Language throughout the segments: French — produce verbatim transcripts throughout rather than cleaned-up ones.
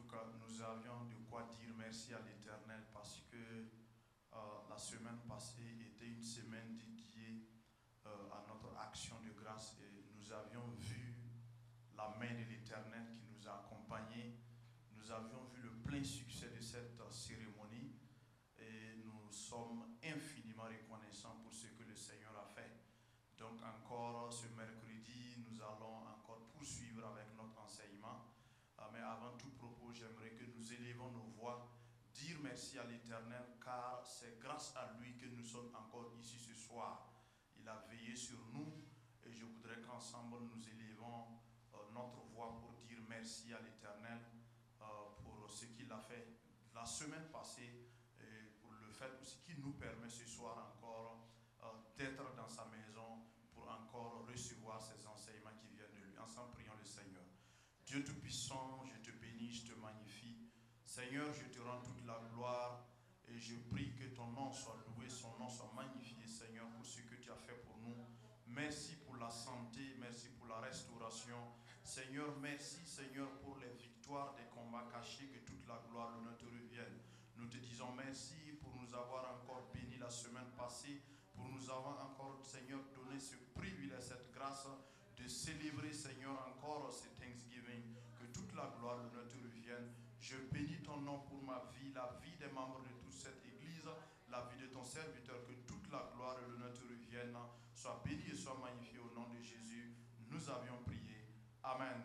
Donc euh, nous avions de quoi dire merci à l'Éternel parce que euh, la semaine passée était une semaine dédiée euh, à notre action de grâce et nous avions vu la main de l'Éternel qui nous a accompagnés. Nous avions vu le plein succès de cette euh, cérémonie et nous sommes infiniment reconnaissants pour ce que le Seigneur a fait. Donc encore ce mercredi, nous allons encore poursuivre avec notre enseignement. Mais avant tout propos, j'aimerais que nous élevons nos voix, dire merci à l'Éternel, car c'est grâce à lui que nous sommes encore ici ce soir. Il a veillé sur nous et je voudrais qu'ensemble nous élevons euh, notre voix pour dire merci à l'Éternel euh, pour ce qu'il a fait la semaine passée et pour le fait aussi qu'il nous permet ce soir encore euh, d'être dans sa maison pour encore recevoir ces enseignements qui viennent de lui. Ensemble, prions le Seigneur. Dieu Tout-Puissant, je te bénis, je te magnifie. Seigneur, je te rends toute la gloire et je prie que ton nom soit loué, son nom soit magnifié, Seigneur, pour ce que tu as fait pour nous. Merci pour la santé, merci pour la restauration. Seigneur, merci, Seigneur, pour les victoires des combats cachés, que toute la gloire de notre revienne. Nous te disons merci pour nous avoir encore bénis la semaine passée, pour nous avoir encore, Seigneur, donné ce privilège, cette grâce de célébrer, Seigneur, encore ce Thanksgiving, que toute la gloire de notre revienne. Je bénis ton nom pour ma vie, la vie des membres de toute cette église, la vie de ton serviteur, que toute la gloire de notre revienne, soit bénie et soit magnifiée au nom de Jésus. Nous avions prié. Amen.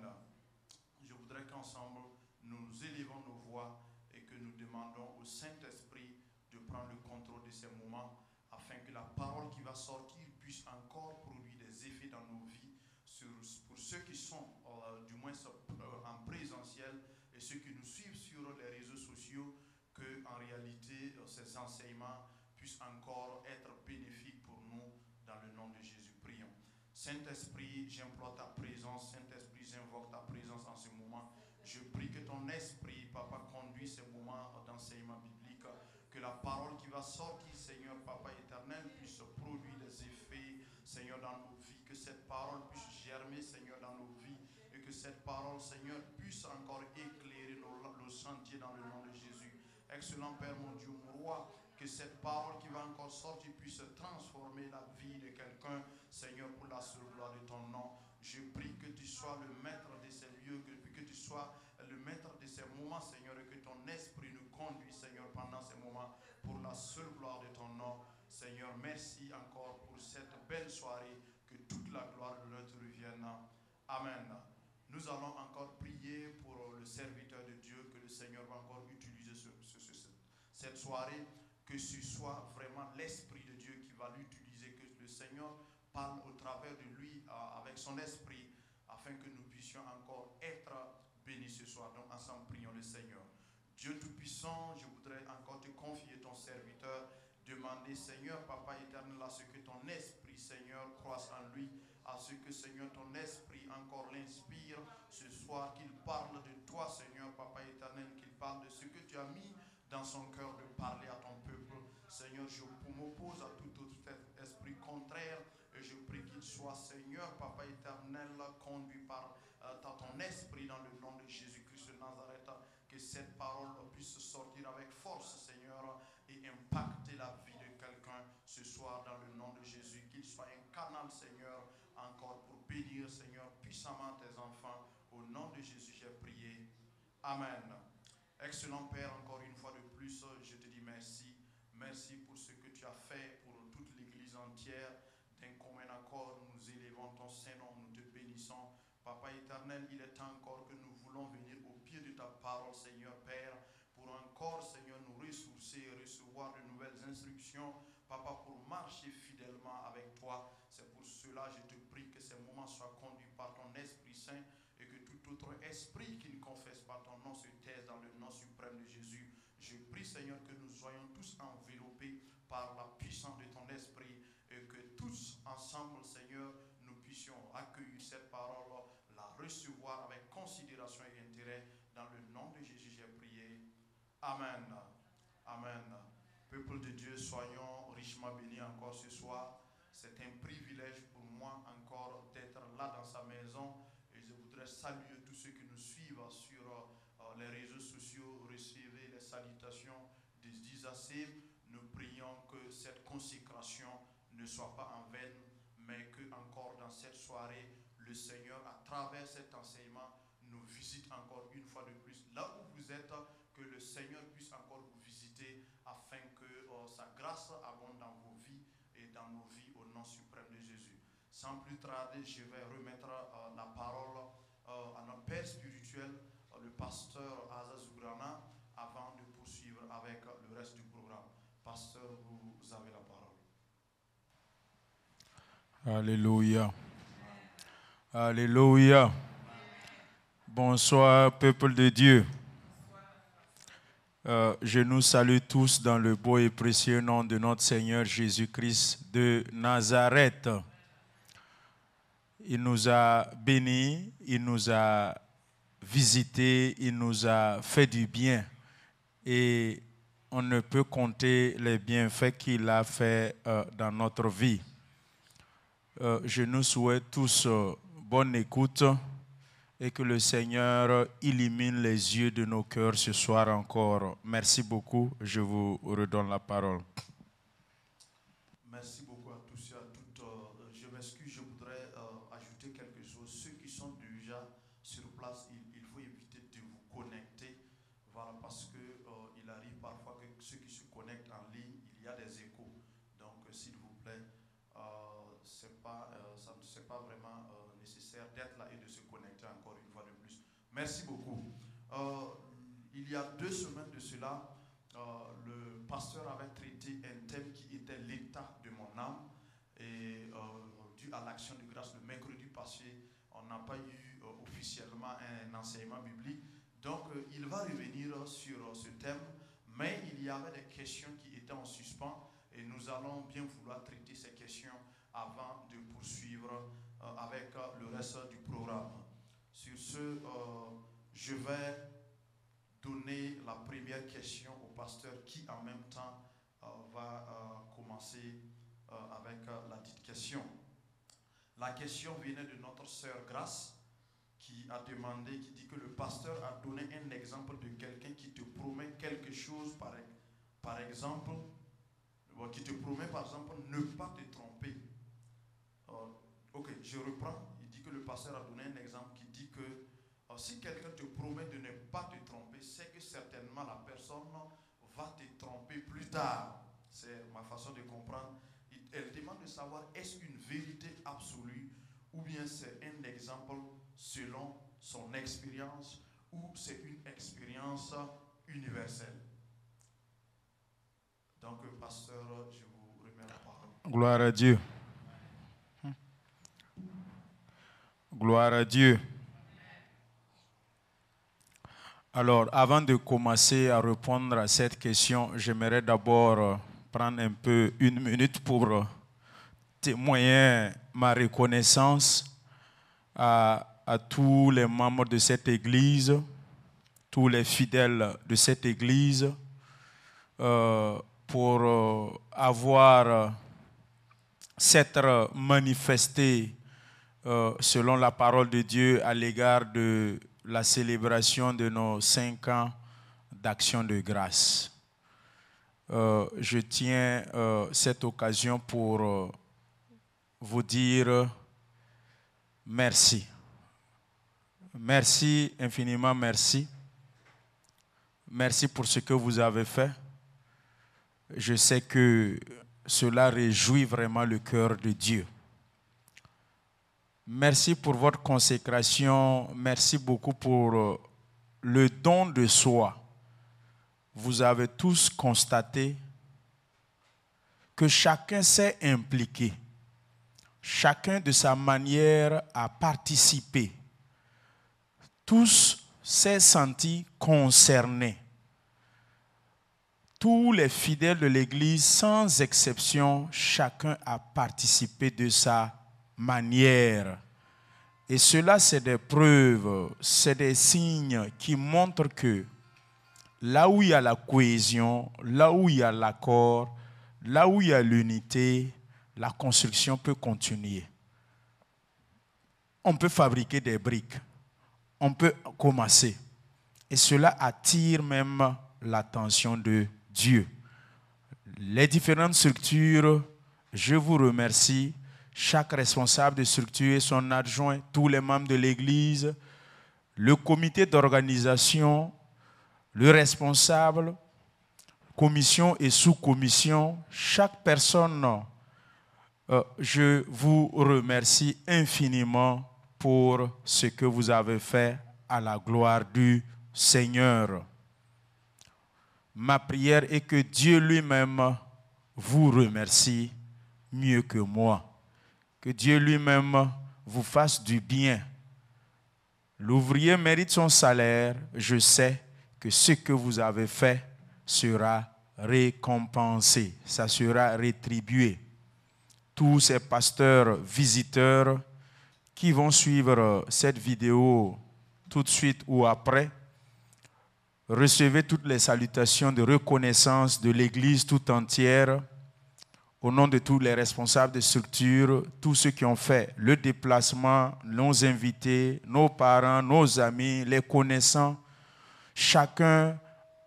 Je voudrais qu'ensemble, nous élevons nos voix et que nous demandons au Saint-Esprit de prendre le contrôle de ces moments, afin que la parole qui va sortir puisse encore produire des effets dans nos vies, sur, pour ceux qui sont euh, du moins euh, en présentiel et ceux qui nous suivent sur les réseaux sociaux, que en réalité euh, ces enseignements puissent encore être bénéfiques pour nous dans le nom de Jésus. Prions. Saint-Esprit, j'implore ta présence. Saint-Esprit, j'invoque ta présence en ce moment. Je prie que ton esprit, Papa, conduise ces moments d'enseignement biblique, que la parole qui va sortir, Seigneur, Papa éternel, puisse produire des effets, Seigneur, dans nos vies, que cette parole puisse germer, Seigneur, dans nos vies, et que cette parole, Seigneur, puisse encore éclairer nos, nos sentiers dans le nom de Jésus. Excellent Père, mon Dieu, mon roi, que cette parole qui va encore sortir puisse transformer la vie de quelqu'un, Seigneur, pour la seule gloire de ton nom. Je prie que tu sois le maître de ces lieux, que, que tu sois le maître de ces moments, Seigneur, et que ton esprit nous conduise, Seigneur, pendant ces moments, pour la seule gloire de ton nom. Seigneur, merci encore pour cette belle soirée, que toute la gloire de notre revienne. Amen. Nous allons encore prier pour le serviteur de Dieu, que le Seigneur va encore utiliser ce, ce, ce, cette soirée, que ce soit vraiment l'Esprit de Dieu qui va l'utiliser, que le Seigneur parle au travers de lui euh, avec son esprit, afin que nous puissions encore être bénis ce soir. Donc ensemble, prions le Seigneur. Dieu Tout-Puissant, je voudrais encore te confier ton serviteur, demander, Seigneur, Papa éternel, à ce que ton esprit, Seigneur, croisse en lui, à ce que, Seigneur, ton esprit encore l'inspire ce soir, qu'il parle de toi, Seigneur, Papa éternel, qu'il parle de ce que tu as mis dans son cœur de parler à ton peuple. Seigneur, je m'oppose à tout autre esprit contraire et je prie qu'il soit, Seigneur, Papa éternel, conduit par euh, ton esprit dans le nom de Jésus-Christ de Nazareth, que cette parole puisse sortir avec force, Seigneur, et impacter la vie de quelqu'un ce soir dans le nom de Jésus, qu'il soit un canal, Seigneur, encore pour bénir, Seigneur, puissamment tes enfants. Au nom de Jésus, j'ai prié. Amen. Excellent Père, encore une fois de plus, je te dis merci. Merci pour ce que tu as fait pour toute l'Église entière. D'un commun accord, nous élevons ton Saint-Nom, nous te bénissons. Papa éternel, il est temps encore que nous voulons venir au pied de ta parole, Seigneur Père, pour encore, Seigneur, nous ressourcer et recevoir de nouvelles instructions, Papa, pour marcher fidèlement avec toi. C'est pour cela, je te prie que ces moments soient conduits par ton Esprit Saint et que tout autre esprit qui ne confesse pas ton nom se taise dans le nom suprême de Jésus. Je prie, Seigneur, que nous soyons tous enveloppés par la puissance de ton Esprit et que tous ensemble, Seigneur, nous puissions accueillir cette parole, la recevoir avec considération et intérêt. Dans le nom de Jésus, j'ai prié. Amen. Amen. Peuple de Dieu, soyons richement bénis encore ce soir. C'est un privilège pour moi encore d'être là dans sa maison. Et je voudrais saluer tous ceux qui nous suivent sur euh, les réseaux sociaux. recevez les salutations des dix assiettes, nous prions que cette consécration ne soit pas en vain, mais que encore dans cette soirée, le Seigneur, à travers cet enseignement, nous visite encore une fois de plus. Là où vous êtes, que le Seigneur puisse encore vous visiter afin que euh, sa grâce abonde dans vos vies et dans nos vies au nom suprême de Jésus. Sans plus tarder, je vais remettre euh, la parole euh, à notre Père spirituel, euh, le pasteur Asa Zougrana, avant de poursuivre avec le reste du programme. Pasteur, vous avez la parole. Alléluia. Alléluia. Bonsoir, peuple de Dieu. Euh, je nous salue tous dans le beau et précieux nom de notre Seigneur Jésus-Christ de Nazareth. Il nous a bénis, il nous a visités, il nous a fait du bien. Et on ne peut compter les bienfaits qu'il a fait euh, dans notre vie. Euh, je nous souhaite tous euh, bonne écoute et que le Seigneur illumine les yeux de nos cœurs ce soir encore. Merci beaucoup. Je vous redonne la parole. Merci beaucoup à tous et à toutes. Euh, je m'excuse, je voudrais euh, ajouter quelque chose. Ceux qui sont déjà sur place, il, il faut éviter de vous connecter. Voilà, parce qu'il euh, arrive parfois que ceux qui se connectent en ligne, il y a des échos. Donc, euh, s'il vous plaît, euh, c'est pas, euh, ça ne c'est pas vraiment euh, nécessaire d'être là et de se connecter encore une fois de plus. Merci beaucoup. Euh, il y a deux semaines de cela, euh, le pasteur avait traité un thème qui était l'état de mon âme. Et euh, dû à l'action de grâce, le mercredi passé, on n'a pas eu euh, officiellement un enseignement biblique. Donc, euh, il va revenir sur euh, ce thème, mais il y avait des questions qui étaient en suspens et nous allons bien vouloir traiter ces questions avant de poursuivre euh, avec euh, le reste du programme. Sur ce, euh, je vais donner la première question au pasteur qui en même temps euh, va euh, commencer euh, avec euh, la dite question. La question venait de notre sœur Grace qui a demandé, qui dit que le pasteur a donné un exemple de quelqu'un qui te promet quelque chose, par, par exemple, bon, qui te promet par exemple ne pas te tromper. Euh, ok, je reprends. Il dit que le pasteur a donné un exemple qui dit que euh, si quelqu'un te promet de ne pas te tromper, c'est que certainement la personne va te tromper plus tard. C'est ma façon de comprendre. Elle demande de savoir est-ce une vérité absolue ou bien c'est un exemple selon son expérience ou c'est une expérience universelle. Donc, pasteur, je vous remets la parole. Gloire à Dieu. Gloire à Dieu. Alors, avant de commencer à répondre à cette question, j'aimerais d'abord prendre un peu une minute pour témoigner ma reconnaissance à, à tous les membres de cette église, tous les fidèles de cette église, euh, pour euh, avoir euh, s'être manifesté euh, selon la parole de Dieu à l'égard de la célébration de nos cinq ans d'action de grâce. Euh, je tiens euh, cette occasion pour euh, vous dire merci. Merci, infiniment merci. Merci pour ce que vous avez fait. Je sais que cela réjouit vraiment le cœur de Dieu. Merci pour votre consécration. Merci beaucoup pour le don de soi. Vous avez tous constaté que chacun s'est impliqué. Chacun de sa manière a participé. Tous s'est senti concernés. Tous les fidèles de l'Église, sans exception, chacun a participé de sa manière. Et cela, c'est des preuves, c'est des signes qui montrent que là où il y a la cohésion, là où il y a l'accord, là où il y a l'unité, la construction peut continuer. On peut fabriquer des briques, on peut commencer. Et cela attire même l'attention de Dieu. Les différentes structures, je vous remercie. Chaque responsable de structure et son adjoint, tous les membres de l'Église, le comité d'organisation, le responsable, commission et sous-commission, chaque personne, euh, je vous remercie infiniment pour ce que vous avez fait à la gloire du Seigneur. Ma prière est que Dieu lui-même vous remercie mieux que moi. Que Dieu lui-même vous fasse du bien. L'ouvrier mérite son salaire. Je sais que ce que vous avez fait sera récompensé. Ça sera rétribué. Tous ces pasteurs visiteurs qui vont suivre cette vidéo tout de suite ou après, recevez toutes les salutations de reconnaissance de l'Église tout entière. Au nom de tous les responsables de structure, tous ceux qui ont fait le déplacement, nos invités, nos parents, nos amis, les connaissants, chacun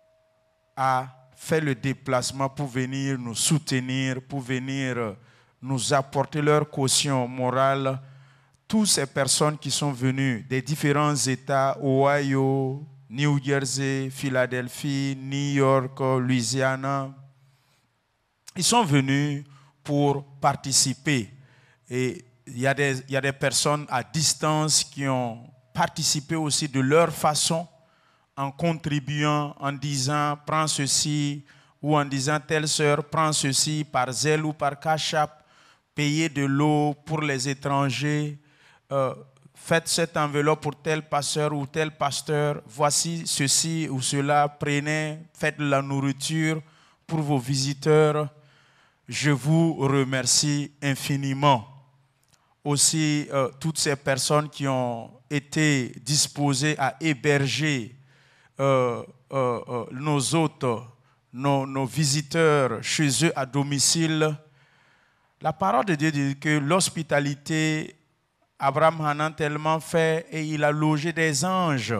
a fait le déplacement pour venir nous soutenir, pour venir nous apporter leur caution morale. Toutes ces personnes qui sont venues des différents États, Ohio, New Jersey, Philadelphie, New York, Louisiana, ils sont venus pour participer. Et il y a des, il y a des personnes à distance qui ont participé aussi de leur façon, en contribuant, en disant « prends ceci » ou en disant « telle sœur, prends ceci par Zelle ou par Cash App, payez de l'eau pour les étrangers, euh, faites cette enveloppe pour tel pasteur ou tel pasteur, voici ceci ou cela, prenez, faites de la nourriture pour vos visiteurs. » Je vous remercie infiniment. Aussi, euh, toutes ces personnes qui ont été disposées à héberger euh, euh, euh, nos hôtes, nos, nos visiteurs chez eux à domicile. La parole de Dieu dit que l'hospitalité, Abraham en a tellement fait et il a logé des anges.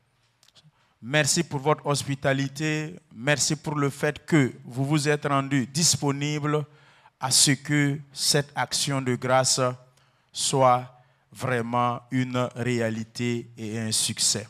Merci pour votre hospitalité. Merci pour le fait que vous vous êtes rendu disponible à ce que cette action de grâce soit vraiment une réalité et un succès.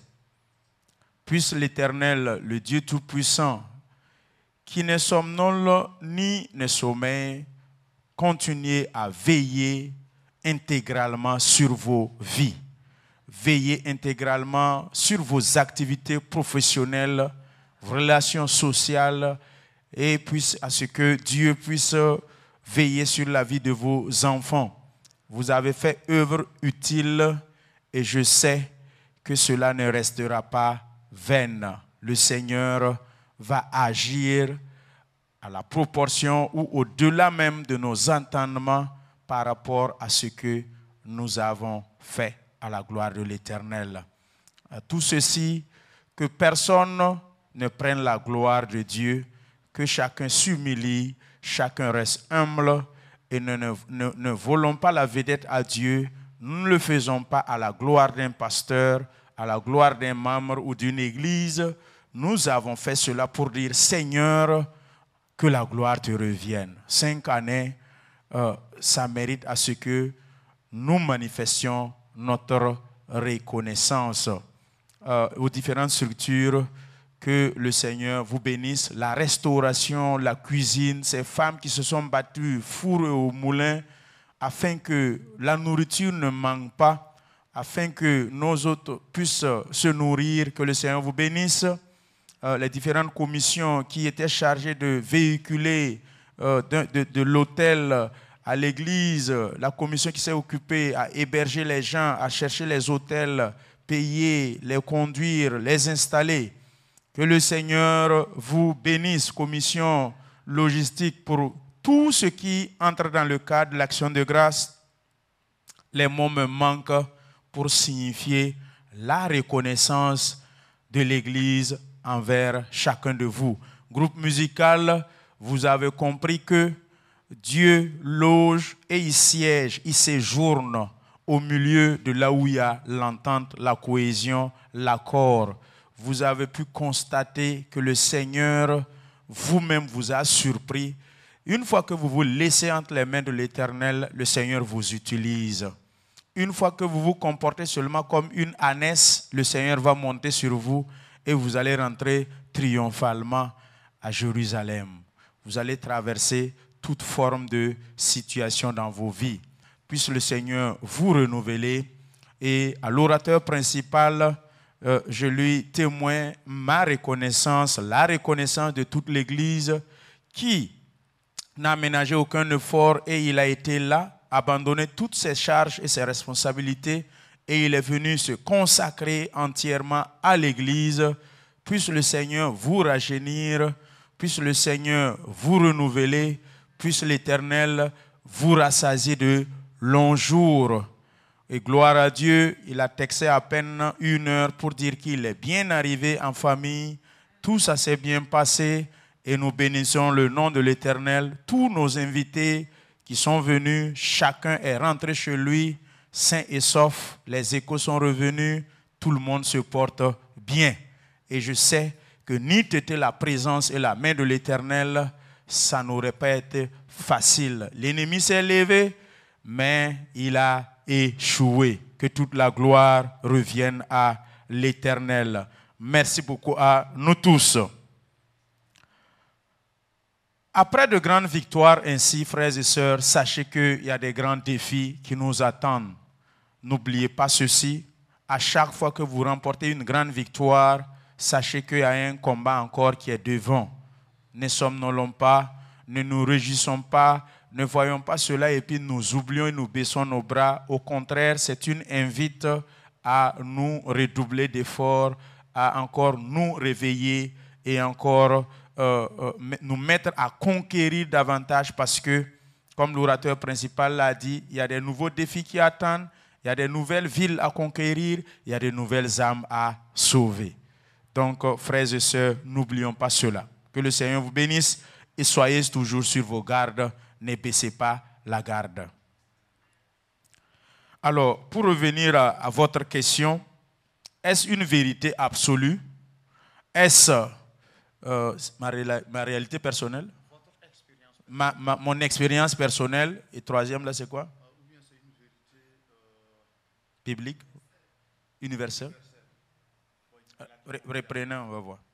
Puisse l'Éternel, le Dieu Tout-Puissant, qui ne somnole ni ne sommeille, continuer à veiller intégralement sur vos vies. Veillez intégralement sur vos activités professionnelles, vos relations sociales, et puisse à ce que Dieu puisse veiller sur la vie de vos enfants. Vous avez fait œuvre utile et je sais que cela ne restera pas vain. Le Seigneur va agir à la proportion ou au-delà même de nos entendements par rapport à ce que nous avons fait. À la gloire de l'Éternel. Tout ceci, que personne ne prenne la gloire de Dieu, que chacun s'humilie, chacun reste humble et ne, ne, ne, ne volons pas la vedette à Dieu. Nous ne le faisons pas à la gloire d'un pasteur, à la gloire d'un membre ou d'une église. Nous avons fait cela pour dire, Seigneur, que la gloire te revienne. Cinq années, euh, ça mérite à ce que nous manifestions notre reconnaissance euh, aux différentes structures. Que le Seigneur vous bénisse. La restauration, la cuisine, ces femmes qui se sont battues four au moulin afin que la nourriture ne manque pas, afin que nos hôtes puissent se nourrir. Que le Seigneur vous bénisse. Euh, les différentes commissions qui étaient chargées de véhiculer euh, de, de, de l'hôtel à l'église, la commission qui s'est occupée à héberger les gens, à chercher les hôtels, payer, les conduire, les installer. Que le Seigneur vous bénisse, commission logistique, pour tout ce qui entre dans le cadre de l'action de grâce. Les mots me manquent pour signifier la reconnaissance de l'Église envers chacun de vous. Groupe musical, vous avez compris que Dieu loge et il siège, il séjourne au milieu de là où il y a l'entente, la cohésion, l'accord. vous avez pu constater que le Seigneur vous-même vous a surpris. Une fois que vous vous laissez entre les mains de l'Éternel, le Seigneur vous utilise. Une fois que vous vous comportez seulement comme une ânesse, le Seigneur va monter sur vous et vous allez rentrer triomphalement à Jérusalem. Vous allez traverser toute forme de situation dans vos vies. Puisse le Seigneur vous renouveler. Et à l'orateur principal, euh, je lui témoigne ma reconnaissance, la reconnaissance de toute l'Église qui n'a aménagé aucun effort et il a été là, abandonné toutes ses charges et ses responsabilités et il est venu se consacrer entièrement à l'Église. Puisse le Seigneur vous rajeunir, puisse le Seigneur vous renouveler, puisse l'Éternel vous rassasier de longs jours. Et gloire à Dieu, il a texté à peine une heure pour dire qu'il est bien arrivé en famille. Tout ça s'est bien passé et nous bénissons le nom de l'Éternel. Tous nos invités qui sont venus, chacun est rentré chez lui, sain et sauf. Les échos sont revenus, tout le monde se porte bien. Et je sais que n'eût été la présence et la main de l'Éternel, ça n'aurait pas été facile. L'ennemi s'est levé, mais il a échoué. Que toute la gloire revienne à l'Éternel. Merci beaucoup à nous tous. Après de grandes victoires ainsi, frères et sœurs, sachez qu'il y a des grands défis qui nous attendent. N'oubliez pas ceci. À chaque fois que vous remportez une grande victoire, sachez qu'il y a un combat encore qui est devant. Ne somnolons pas, ne nous réjouissons pas, ne voyons pas cela et puis nous oublions et nous baissons nos bras. Au contraire, c'est une invite à nous redoubler d'efforts, à encore nous réveiller et encore euh, euh, nous mettre à conquérir davantage parce que, comme l'orateur principal l'a dit, il y a des nouveaux défis qui attendent, il y a des nouvelles villes à conquérir, il y a des nouvelles âmes à sauver. Donc, frères et sœurs, n'oublions pas cela. Que le Seigneur vous bénisse et soyez toujours sur vos gardes. Ne baissez pas la garde. Alors, pour revenir à, à votre question, est-ce une vérité absolue? Est-ce euh, ma, ré ma réalité personnelle? Votre expérience. Ma, ma, mon expérience personnelle. Et troisième, là, c'est quoi? Euh, ou bien c'est une vérité euh... biblique? Universelle? Universelle. Reprenez, on va voir.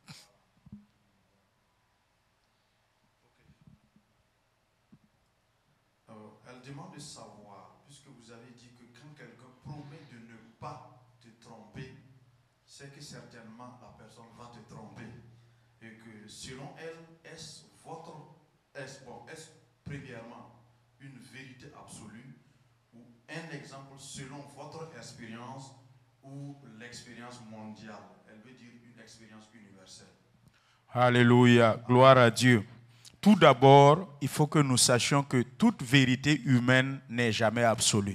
Demande de savoir, puisque vous avez dit que quand quelqu'un promet de ne pas te tromper, c'est que certainement la personne va te tromper. Et que selon elle, est-ce votre, est-ce bon, est-ce premièrement une vérité absolue ou un exemple selon votre expérience ou l'expérience mondiale? Elle veut dire une expérience universelle. Alléluia, gloire à Dieu. Tout d'abord, il faut que nous sachions que toute vérité humaine n'est jamais absolue.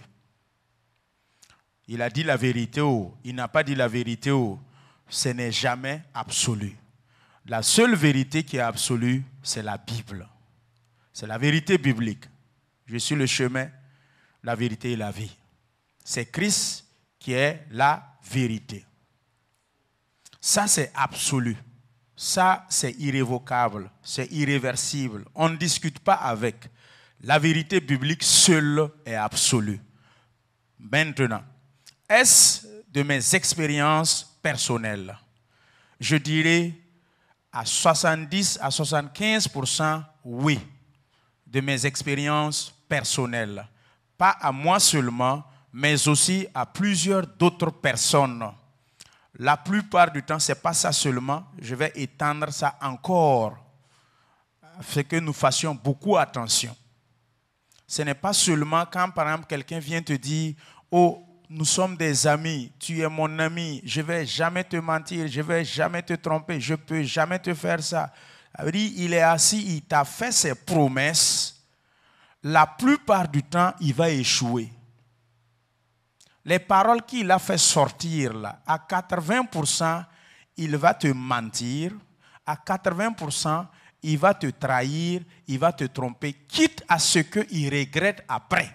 Il a dit la vérité, oh, il n'a pas dit la vérité, oh, ce n'est jamais absolu. La seule vérité qui est absolue, c'est la Bible. C'est la vérité biblique. Je suis le chemin, la vérité et la vie. C'est Christ qui est la vérité. Ça, c'est absolu. Ça, c'est irrévocable, c'est irréversible. On ne discute pas avec. La vérité biblique seule est absolue. Maintenant, est-ce de mes expériences personnelles? Je dirais à soixante-dix à soixante-quinze pour cent oui, de mes expériences personnelles. Pas à moi seulement, mais aussi à plusieurs d'autres personnes. La plupart du temps, ce n'est pas ça seulement. Je vais étendre ça encore. Fait que nous fassions beaucoup attention. Ce n'est pas seulement quand, par exemple, quelqu'un vient te dire « Oh, nous sommes des amis, tu es mon ami, je ne vais jamais te mentir, je ne vais jamais te tromper, je ne peux jamais te faire ça. » Il est assis, il t'a fait ses promesses. La plupart du temps, il va échouer. Les paroles qu'il a fait sortir, là, à quatre-vingts pour cent, il va te mentir. À quatre-vingts pour cent, il va te trahir, il va te tromper, quitte à ce qu'il regrette après.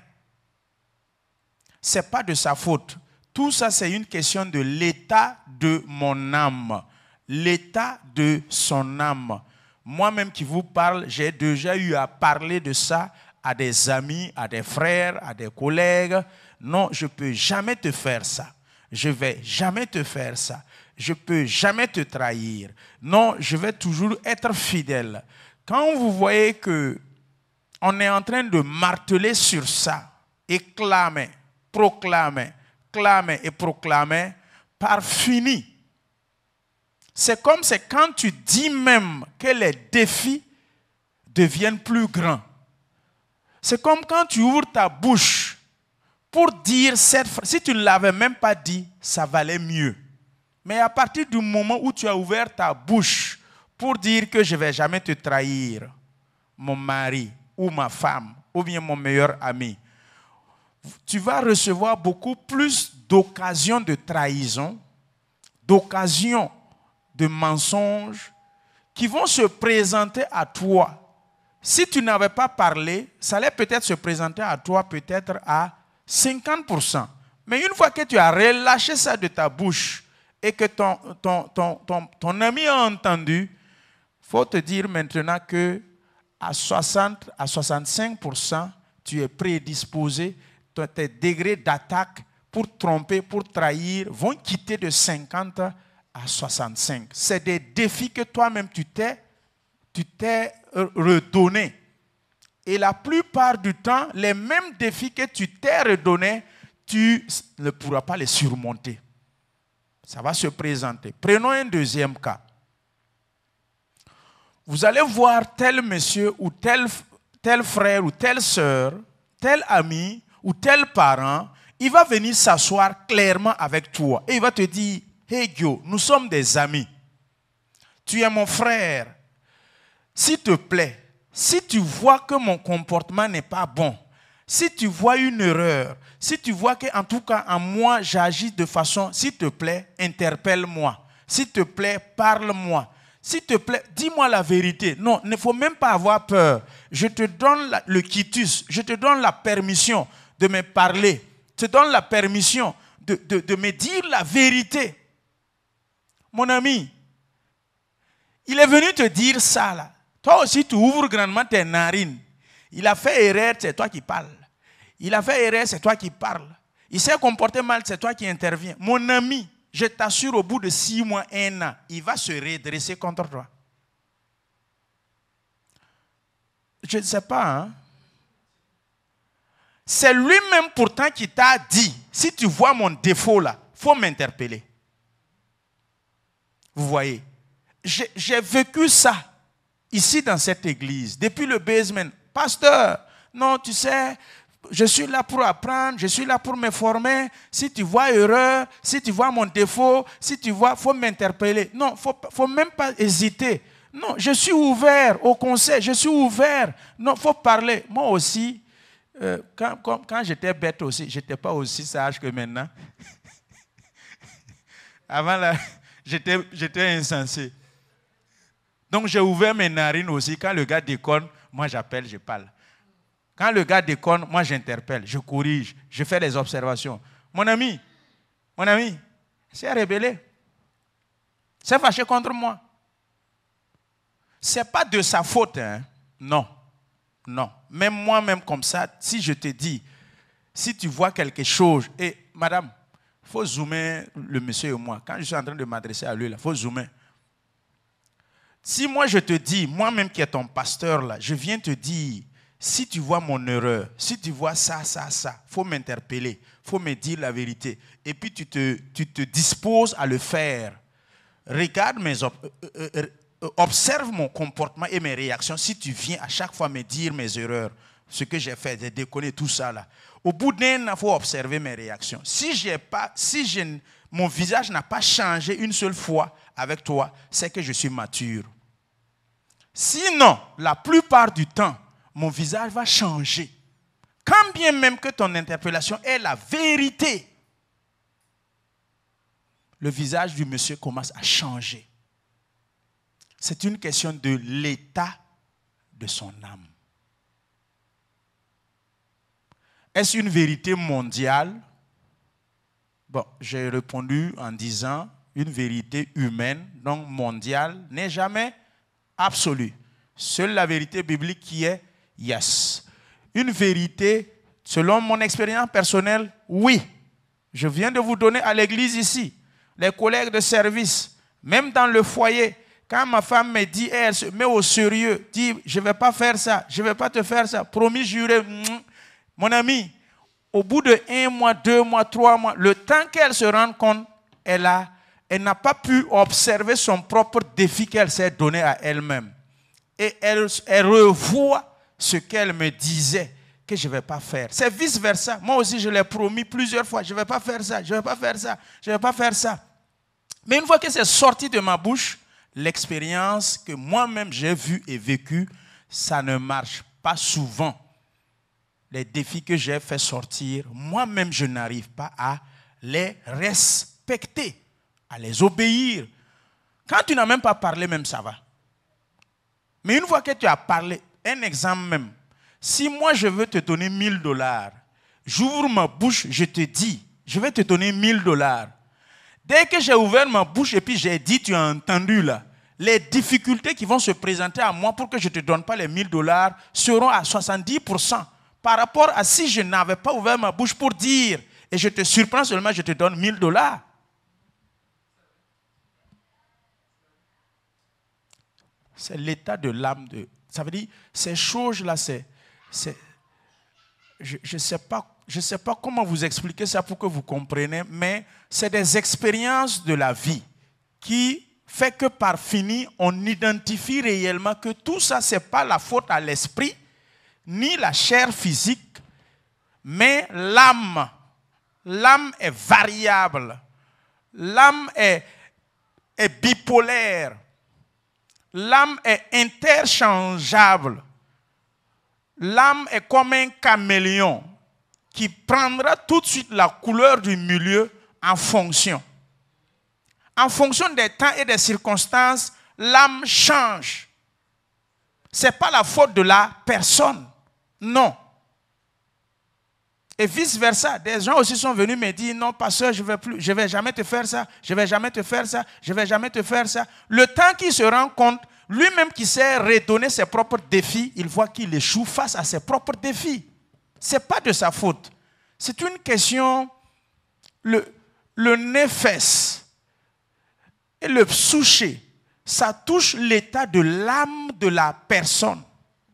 Ce n'est pas de sa faute. Tout ça, c'est une question de l'état de mon âme. l'état de son âme. Moi-même qui vous parle, j'ai déjà eu à parler de ça à des amis, à des frères, à des collègues. Non, je ne peux jamais te faire ça. Je ne vais jamais te faire ça. Je ne peux jamais te trahir. Non, je vais toujours être fidèle. Quand vous voyez que on est en train de marteler sur ça, et clamer, proclamer, clamer et proclamer, par fini. C'est comme c'est quand tu dis même que les défis deviennent plus grands. C'est comme quand tu ouvres ta bouche pour dire cette phrase. Si tu ne l'avais même pas dit, ça valait mieux. Mais à partir du moment où tu as ouvert ta bouche pour dire que je ne vais jamais te trahir, mon mari ou ma femme, ou bien mon meilleur ami, tu vas recevoir beaucoup plus d'occasions de trahison, d'occasions de mensonges qui vont se présenter à toi. Si tu n'avais pas parlé, ça allait peut-être se présenter à toi peut-être à cinquante pour cent. Mais une fois que tu as relâché ça de ta bouche et que ton, ton, ton, ton, ton ami a entendu, il faut te dire maintenant que à soixante à soixante-cinq pour cent, tu es prédisposé, tes degrés d'attaque pour tromper, pour trahir, vont quitter de cinquante à soixante-cinq. C'est des défis que toi-même tu t'es, tu t'es redonné. Et la plupart du temps, les mêmes défis que tu t'es redonné, tu ne pourras pas les surmonter. Ça va se présenter. Prenons un deuxième cas. Vous allez voir tel monsieur ou tel, tel frère ou telle sœur, tel ami ou tel parent, il va venir s'asseoir clairement avec toi et il va te dire, hey Gyo, nous sommes des amis. Tu es mon frère. S'il te plaît, si tu vois que mon comportement n'est pas bon, si tu vois une erreur, si tu vois qu'en tout cas en moi j'agis de façon, s'il te plaît, interpelle-moi. S'il te plaît, parle-moi. S'il te plaît, dis-moi la vérité. Non, il ne faut même pas avoir peur. Je te donne la, le quitus, je te donne la permission de me parler. Je te donne la permission de, de, de me dire la vérité. Mon ami, il est venu te dire ça là. Toi aussi, tu ouvres grandement tes narines. Il a fait erreur, c'est toi qui parles. Il a fait erreur, c'est toi qui parles. Il s'est comporté mal, c'est toi qui interviens. Mon ami, je t'assure, au bout de six mois, un an, il va se redresser contre toi. Je ne sais pas. Hein? C'est lui-même pourtant qui t'a dit, si tu vois mon défaut là, il faut m'interpeller. Vous voyez, j'ai, j'ai vécu ça ici dans cette église, depuis le basement. Pasteur, non, tu sais, je suis là pour apprendre, je suis là pour me former. Si tu vois erreur, si tu vois mon défaut, si tu vois, il faut m'interpeller. Non, il ne faut, faut même pas hésiter. Non, je suis ouvert au conseil, je suis ouvert. Non, il faut parler. Moi aussi, euh, quand, quand, quand j'étais bête aussi, je n'étais pas aussi sage que maintenant. Avant là, j'étais, j'étais insensé. Donc j'ai ouvert mes narines aussi. Quand le gars déconne, moi j'appelle, je parle. Quand le gars déconne, moi j'interpelle, je corrige, je fais des observations. Mon ami, mon ami, c'est rébellé. C'est fâché contre moi. Ce n'est pas de sa faute. Hein? Non, non. Même moi-même comme ça, si je te dis, si tu vois quelque chose, et madame, il faut zoomer le monsieur et moi. Quand je suis en train de m'adresser à lui, il faut zoomer. Si moi je te dis, moi-même qui est ton pasteur là, je viens te dire, si tu vois mon erreur, si tu vois ça, ça, ça, il faut m'interpeller, il faut me dire la vérité. Et puis tu te, tu te disposes à le faire. Regarde mes... Ob- euh, euh, observe mon comportement et mes réactions si tu viens à chaque fois me dire mes erreurs, ce que j'ai fait, j'ai déconné, tout ça là. Au bout d'un an, il faut observer mes réactions. Si, j'ai pas, si j'ai, mon visage n'a pas changé une seule fois avec toi, c'est que je suis mature. Sinon, la plupart du temps, mon visage va changer. Quand bien même que ton interpellation est la vérité, le visage du monsieur commence à changer. C'est une question de l'état de son âme. Est-ce une vérité mondiale? Bon, j'ai répondu en disant, une vérité humaine, donc mondiale, n'est jamais absolue. Seule la vérité biblique qui est yes. Une vérité, selon mon expérience personnelle, oui. Je viens de vous donner à l'église ici, les collègues de service, même dans le foyer, quand ma femme me dit, elle se met au sérieux, dit, je ne vais pas faire ça, je ne vais pas te faire ça, promis, juré, mon ami, au bout de un mois, deux mois, trois mois, le temps qu'elle se rende compte, elle a, elle n'a pas pu observer son propre défi qu'elle s'est donné à elle-même. Et elle, elle revoit ce qu'elle me disait que je ne vais pas faire. C'est vice-versa. Moi aussi, je l'ai promis plusieurs fois, je ne vais pas faire ça, je ne vais pas faire ça, je ne vais pas faire ça. Mais une fois que c'est sorti de ma bouche, l'expérience que moi-même j'ai vue et vécue, ça ne marche pas souvent. Les défis que j'ai fait sortir, moi-même, je n'arrive pas à les respecter, à les obéir. Quand tu n'as même pas parlé, même ça va. Mais une fois que tu as parlé, un exemple même, si moi je veux te donner mille dollars, j'ouvre ma bouche, je te dis, je vais te donner mille dollars. Dès que j'ai ouvert ma bouche et puis j'ai dit, tu as entendu là, les difficultés qui vont se présenter à moi pour que je ne te donne pas les mille dollars seront à soixante-dix pour cent. Par rapport à si je n'avais pas ouvert ma bouche pour dire, et je te surprends seulement, je te donne mille dollars. C'est l'état de l'âme. De, ça veut dire, ces choses-là, c'est, c'est, je ne sais pas, je sais pas comment vous expliquer ça pour que vous compreniez, mais c'est des expériences de la vie qui fait que par fini, on identifie réellement que tout ça, ce n'est pas la faute à l'esprit, ni la chair physique, mais l'âme. L'âme est variable. L'âme est, est bipolaire. L'âme est interchangeable. L'âme est comme un caméléon qui prendra tout de suite la couleur du milieu en fonction. En fonction des temps et des circonstances, l'âme change. Ce n'est pas la faute de la personne. Non. Et vice-versa. Des gens aussi sont venus me dire, non, pasteur, je ne vais plus, je vais jamais te faire ça, je ne vais jamais te faire ça, je ne vais jamais te faire ça. Le temps qu'il se rend compte, lui-même qui s'est redonné ses propres défis, il voit qu'il échoue face à ses propres défis. Ce n'est pas de sa faute. C'est une question, le, le néphès et le psouché, ça touche l'état de l'âme de la personne.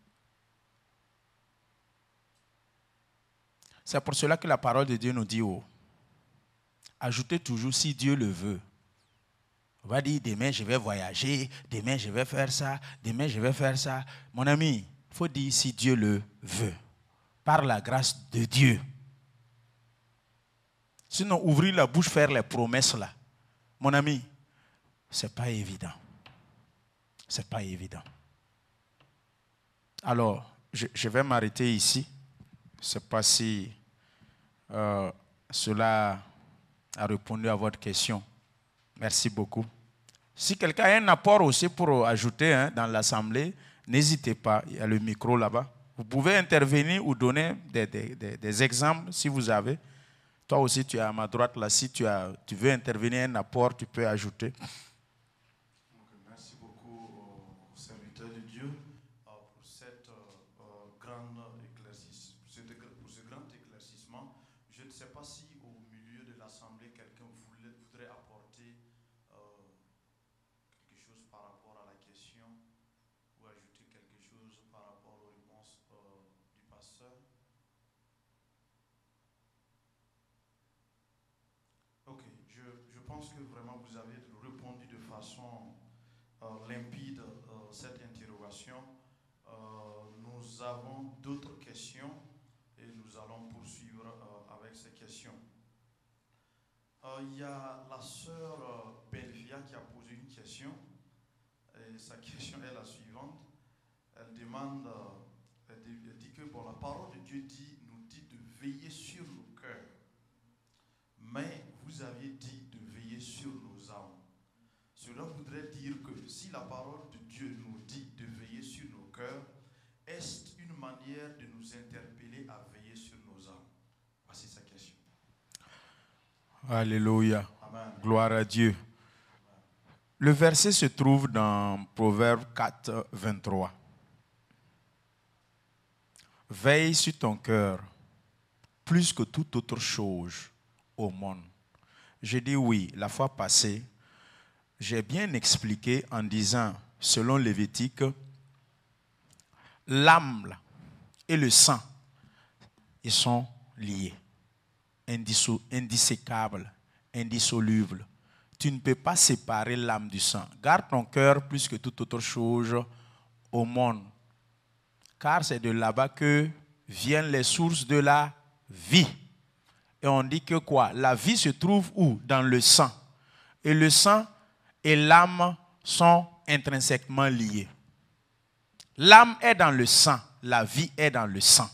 C'est pour cela que la parole de Dieu nous dit, oh, ajoutez toujours si Dieu le veut. On va dire, demain je vais voyager, demain je vais faire ça, demain je vais faire ça. Mon ami, il faut dire si Dieu le veut, par la grâce de Dieu. Sinon, ouvrir la bouche, faire les promesses là, mon ami, ce n'est pas évident. Ce n'est pas évident. Alors, je, je vais m'arrêter ici. Je ne sais pas si euh, cela a répondu à votre question. Merci beaucoup. Si quelqu'un a un apport aussi pour ajouter hein, dans l'assemblée, n'hésitez pas, il y a le micro là-bas. Vous pouvez intervenir ou donner des, des, des, des exemples si vous avez. Toi aussi, tu es à ma droite là. Si tu, as, tu veux intervenir, un apport, tu peux ajouter. Merci beaucoup aux serviteurs de Dieu pour, cette, euh, grande éclaircissement, pour ce grand éclaircissement. Je ne sais pas si au milieu de l'assemblée, quelqu'un voudrait apporter euh, quelque chose par rapport à la question ou ajouter quelque chose par rapport aux réponses euh, du pasteur. Ok, je, je pense que vraiment vous avez répondu de façon euh, limpide euh, cette interrogation. Euh, nous avons d'autres questions et nous allons poursuivre euh, avec ces questions. Euh, il y a la sœur euh, Belvia qui a posé une question et sa question est la suivante. Elle demande, euh, elle, dit, elle dit que bon, la parole de Dieu dit, nous dit de veiller sur nos cœurs. Mais vous aviez dit de veiller sur nos âmes. Cela voudrait dire que si la parole de Dieu nous dit de veiller sur nos cœurs, est-ce une manière de nous interpeller à veiller sur nos âmes? Voici sa question. Alléluia. Amen. Gloire à Dieu. Le verset se trouve dans Proverbe quatre, vingt-trois. Veille sur ton cœur plus que toute autre chose au monde. J'ai dit oui, la fois passée, j'ai bien expliqué en disant, selon Lévitique, l'âme et le sang, ils sont liés, indissécables, indissolubles. Tu ne peux pas séparer l'âme du sang. Garde ton cœur plus que toute autre chose au monde. Car c'est de là-bas que viennent les sources de la vie. Et on dit que quoi? La vie se trouve où? Dans le sang. Et le sang et l'âme sont intrinsèquement liés. L'âme est dans le sang, la vie est dans le sang.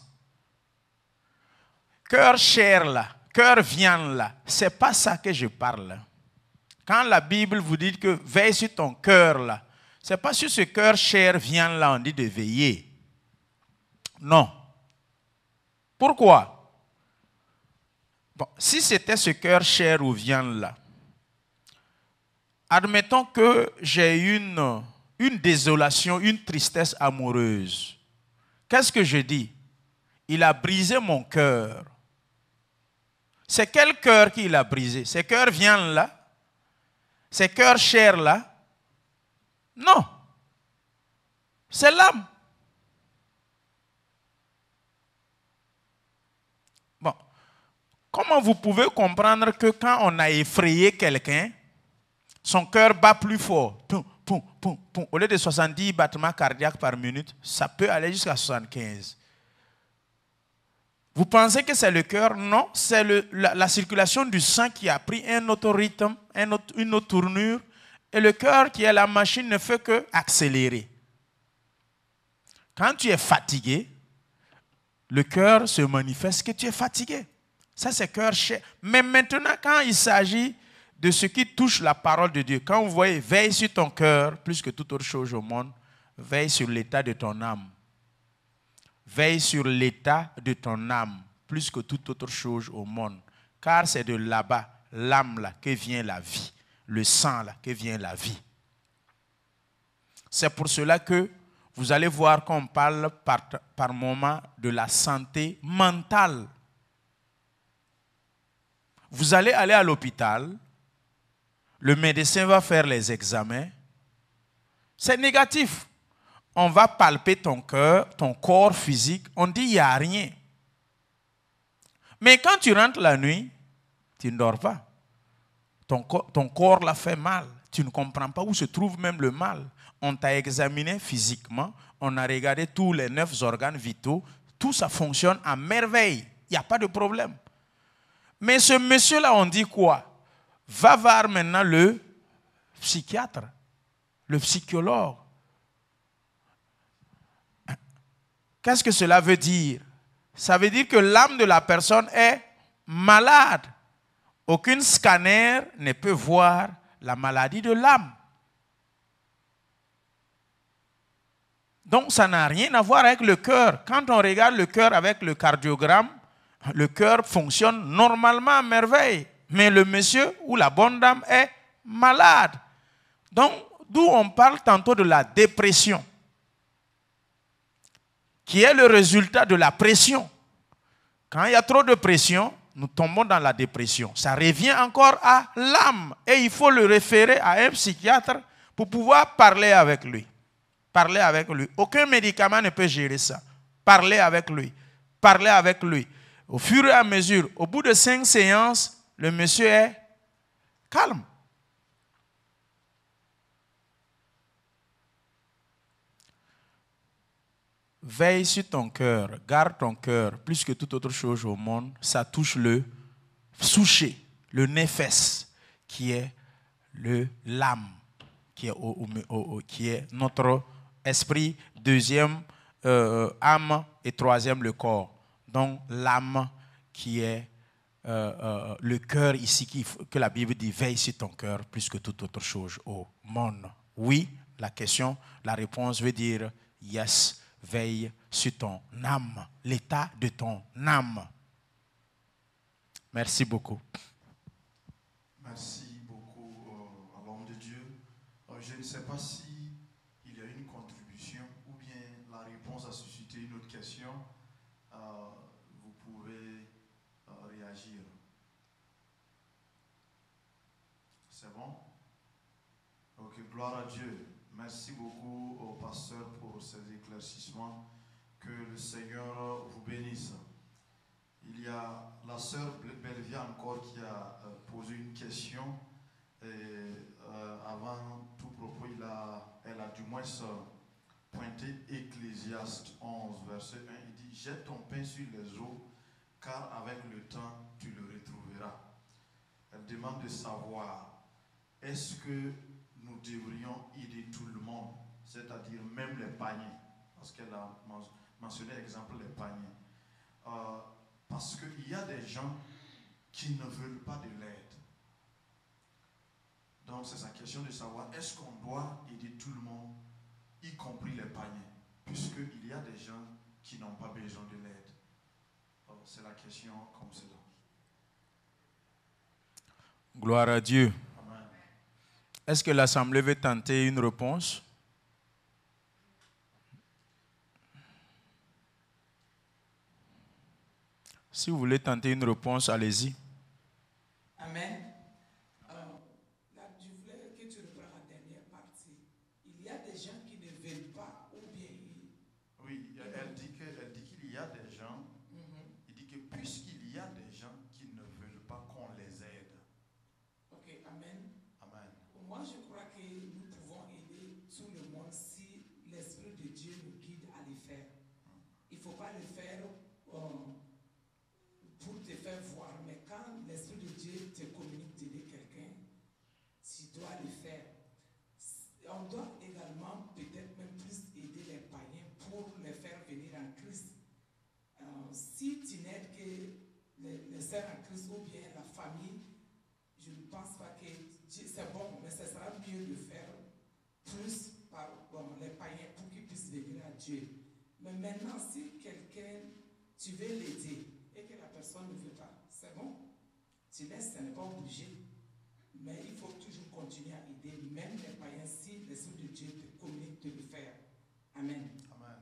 Cœur, chair là, cœur, viande là, c'est pas ça que je parle. Quand la Bible vous dit que veille sur ton cœur là, c'est pas sur ce cœur, chair, viande là, on dit de veiller. Non. Pourquoi? Bon, si c'était ce cœur, chair ou viande là, admettons que j'ai une, une désolation, une tristesse amoureuse. Qu'est-ce que je dis? Il a brisé mon cœur. C'est quel cœur qu'il a brisé? C'est cœur viande là? C'est cœur chair là? Non. C'est l'âme. Bon. Comment vous pouvez comprendre que quand on a effrayé quelqu'un, son cœur bat plus fort? Poum, poum, poum, poum. Au lieu de soixante-dix battements cardiaques par minute, ça peut aller jusqu'à soixante-quinze. Vous pensez que c'est le cœur? Non, c'est la, la circulation du sang qui a pris un autre rythme, un autre, une autre tournure. Et le cœur, qui est la machine, ne fait que accélérer. Quand tu es fatigué, le cœur se manifeste que tu es fatigué. Ça, c'est cœur chair. Mais maintenant, quand il s'agit de ce qui touche la parole de Dieu, quand vous voyez, veille sur ton cœur, plus que toute autre chose au monde, veille sur l'état de ton âme. Veille sur l'état de ton âme, plus que toute autre chose au monde. Car c'est de là-bas, l'âme là, que vient la vie. Le sang là, que vient la vie. C'est pour cela que vous allez voir qu'on parle par, par moment de la santé mentale. Vous allez aller à l'hôpital, le médecin va faire les examens, c'est négatif. On va palper ton cœur, ton corps physique, on dit il n'y a rien. Mais quand tu rentres la nuit, tu ne dors pas. Ton corps, ton corps l'a fait mal. Tu ne comprends pas où se trouve même le mal. On t'a examiné physiquement, on a regardé tous les neuf organes vitaux, tout ça fonctionne à merveille. Il n'y a pas de problème. Mais ce monsieur-là, on dit quoi? Va voir maintenant le psychiatre, le psychologue. Qu'est-ce que cela veut dire? Ça veut dire que l'âme de la personne est malade. Aucun scanner ne peut voir la maladie de l'âme. Donc, ça n'a rien à voir avec le cœur. Quand on regarde le cœur avec le cardiogramme, le cœur fonctionne normalement à merveille. Mais le monsieur ou la bonne dame est malade. Donc, d'où on parle tantôt de la dépression, qui est le résultat de la pression. Quand il y a trop de pression, nous tombons dans la dépression. Ça revient encore à l'âme. Et il faut le référer à un psychiatre pour pouvoir parler avec lui. Parler avec lui. Aucun médicament ne peut gérer ça. Parler avec lui. Parler avec lui. Au fur et à mesure, au bout de cinq séances, le monsieur est calme. Veille sur ton cœur, garde ton cœur, plus que toute autre chose au monde, ça touche le souché, le néphès, qui est le l'âme, qui est, au, au, au, qui est notre esprit, deuxième euh, âme et troisième le corps. Donc l'âme qui est euh, euh, le cœur ici, qui, que la Bible dit veille sur ton cœur, plus que toute autre chose au monde. Oui, la question, la réponse veut dire yes. Veille sur ton âme, l'état de ton âme. Merci beaucoup. Merci beaucoup euh, à l'homme de Dieu. je ne sais pas si il y a une contribution ou bien la réponse a suscité une autre question. Euh, vous pouvez euh, réagir. C'est bon? Ok, gloire à Dieu. Merci beaucoup au pasteur pour ces éclaircissements. Que le Seigneur vous bénisse. Il y a la sœur Belvia encore qui a euh, posé une question. Et, euh, avant tout propos, il a, elle a du moins pointé Ecclésiaste onze, verset un. Il dit: jette ton pain sur les eaux, car avec le temps, tu le retrouveras. Elle demande de savoir, est-ce que nous devrions aider tout le monde, c'est-à-dire même les paniers, parce qu'elle a mentionné l'exemple des paniers. Euh, parce qu'il y a des gens qui ne veulent pas de l'aide. Donc c'est sa question de savoir, est-ce qu'on doit aider tout le monde, y compris les paniers, puisqu'il y a des gens qui n'ont pas besoin de l'aide. C'est la question comme cela. Gloire à Dieu. Amen. Est-ce que l'Assemblée veut tenter une réponse? Si vous voulez tenter une réponse, allez-y. Amen. Alors, là, je voulais que tu reprennes la dernière partie. Il y a des gens qui ne veulent pas ou bien... Oui, elle dit que, elle dit qu'il y a des gens, mm-hmm. il dit que puisqu'il y a des gens qui ne veulent pas qu'on les aide. Ok, amen. Amen. Moi, je crois que nous pouvons aider tout le monde si l'Esprit de Dieu nous guide à le faire. Il ne faut pas le faire... Um, pour te faire voir, mais quand l'Esprit de Dieu te communique d'aider quelqu'un, tu dois le faire. On doit également peut-être même plus aider les païens pour les faire venir en Christ. Euh, si tu n'aides que les, les sœurs en Christ ou bien la famille, je ne pense pas que c'est bon, mais ce sera mieux de faire plus par bon, les païens pour qu'ils puissent venir à Dieu. Mais maintenant, si quelqu'un, tu veux l'aider, et que la personne ne veut pas, c'est bon. Tu laisses, ce n'est pas obligé. Mais il faut toujours continuer à aider, même les païens, si l'Esprit de Dieu te communique de le faire. Amen. Amen.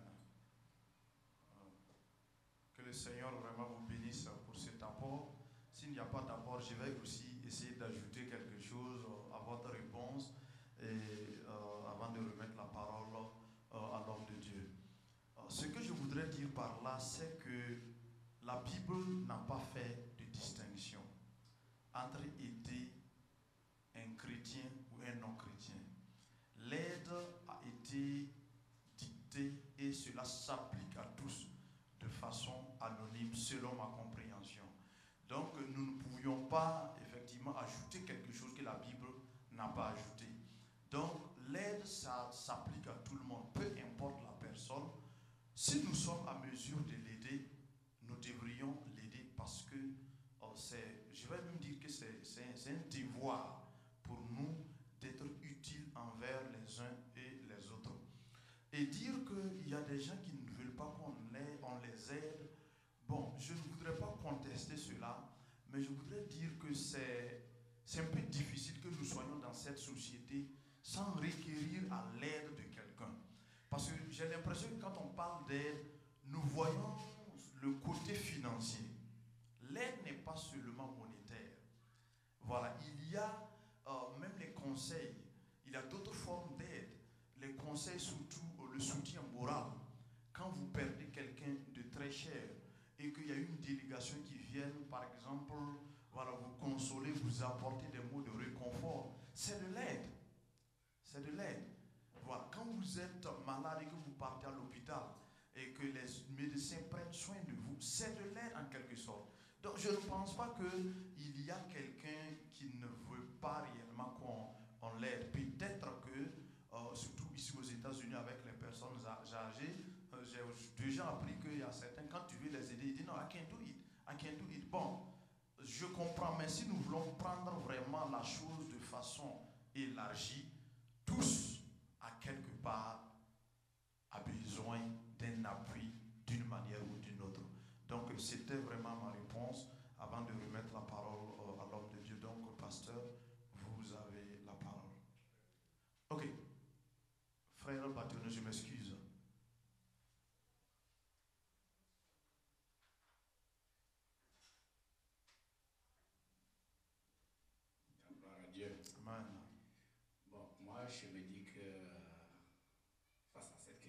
Que le Seigneur vraiment vous bénisse pour cet apport. S'il n'y a pas d'apport, je vais aussi essayer d'ajouter quelque chose à votre réponse et euh, avant de remettre la parole euh, à l'homme de Dieu. Euh, ce que je voudrais dire par là, c'est que la Bible n'a pas fait de distinction entre aider un chrétien ou un non-chrétien. L'aide a été dictée et cela s'applique à tous de façon anonyme selon ma compréhension. Donc nous ne pouvions pas effectivement ajouter quelque chose que la Bible n'a pas ajouté. Donc l'aide, ça s'applique à tout le monde, peu importe la personne. Si nous sommes à mesure de l'aider, nous devrions l'aider parce que oh, c'est, je vais même dire que c'est, c'est, c'est un devoir pour nous d'être utiles envers les uns et les autres. Et dire qu'il y a des gens qui ne veulent pas qu'on les, on les aide, bon, je ne voudrais pas contester cela, mais je voudrais dire que c'est, c'est un peu difficile que nous soyons dans cette société sans requérir à l'aide de quelqu'un. Parce que j'ai l'impression que quand on parle d'aide, nous voyons le côté financier. L'aide n'est pas seulement monétaire. Voilà, il y a euh, même les conseils. Il y a d'autres formes d'aide. Les conseils, surtout le soutien moral. Quand vous perdez quelqu'un de très cher et qu'il y a une délégation qui vient, par exemple, voilà, vous consoler, vous apporter des mots de réconfort, c'est de l'aide. C'est de l'aide. Voilà, quand vous êtes malade et que vous partez à l'hôpital, et que les médecins prennent soin de vous, c'est de l'aide en quelque sorte. Donc je ne pense pas qu'il y a quelqu'un qui ne veut pas réellement qu'on on l'aide. Peut-être que, euh, surtout ici aux États-Unis avec les personnes âgées, euh, j'ai déjà appris qu'il y a certains, quand tu veux les aider, ils disent non, I can't do it, I can't do it. Bon, je comprends, mais si nous voulons prendre vraiment la chose de façon élargie, tous, à quelque part, a besoin d'un appui d'une manière ou d'une autre. Donc, c'était vraiment ma réponse avant de remettre la parole à l'homme de Dieu. Donc, pasteur, vous avez la parole. Ok.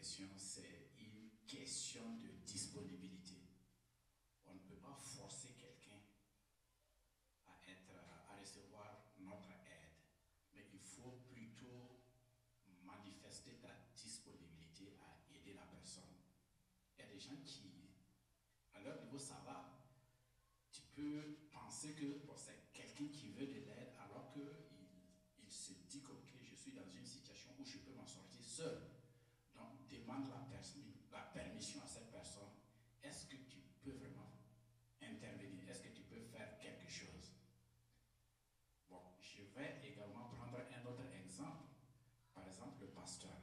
question, c'est une question de disponibilité. On ne peut pas forcer quelqu'un à, être, à recevoir notre aide, mais il faut plutôt manifester ta disponibilité à aider la personne. Il y a des gens qui, à leur niveau, ça va. Tu peux penser que bon, c'est quelqu'un qui veut de l'aide alors qu'il il se dit que ok, je suis dans une situation où je peux m'en sortir seul. Donc, demande la, la permission à cette personne. Est-ce que tu peux vraiment intervenir? Est-ce que tu peux faire quelque chose? Bon, je vais également prendre un autre exemple. Par exemple, le pasteur.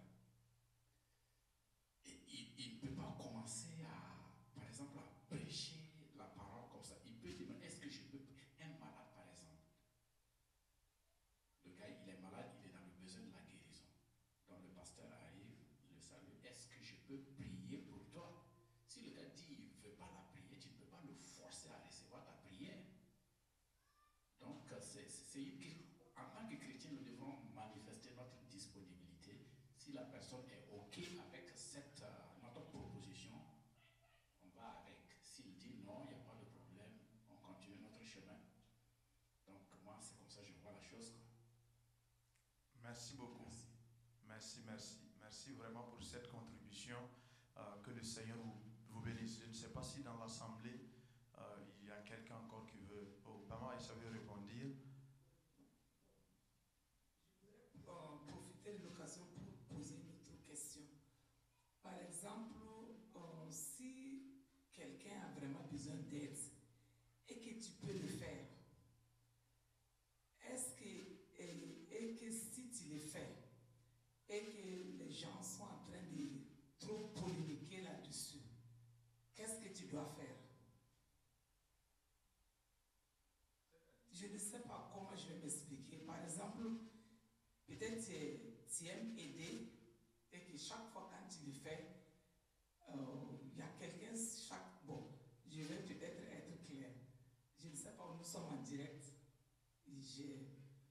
Et il, il ne peut pas commencer à, par exemple, à prêcher la parole comme ça. Il peut dire, est-ce que je peux, un malade par exemple, le gars il est malade, il est dans le besoin de la guérison. Donc le pasteur arrive, il le salue, est-ce que je peux prier pour toi? Si le gars dit, il ne veut pas la prier, tu ne peux pas le forcer à recevoir ta prière. Donc c'est, c'est, en tant que chrétien, nous devons manifester notre disponibilité. Si la personne est OK avec cette, euh, notre proposition, on va avec. S'il dit non, il n'y a pas de problème, on continue notre chemin. Donc moi, c'est comme ça que je vois la chose. Quoi. Merci beaucoup. Merci, merci, merci. Merci vraiment pour cette contribution. Euh, que le Seigneur vous, vous bénisse. Je ne sais pas si dans l'Assemblée, euh, il y a quelqu'un encore qui veut... Oh, Pama, il savait répondre. Profiter de l'occasion pour poser une autre question. Par exemple, euh, si quelqu'un a vraiment besoin d'aide et que tu peux le faire, est-ce que, et, et que si tu le fais et que les gens sont en train de trop polémiquer là-dessus, qu'est-ce que tu dois faire? Je ne sais pas comment je vais m'expliquer. Par exemple, peut-être tu, tu aimes aider et que chaque fois quand tu le fais, il euh, y a quelqu'un, chaque... Bon, je vais peut-être être clair. Je ne sais pas, nous sommes en direct. J'ai...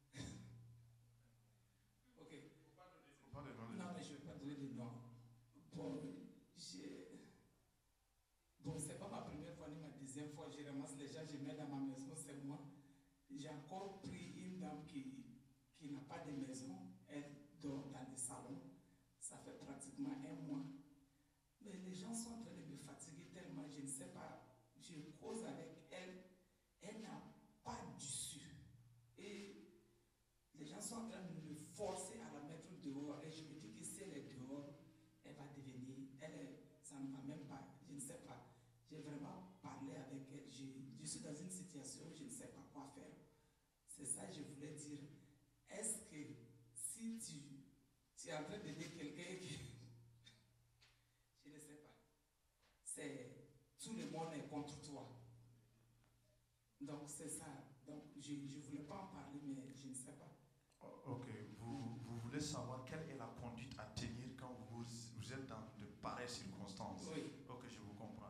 ok. Non, mais je ne vais pas donner de nom. Bon, j'ai... Bon, c'est pas ma première fois ni ma deuxième fois. Je ramasse les gens, je mets dans ma maison, c'est moi. J'ai encore pris une dame qui, qui n'a pas de maison. Elle dort dans le salon. Ça fait pratiquement un mois. Mais les gens sont en train de me fatiguer tellement, je ne sais pas. Je cause avec elle. Elle n'a pas d'issue. Et les gens sont en train de me forcer à la mettre dehors. Et je me dis que si elle est dehors, elle va devenir... Elle est, ça ne va même pas. Je ne sais pas. J'ai vraiment parlé avec elle. Je, je suis dans une situation où je ne sais pas quoi faire. C'est ça que je voulais dire. Est-ce que si tu, tu es en train d'aider quelqu'un qui... je ne sais pas. C'est... Tout le monde est contre toi. Donc c'est ça. Donc je ne voulais pas en parler, mais je ne sais pas. Ok. Vous, vous voulez savoir quelle est la conduite à tenir quand vous, vous êtes dans de pareilles circonstances? Oui. Ok, je vous comprends.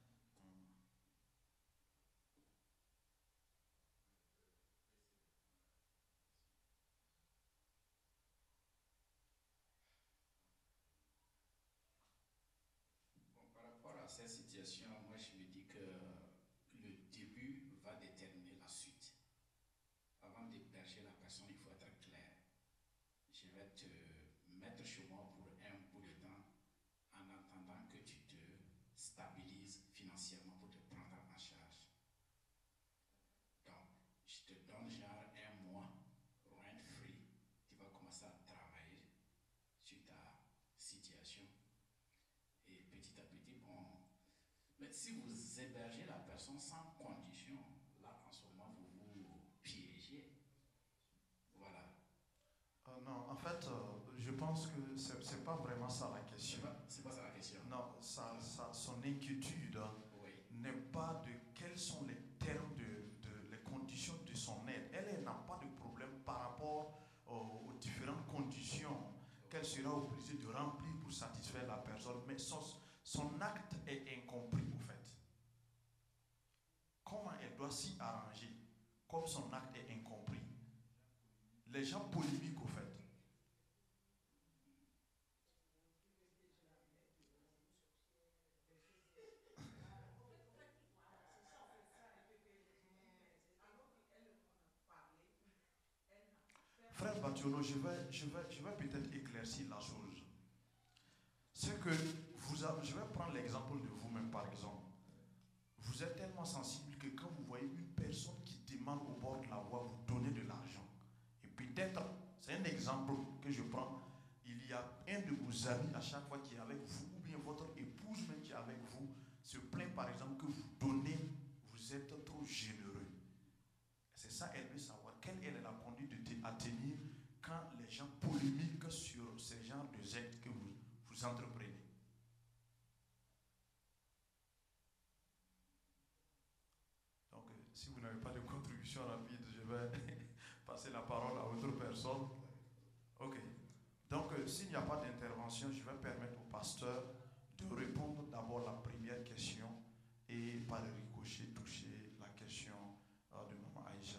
À cette situation, moi je me dis que le début va déterminer la suite. Avant d'héberger la personne, il faut être clair. Je vais te mettre chez moi pour un bout de temps en attendant que tu te stabilises financièrement pour te prendre en charge. Donc, je te donne genre un mois, rent free. Tu vas commencer à travailler sur ta situation. Et petit à petit, bon. Mais si vous hébergez la personne sans condition, là, en ce moment, vous vous piégez. Voilà. Euh, non, en fait, euh, je pense que c'est, c'est pas vraiment ça la question. C'est pas, c'est pas ça la question. Non, ça, ça, son inquiétude oui. n'est pas de quels sont les termes, de, de les conditions de son aide. Elle, elle n'a pas de problème par rapport aux, aux différentes conditions qu'elle sera obligée de remplir pour satisfaire la personne, mais son, son acte est incompris au fait. Comment elle doit s'y arranger, comme son acte est incompris. Les gens polémiquent au fait. frère Bationo, je vais, je vais, je vais peut-être éclaircir la chose. C'est que vous avez, je vais prendre l'exemple de vous-même par exemple. Vous êtes tellement sensible que quand vous voyez une personne qui demande au bord de la voie, vous donnez de l'argent. Et peut-être, c'est un exemple que je prends, il y a un de vos amis à chaque fois qui est avec vous, ou bien votre épouse même qui est avec vous, se plaint par exemple que vous donnez, vous êtes trop généreux. C'est ça, elle veut savoir quelle est la conduite à tenir quand les gens polémiquent sur ce genre de actes que vous, vous entreprenez. Donc, si vous n'avez pas de contribution rapide, je vais passer la parole à autre personne. Ok. Donc, euh, s'il n'y a pas d'intervention, je vais permettre au pasteur de répondre d'abord à la première question et par ricochet toucher la question euh, de Maman Aïcha.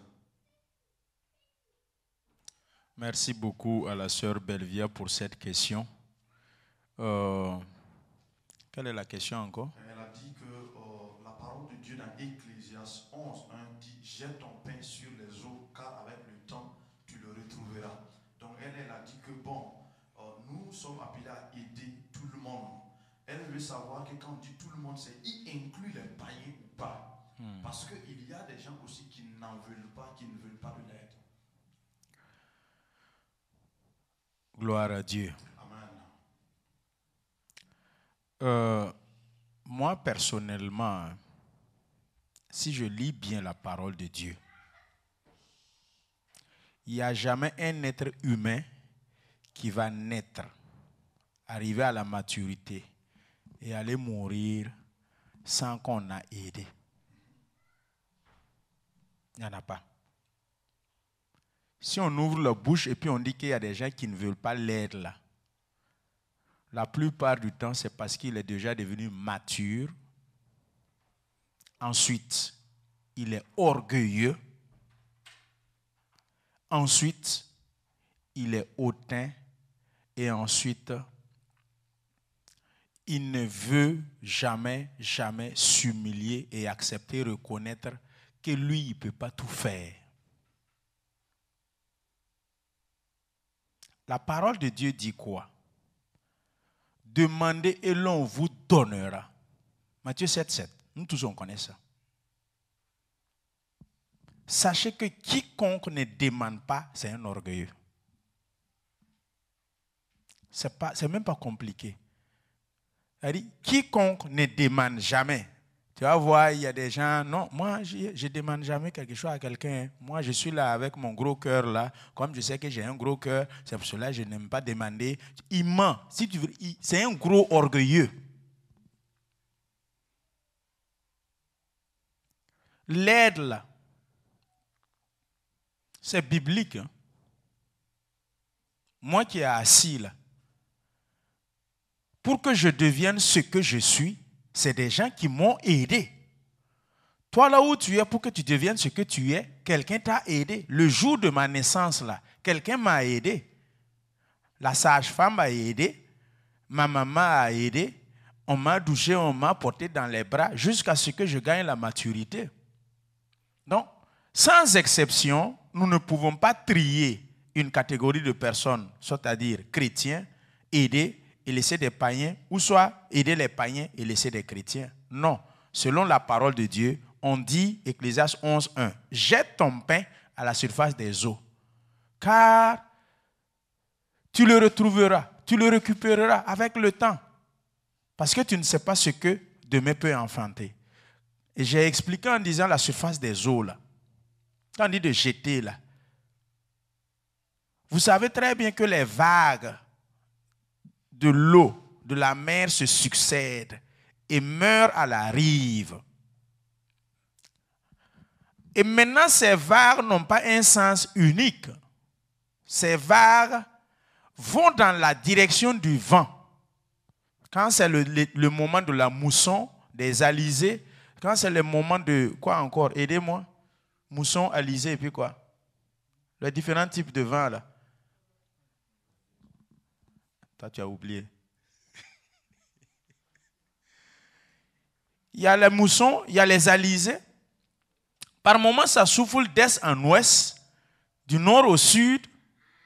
Merci beaucoup à la sœur Belvia pour cette question. Euh, quelle est la question encore? Elle a dit que euh, la parole de Dieu dans Ecclésiaste onze, un dit « Jette ton pain sur les eaux, car avec le temps, tu le retrouveras. » Donc elle, elle a dit que bon, euh, nous sommes appelés à aider tout le monde. Elle veut savoir que quand on dit tout le monde, c'est y inclut les païens ou pas. Hmm. Parce qu'il y a des gens aussi qui n'en veulent pas, qui ne veulent pas de l'aide. Gloire à Dieu. Amen. Euh, moi, personnellement, si je lis bien la parole de Dieu, il n'y a jamais un être humain qui va naître, arriver à la maturité et aller mourir sans qu'on a aidé. Il n'y en a pas. Si on ouvre la bouche et puis on dit qu'il y a des gens qui ne veulent pas l'aide là, la plupart du temps, c'est parce qu'il est déjà devenu mature. Ensuite, il est orgueilleux. Ensuite, il est hautain. Et ensuite, il ne veut jamais, jamais s'humilier et accepter, reconnaître que lui, il ne peut pas tout faire. La parole de Dieu dit quoi? Demandez et l'on vous donnera. Matthieu sept, sept. Nous tous on connaît ça. Sachez que quiconque ne demande pas, c'est un orgueilleux. Ce n'est pas, c'est même pas compliqué. C'est-à-dire, quiconque ne demande jamais. Tu vas voir, il y a des gens, non, moi, je ne demande jamais quelque chose à quelqu'un. Moi, je suis là avec mon gros cœur là. Comme je sais que j'ai un gros cœur, c'est pour cela que je n'aime pas demander. Il ment. Si tu veux, il, c'est un gros orgueilleux. L'aide là, c'est biblique. Hein? Moi qui est assis là, pour que je devienne ce que je suis, c'est des gens qui m'ont aidé. Toi, là où tu es, pour que tu deviennes ce que tu es, quelqu'un t'a aidé. Le jour de ma naissance, là, quelqu'un m'a aidé. La sage-femme m'a aidé. Ma maman a aidé. On m'a douché, on m'a porté dans les bras jusqu'à ce que je gagne la maturité. Donc, sans exception, nous ne pouvons pas trier une catégorie de personnes, c'est-à-dire chrétiens, aider et laisser des païens, ou soit aider les païens et laisser des chrétiens. Non. Selon la parole de Dieu, on dit, Ecclésiaste onze, un, jette ton pain à la surface des eaux, car tu le retrouveras, tu le récupéreras avec le temps, parce que tu ne sais pas ce que demain peut enfanter. Et j'ai expliqué en disant la surface des eaux, là. Quand on dit de jeter, là, vous savez très bien que les vagues de l'eau, de la mer se succèdent et meurent à la rive. Et maintenant, ces vagues n'ont pas un sens unique. Ces vagues vont dans la direction du vent. Quand c'est le, le, le moment de la mousson, des alizés, quand c'est le moment de, quoi encore, aidez-moi, mousson, alizé et puis quoi? Les différents types de vent là. Toi, tu as oublié. Il y a les moussons, il y a les alizés. Par moments, ça souffle d'est en ouest, du nord au sud,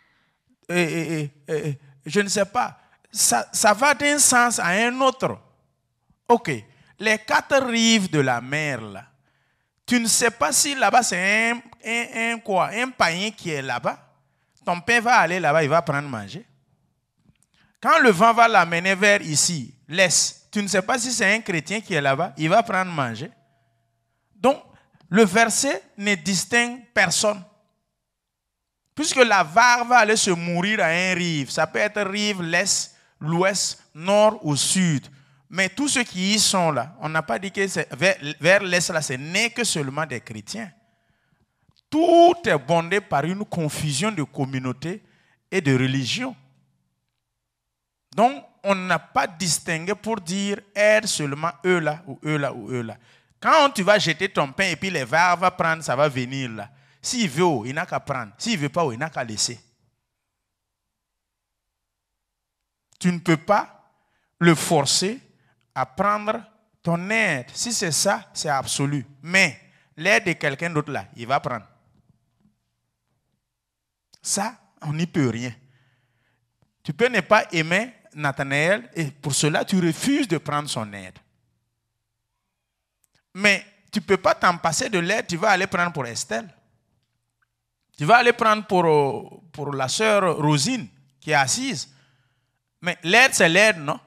et, et, et, et, je ne sais pas, ça, ça va d'un sens à un autre. Ok, les quatre rives de la mer, là, tu ne sais pas si là-bas c'est un, un, un, quoi, un païen qui est là-bas. Ton père va aller là-bas, il va prendre manger. Quand le vent va l'amener vers ici, l'est, tu ne sais pas si c'est un chrétien qui est là-bas, il va prendre manger. Donc, le verset ne distingue personne. Puisque la var va aller se mourir à un rive. Ça peut être rive, l'est, l'ouest, nord ou sud. Mais tous ceux qui y sont là, on n'a pas dit que c'est vers, vers l'est, là, ce n'est que seulement des chrétiens. Tout est bondé par une confusion de communauté et de religion. Donc, on n'a pas distingué pour dire aide seulement eux là, ou eux là, ou eux là. Quand tu vas jeter ton pain et puis les vers vont prendre, ça va venir là. S'il veut, il n'a qu'à prendre. S'il ne veut pas, il n'a qu'à laisser. Tu ne peux pas le forcer à prendre ton aide. Si c'est ça, c'est absolu. Mais l'aide de quelqu'un d'autre là, il va prendre. Ça, on n'y peut rien. Tu peux ne pas aimer Nathanaël et pour cela, tu refuses de prendre son aide. Mais tu ne peux pas t'en passer de l'aide, tu vas aller prendre pour Estelle. Tu vas aller prendre pour, pour la sœur Rosine qui est assise. Mais l'aide, c'est l'aide, non?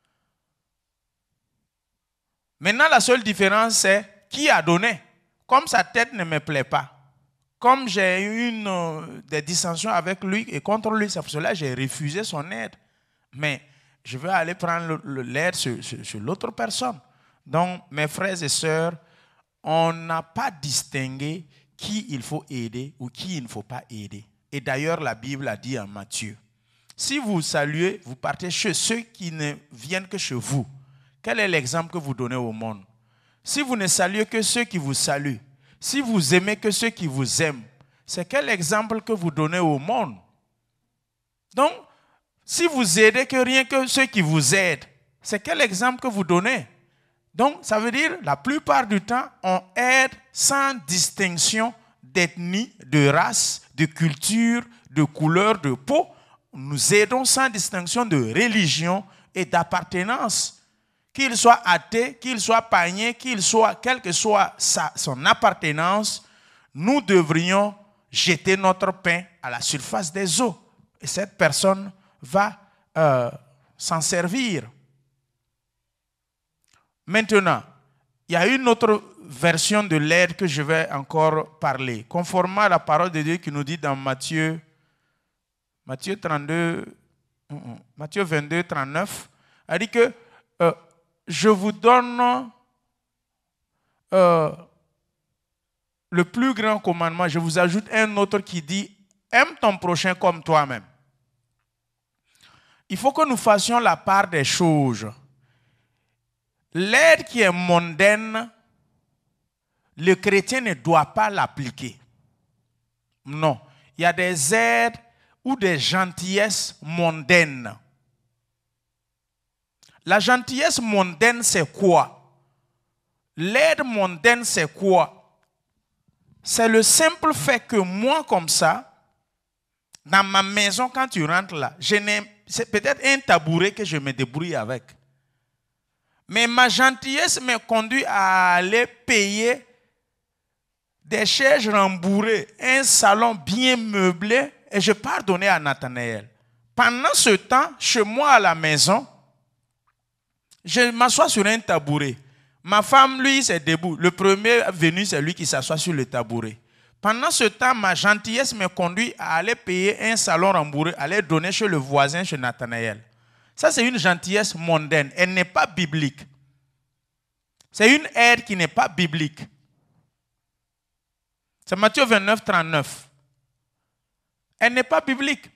Maintenant, la seule différence, c'est qui a donné. Comme sa tête ne me plaît pas, comme j'ai eu une, euh, des dissensions avec lui et contre lui, c'est pour cela que j'ai refusé son aide. Mais je vais aller prendre l'aide sur, sur, sur l'autre personne. Donc, mes frères et sœurs, on n'a pas distingué qui il faut aider ou qui il ne faut pas aider. Et d'ailleurs, la Bible a dit en Matthieu, si vous saluez, vous partez chez ceux qui ne viennent que chez vous. Quel est l'exemple que vous donnez au monde? Si vous ne saluez que ceux qui vous saluent, si vous aimez que ceux qui vous aiment, c'est quel exemple que vous donnez au monde? Donc, si vous aidez que rien que ceux qui vous aident, c'est quel exemple que vous donnez? Donc, ça veut dire, la plupart du temps, on aide sans distinction d'ethnie, de race, de culture, de couleur de peau. Nous aidons sans distinction de religion et d'appartenance. Qu'il soit athée, qu'il soit païen, qu'il soit, quelle que soit sa, son appartenance, nous devrions jeter notre pain à la surface des eaux. Et cette personne va euh, s'en servir. Maintenant, il y a une autre version de l'aide que je vais encore parler. Conformément à la parole de Dieu qui nous dit dans Matthieu, Matthieu trente-deux, Matthieu vingt-deux, trente-neuf, elle dit que euh, je vous donne euh, le plus grand commandement. Je vous ajoute un autre qui dit aime ton prochain comme toi-même. Il faut que nous fassions la part des choses. L'aide qui est mondaine, le chrétien ne doit pas l'appliquer. Non. Il y a des aides ou des gentillesses mondaines. La gentillesse mondaine, c'est quoi? L'aide mondaine, c'est quoi? C'est le simple fait que moi, comme ça, dans ma maison, quand tu rentres là, je n'ai, c'est peut-être un tabouret que je me débrouille avec. Mais ma gentillesse me conduit à aller payer des chaises rembourrées, un salon bien meublé, et je pars donner à Nathanaël. Pendant ce temps, chez moi à la maison, je m'assois sur un tabouret. Ma femme, lui, c'est debout. Le premier venu, c'est lui qui s'assoit sur le tabouret. Pendant ce temps, ma gentillesse me conduit à aller payer un salon rembourré, aller donner chez le voisin, chez Nathanaël. Ça, c'est une gentillesse mondaine. Elle n'est pas biblique. C'est une aide qui n'est pas biblique. C'est Matthieu vingt-neuf, trente-neuf. Elle n'est pas biblique.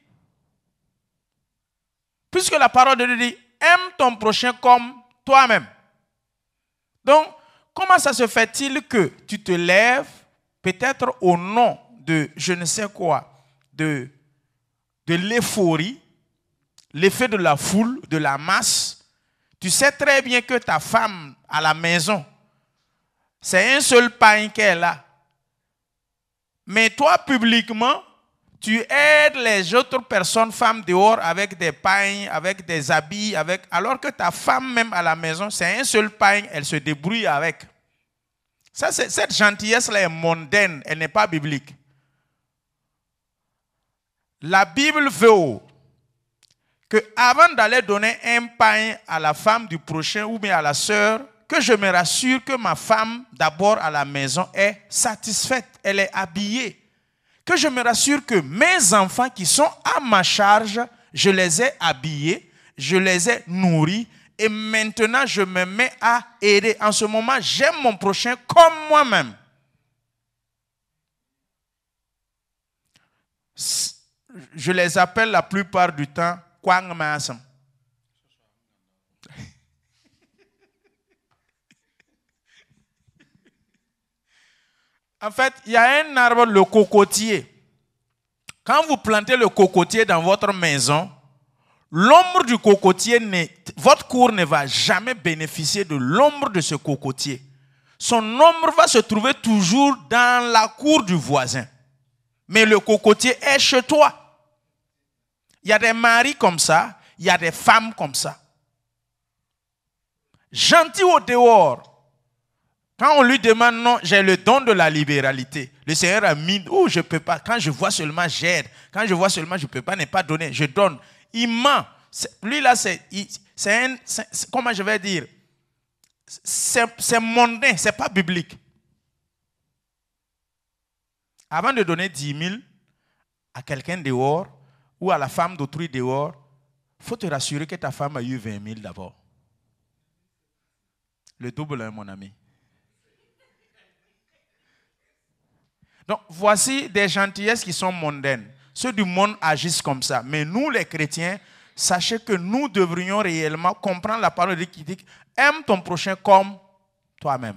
Puisque la parole de Dieu dit, aime ton prochain comme toi-même. Donc, comment ça se fait-il que tu te lèves, peut-être au nom de je ne sais quoi, de, de l'euphorie, l'effet de la foule, de la masse. Tu sais très bien que ta femme à la maison, c'est un seul pain qu'elle a. Mais toi, publiquement, Tu aides les autres personnes, femmes dehors, avec des pains, avec des habits, avec... alors que ta femme même à la maison, c'est un seul pain, elle se débrouille avec. Ça, cette gentillesse-là est mondaine, elle n'est pas biblique. La Bible veut que avant d'aller donner un pain à la femme du prochain ou bien à la sœur, que je me rassure que ma femme, d'abord à la maison, est satisfaite, elle est habillée. Que je me rassure que mes enfants qui sont à ma charge, je les ai habillés, je les ai nourris et maintenant je me mets à aider. En ce moment, j'aime mon prochain comme moi-même. Je les appelle la plupart du temps Kwang Masam. En fait, il y a un arbre, le cocotier. Quand vous plantez le cocotier dans votre maison, l'ombre du cocotier, votre cour ne va jamais bénéficier de l'ombre de ce cocotier. Son ombre va se trouver toujours dans la cour du voisin. Mais le cocotier est chez toi. Il y a des maris comme ça, il y a des femmes comme ça. Gentil au dehors. Quand on lui demande, non, j'ai le don de la libéralité. Le Seigneur a mis, oh, je ne peux pas. Quand je vois seulement, j'aide. Quand je vois seulement, je ne peux pas ne pas donner. Je donne. Il ment. Lui, là, c'est, c'est un, c'est, comment je vais dire, c'est mondain, ce n'est pas biblique. Avant de donner dix mille à quelqu'un dehors ou à la femme d'autrui dehors, il faut te rassurer que ta femme a eu vingt mille d'abord. Le double, hein, mon ami. Donc, voici des gentillesses qui sont mondaines. Ceux du monde agissent comme ça. Mais nous, les chrétiens, sachez que nous devrions réellement comprendre la parole de Dieu qui dit « Aime ton prochain comme toi-même ».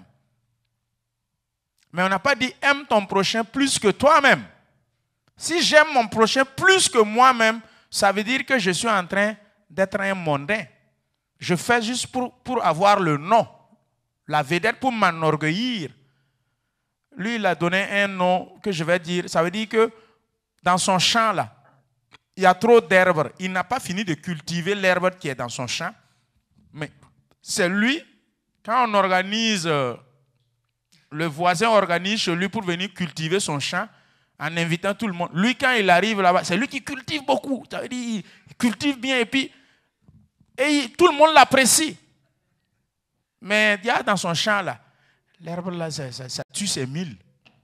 Mais on n'a pas dit « Aime ton prochain plus que toi-même ». Si j'aime mon prochain plus que moi-même, ça veut dire que je suis en train d'être un mondain. Je fais juste pour, pour avoir le nom, la vedette, pour m'enorgueillir. Lui, il a donné un nom que je vais dire. Ça veut dire que dans son champ, là, il y a trop d'herbes. Il n'a pas fini de cultiver l'herbe qui est dans son champ. Mais c'est lui, quand on organise, le voisin organise chez lui pour venir cultiver son champ, en invitant tout le monde. Lui, quand il arrive là-bas, c'est lui qui cultive beaucoup. Ça veut dire, il cultive bien et puis et tout le monde l'apprécie. Mais il y a dans son champ, là, l'herbe là, ça, ça, ça tue ses mille.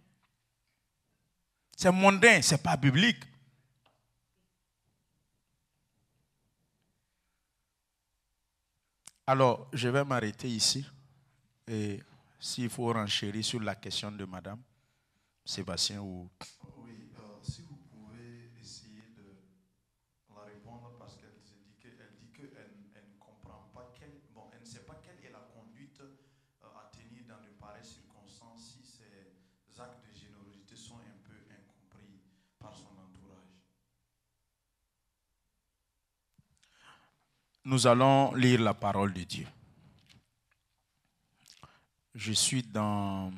C'est mondain, ce n'est pas biblique. Alors, je vais m'arrêter ici. Et s'il faut renchérir sur la question de Madame Sébastien ou... Oui, euh, si vous pouvez essayer de la répondre parce qu'elle dit qu'elle dit qu'elle elle ne comprend pas, quelle, bon, elle ne sait pas quelle est la conduite euh, à tenir dans de pareilles circonstances si ces actes de générosité sont un peu incompris par son entourage. Nous allons lire la parole de Dieu. Je suis dans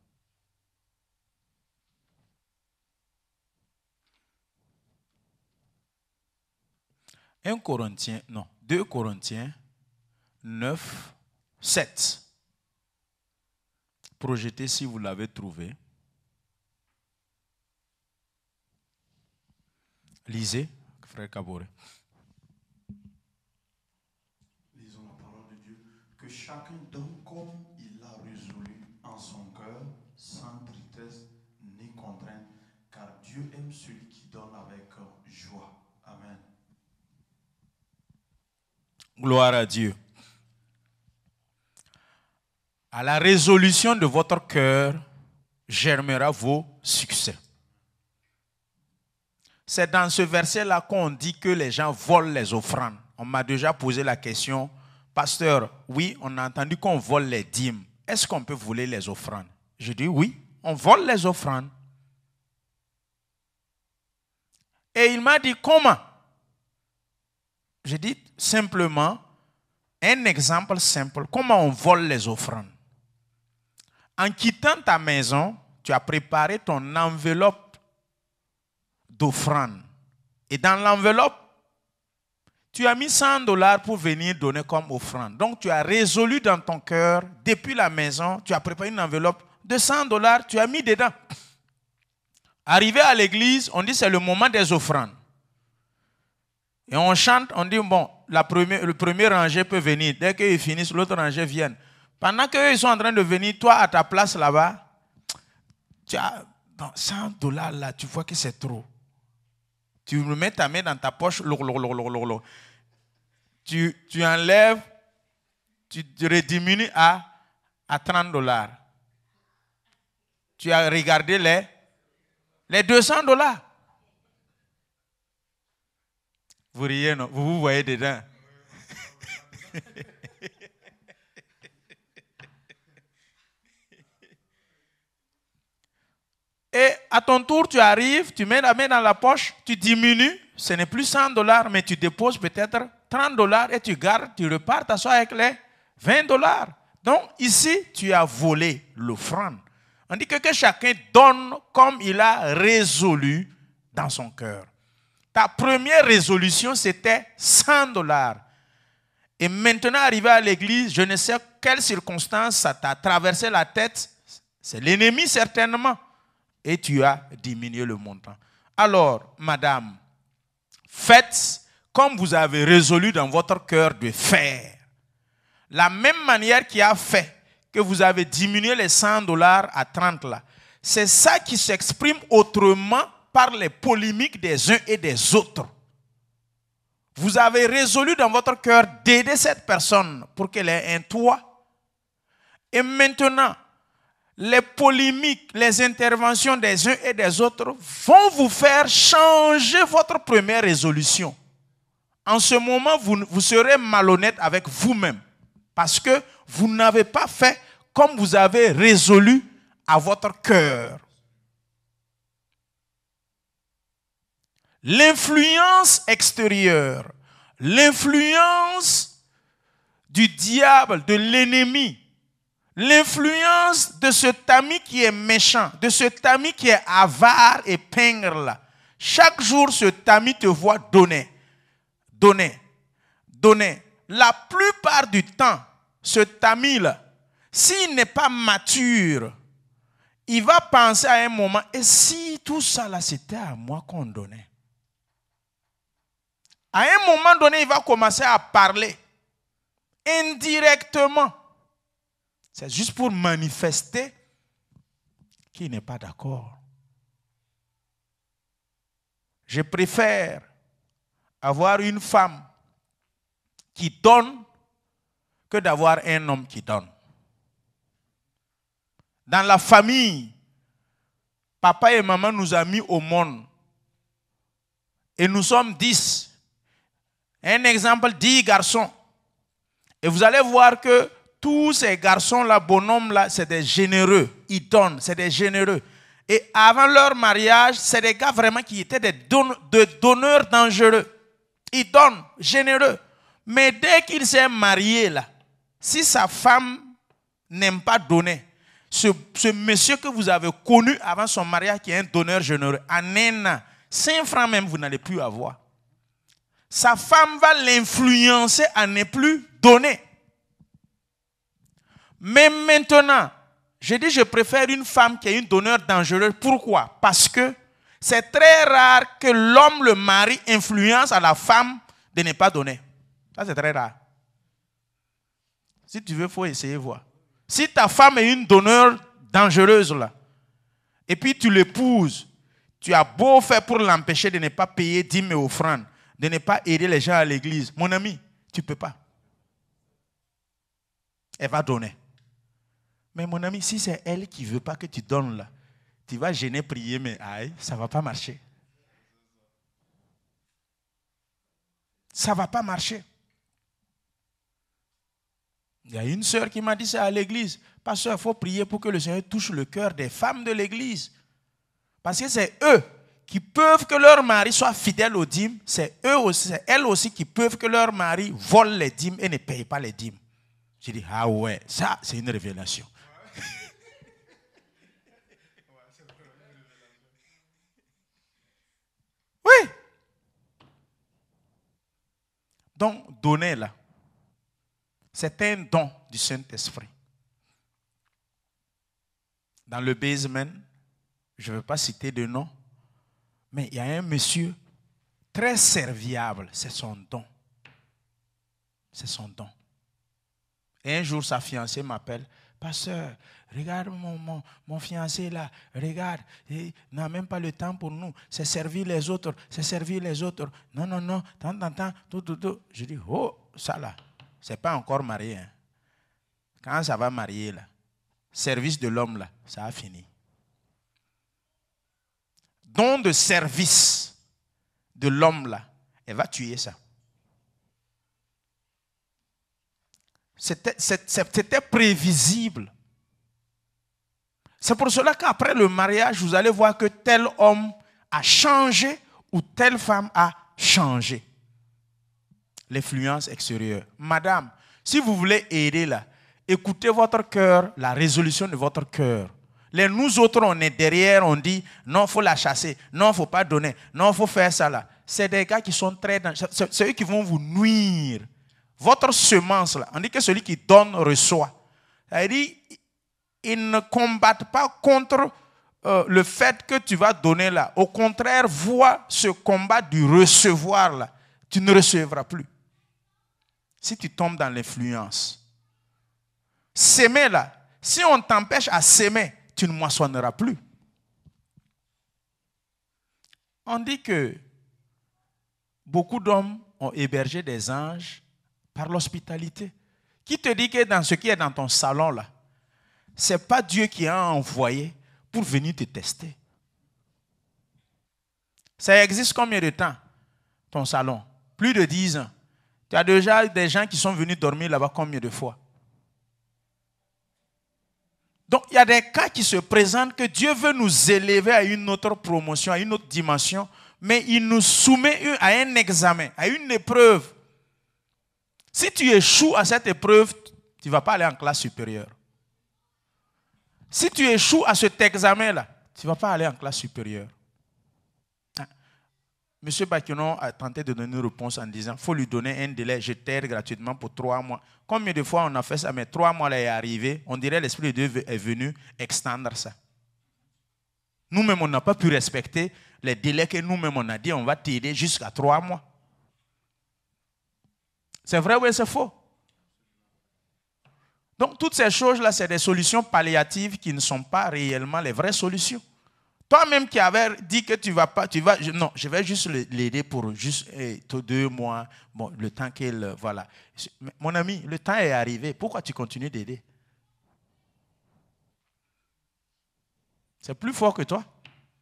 un Corinthiens, non, deux Corinthiens neuf, sept. Projetez si vous l'avez trouvé. Lisez, frère Kabore. Lisons la parole de Dieu. Que chacun donne comme il l'a résolu en son cœur, sans tristesse ni contrainte, car Dieu aime celui qui donne avec joie. Amen. Gloire à Dieu. À la résolution de votre cœur germera vos succès. C'est dans ce verset-là qu'on dit que les gens volent les offrandes. On m'a déjà posé la question, pasteur, oui, on a entendu qu'on vole les dîmes. Est-ce qu'on peut voler les offrandes? Je dis oui, on vole les offrandes. Et il m'a dit comment? Je dis simplement, un exemple simple, comment on vole les offrandes. En quittant ta maison, tu as préparé ton enveloppe d'offrande. Et dans l'enveloppe, tu as mis cent dollars pour venir donner comme offrande. Donc tu as résolu dans ton cœur, depuis la maison, tu as préparé une enveloppe de cent dollars, tu as mis dedans. Arrivé à l'église, on dit c'est le moment des offrandes. Et on chante, on dit bon, la première, le premier rangé peut venir. Dès qu'ils finissent, l'autre rangé vient. Pendant qu'eux sont en train de venir, toi à ta place là-bas, tu as bon, cent dollars là, tu vois que c'est trop. Tu mets ta main dans ta poche, lor, lor, lor, lor, lor. Tu, tu enlèves, tu rediminues à, à trente dollars. Tu as regardé les, les deux cents dollars. Vous riez, non? Vous vous voyez dedans. Et à ton tour, tu arrives, tu mets la main dans la poche, tu diminues, ce n'est plus cent dollars, mais tu déposes peut-être trente dollars et tu gardes, tu repars t'asseoir avec les vingt dollars. Donc ici, tu as volé l'offrande. On dit que, que chacun donne comme il a résolu dans son cœur. Ta première résolution, c'était cent dollars. Et maintenant, arrivé à l'église, je ne sais quelle circonstance ça t'a traversé la tête. C'est l'ennemi certainement. Et tu as diminué le montant. Alors, madame, faites comme vous avez résolu dans votre cœur de faire. La même manière qui a fait que vous avez diminué les cent dollars à trente là. C'est ça qui s'exprime autrement par les polémiques des uns et des autres. Vous avez résolu dans votre cœur d'aider cette personne pour qu'elle ait un toit. Et maintenant, les polémiques, les interventions des uns et des autres vont vous faire changer votre première résolution. En ce moment, vous, vous serez malhonnête avec vous-même parce que vous n'avez pas fait comme vous avez résolu à votre cœur. L'influence extérieure, l'influence du diable, de l'ennemi, l'influence de cet ami qui est méchant, de cet ami qui est avare et pingre là. Chaque jour, cet ami te voit donner, donner, donner. La plupart du temps, cet ami-là, s'il n'est pas mature, il va penser à un moment, et si tout ça là, c'était à moi qu'on donnait? À un moment donné, il va commencer à parler indirectement. C'est juste pour manifester qu'il n'est pas d'accord. Je préfère avoir une femme qui donne que d'avoir un homme qui donne. Dans la famille, papa et maman nous ont mis au monde. Et nous sommes dix. Un exemple, dix garçons. Et vous allez voir que tous ces garçons-là, bonhommes-là, c'est des généreux. Ils donnent, c'est des généreux. Et avant leur mariage, c'est des gars vraiment qui étaient des don- de donneurs dangereux. Ils donnent, généreux. Mais dès qu'il s'est marié, là, si sa femme n'aime pas donner, ce, ce monsieur que vous avez connu avant son mariage, qui est un donneur généreux, en un an, cinq francs même, vous n'allez plus avoir. Sa femme va l'influencer à ne plus donner. Mais maintenant, je dis je préfère une femme qui est une donneur dangereuse. Pourquoi? Parce que c'est très rare que l'homme, le mari, influence à la femme de ne pas donner. Ça, c'est très rare. Si tu veux, il faut essayer voir. Si ta femme est une donneur dangereuse, là, et puis tu l'épouses, tu as beau faire pour l'empêcher de ne pas payer dîmes et offrandes, de ne pas aider les gens à l'église. Mon ami, tu ne peux pas. Elle va donner. Mais mon ami, si c'est elle qui ne veut pas que tu donnes là, tu vas gêner, prier, mais aïe, ça ne va pas marcher. Ça ne va pas marcher. Il y a une sœur qui m'a dit ça à l'église. Pasteur, il faut prier pour que le Seigneur touche le cœur des femmes de l'église. Parce que c'est eux qui peuvent que leur mari soit fidèle aux dîmes. C'est eux aussi, c'est elles aussi qui peuvent que leur mari vole les dîmes et ne paye pas les dîmes. J'ai dit, ah ouais, ça c'est une révélation. Donc, donner là, c'est un don du Saint-Esprit. Dans le basement, je ne veux pas citer de nom, mais il y a un monsieur très serviable, c'est son don. C'est son don. Et un jour, sa fiancée m'appelle, pasteur, regarde mon, mon, mon fiancé là, regarde, il n'a même pas le temps pour nous, c'est servir les autres, c'est servir les autres. Non, non, non, tant, tant, tant, tout, tout, tout. Je dis, oh, ça là, c'est pas encore marié. Hein. Quand ça va marier là, service de l'homme là, ça a fini. Don de service de l'homme là, elle va tuer ça. C'était, c'était prévisible. C'est pour cela qu'après le mariage, vous allez voir que tel homme a changé ou telle femme a changé. L'influence extérieure. Madame, si vous voulez aider là, écoutez votre cœur, la résolution de votre cœur. Les nous autres, on est derrière, on dit, non, il faut la chasser, non, il ne faut pas donner, non, il faut faire ça là. C'est des gars qui sont très dangereux. C'est eux qui vont vous nuire. Votre semence là, on dit que celui qui donne reçoit. C'est-à-dire, ils ne combattent pas contre euh, le fait que tu vas donner là. Au contraire, vois ce combat du recevoir là. Tu ne recevras plus. Si tu tombes dans l'influence. S'aimer là, si on t'empêche à s'aimer, tu ne moissonneras plus. On dit que beaucoup d'hommes ont hébergé des anges par l'hospitalité. Qui te dit que dans ce qui est dans ton salon là, ce n'est pas Dieu qui a envoyé pour venir te tester. Ça existe combien de temps, ton salon? Plus de dix ans. Tu as déjà des gens qui sont venus dormir là-bas combien de fois? Donc, il y a des cas qui se présentent que Dieu veut nous élever à une autre promotion, à une autre dimension, mais il nous soumet à un examen, à une épreuve. Si tu échoues à cette épreuve, tu ne vas pas aller en classe supérieure. Si tu échoues à cet examen-là, tu ne vas pas aller en classe supérieure. Monsieur Bakionon a tenté de donner une réponse en disant, il faut lui donner un délai, je t'aide gratuitement pour trois mois. Combien de fois on a fait ça, mais trois mois là est arrivé, on dirait l'Esprit de Dieu est venu extendre ça. Nous-mêmes, on n'a pas pu respecter les délais que nous-mêmes on a dit, on va t'aider jusqu'à trois mois. C'est vrai ou c'est faux? Donc, toutes ces choses-là, c'est des solutions palliatives qui ne sont pas réellement les vraies solutions. Toi-même qui avais dit que tu ne vas pas, tu vas, non, je vais juste l'aider pour juste eh, deux mois, bon, le temps qu'elle, voilà. Mon ami, le temps est arrivé, pourquoi tu continues d'aider? C'est plus fort que toi.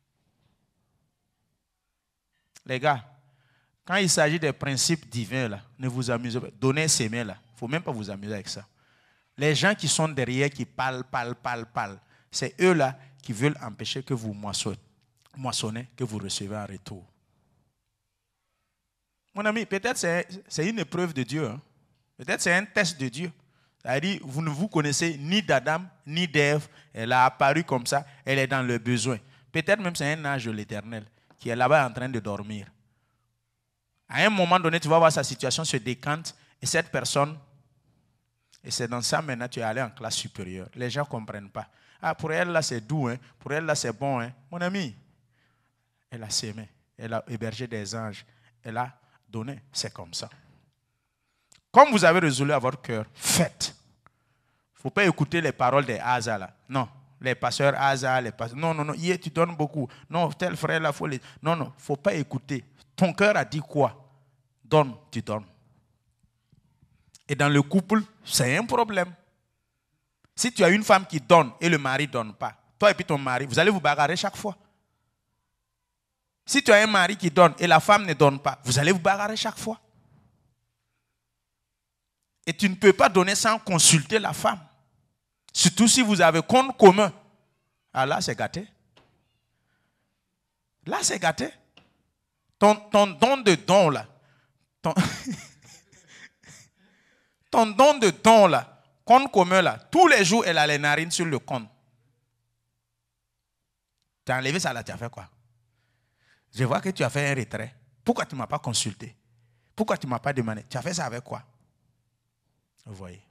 Les gars, quand il s'agit des principes divins, là, ne vous amusez pas. Donnez, s'aimer, là. Il ne faut même pas vous amuser avec ça. Les gens qui sont derrière, qui parlent, parlent, parlent, parlent, c'est eux-là qui veulent empêcher que vous moissonnez, moissonnez, que vous recevez en retour. Mon ami, peut-être c'est, c'est une épreuve de Dieu. Hein? Peut-être c'est un test de Dieu. C'est-à-dire, vous ne vous connaissez ni d'Adam, ni d'Ève. Elle a apparu comme ça, elle est dans le besoin. Peut-être même c'est un ange de l'Éternel qui est là-bas en train de dormir. À un moment donné, tu vas voir sa situation se décante et cette personne, et c'est dans ça maintenant tu es allé en classe supérieure. Les gens ne comprennent pas. Ah, pour elle là c'est doux, hein? Pour elle là c'est bon. Hein? Mon ami, elle a s'aimé, elle a hébergé des anges, elle a donné. C'est comme ça. Comme vous avez résolu à votre cœur, faites. Il ne faut pas écouter les paroles des Asa là. Non, les pasteurs Asa, les pasteurs. Non, non, non, hier tu donnes beaucoup. Non, tel frère là, faut les. Non, non, il ne faut pas écouter. Ton cœur a dit quoi? Donne, tu donnes. Et dans le couple, c'est un problème. Si tu as une femme qui donne et le mari ne donne pas, toi et puis ton mari, vous allez vous bagarrer chaque fois. Si tu as un mari qui donne et la femme ne donne pas, vous allez vous bagarrer chaque fois. Et tu ne peux pas donner sans consulter la femme. Surtout si vous avez compte commun. Ah là, c'est gâté. Là, c'est gâté. Ton, ton don de don, là. Ton, ton don de don, là. Compte commun, là. Tous les jours, elle a les narines sur le compte. Tu as enlevé ça, là, tu as fait quoi? Je vois que tu as fait un retrait. Pourquoi tu ne m'as pas consulté? Pourquoi tu ne m'as pas demandé? Tu as fait ça avec quoi? Vous voyez.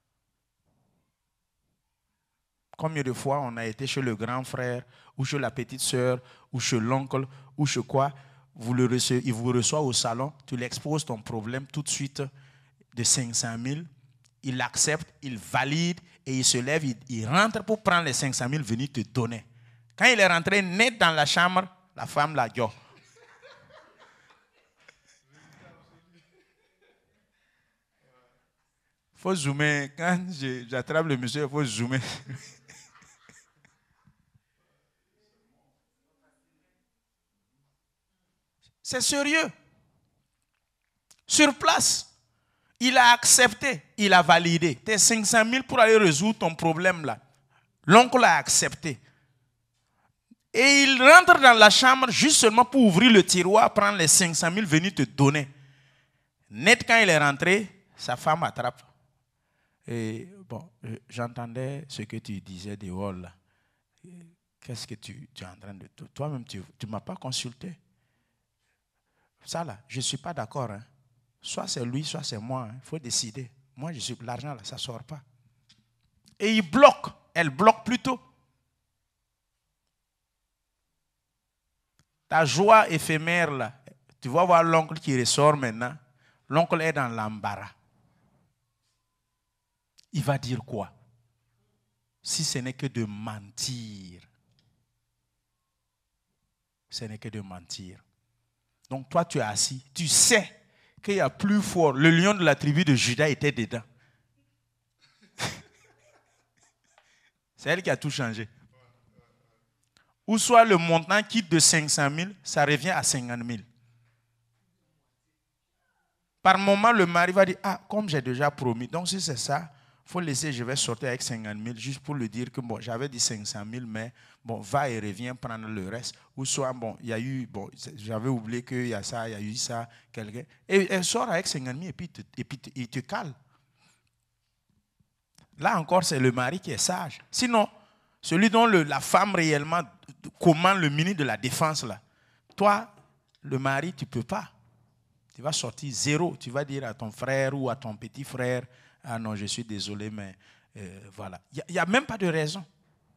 Combien de fois on a été chez le grand frère, ou chez la petite sœur, ou chez l'oncle, ou chez quoi, vous le recevez, il vous reçoit au salon, tu lui exposes ton problème tout de suite de cinq cent mille, il accepte, il valide, et il se lève, il, il rentre pour prendre les cinq cent mille, venir te donner. Quand il est rentré net dans la chambre, la femme l'a dit. Il faut zoomer. Quand j'attrape le monsieur, il faut zoomer. C'est sérieux. Sur place, il a accepté, il a validé. Tes cinq cent mille pour aller résoudre ton problème là. L'oncle a accepté. Et il rentre dans la chambre juste seulement pour ouvrir le tiroir, prendre les cinq cent mille, venir te donner. Net, quand il est rentré, sa femme attrape. Et bon, j'entendais ce que tu disais dehors là. Qu'est-ce que tu, tu es en train de... Toi-même, tu ne m'as pas consulté. Ça là, je ne suis pas d'accord. Hein. Soit c'est lui, soit c'est moi. Il hein. faut décider. Moi, je suis l'argent là, ça ne sort pas. Et il bloque. Elle bloque plutôt. Ta joie éphémère là, tu vas voir l'oncle qui ressort maintenant. L'oncle est dans l'embarras. Il va dire quoi? Si ce n'est que de mentir. Ce n'est que de mentir. Donc toi, tu es assis. Tu sais qu'il y a plus fort. Le lion de la tribu de Juda était dedans. C'est elle qui a tout changé. Ou soit le montant quitte de cinq cent mille, ça revient à cinquante mille. Par moment, le mari va dire, ah, comme j'ai déjà promis, donc si c'est ça, il faut laisser, je vais sortir avec cinquante mille, juste pour lui dire que bon, j'avais dit cinq cent mille, mais bon, va et reviens prendre le reste. Ou soit, bon, il y a eu, bon, j'avais oublié qu'il y a ça, il y a eu ça, quelqu'un. Et elle sort avec cinquante mille et puis, te, et puis te, il te cale. Là encore, c'est le mari qui est sage. Sinon, celui dont le, la femme réellement commande le ministre de la Défense, là, toi, le mari, tu ne peux pas. Tu vas sortir zéro. Tu vas dire à ton frère ou à ton petit frère, ah non, je suis désolé, mais euh, voilà. Il n'y a, a même pas de raison.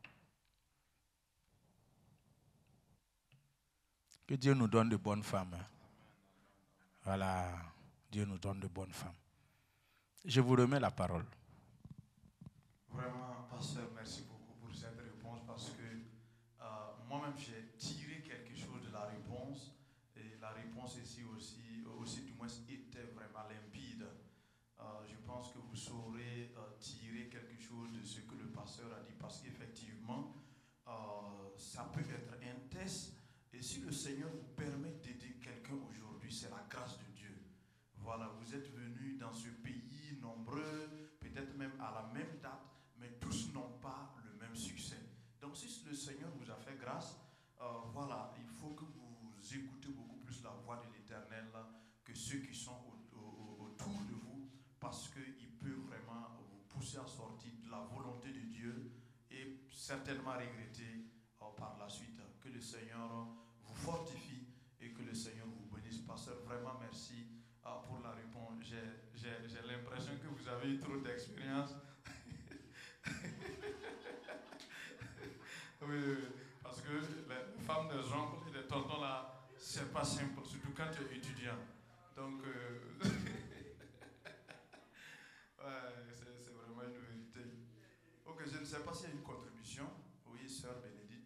Que Dieu nous donne de bonnes femmes. Hein. Voilà. Dieu nous donne de bonnes femmes. Je vous remets la parole. Vraiment, pasteur, merci beaucoup pour cette réponse parce que euh, moi-même, j'ai tiré quelque chose de la réponse. Et la réponse ici aussi, aussi du moins, était vraiment limpide. Euh, je pense que vous saurez euh, tirer quelque chose de ce que le pasteur a dit parce qu'effectivement, euh, ça peut être un test. Et si le Seigneur vous permet d'aider quelqu'un aujourd'hui, c'est la grâce de Dieu. Voilà, vous êtes venus dans ce pays nombreux, peut-être même à la même date, mais tous n'ont pas le même succès. Donc si le Seigneur vous a fait grâce, euh, voilà, il faut que vous écoutez beaucoup plus la voix de l'Éternel que ceux qui sont au, au, autour de vous, parce qu'il peut vraiment vous pousser à sortir de la volonté de Dieu et certainement regretter euh, par la suite. Que le Seigneur vous fortifie et que le Seigneur vous bénisse. Pasteur, vraiment merci euh, pour la réponse. J'ai l'impression que vous avez eu trop d'expérience. Oui, oui, parce que les femmes des oncles et des tontons là, c'est pas simple, surtout quand tu es étudiant. Donc, euh, ouais, c'est vraiment une vérité. Ok, je ne sais pas s'il y a une contribution. Oui, sœur Bénédicte.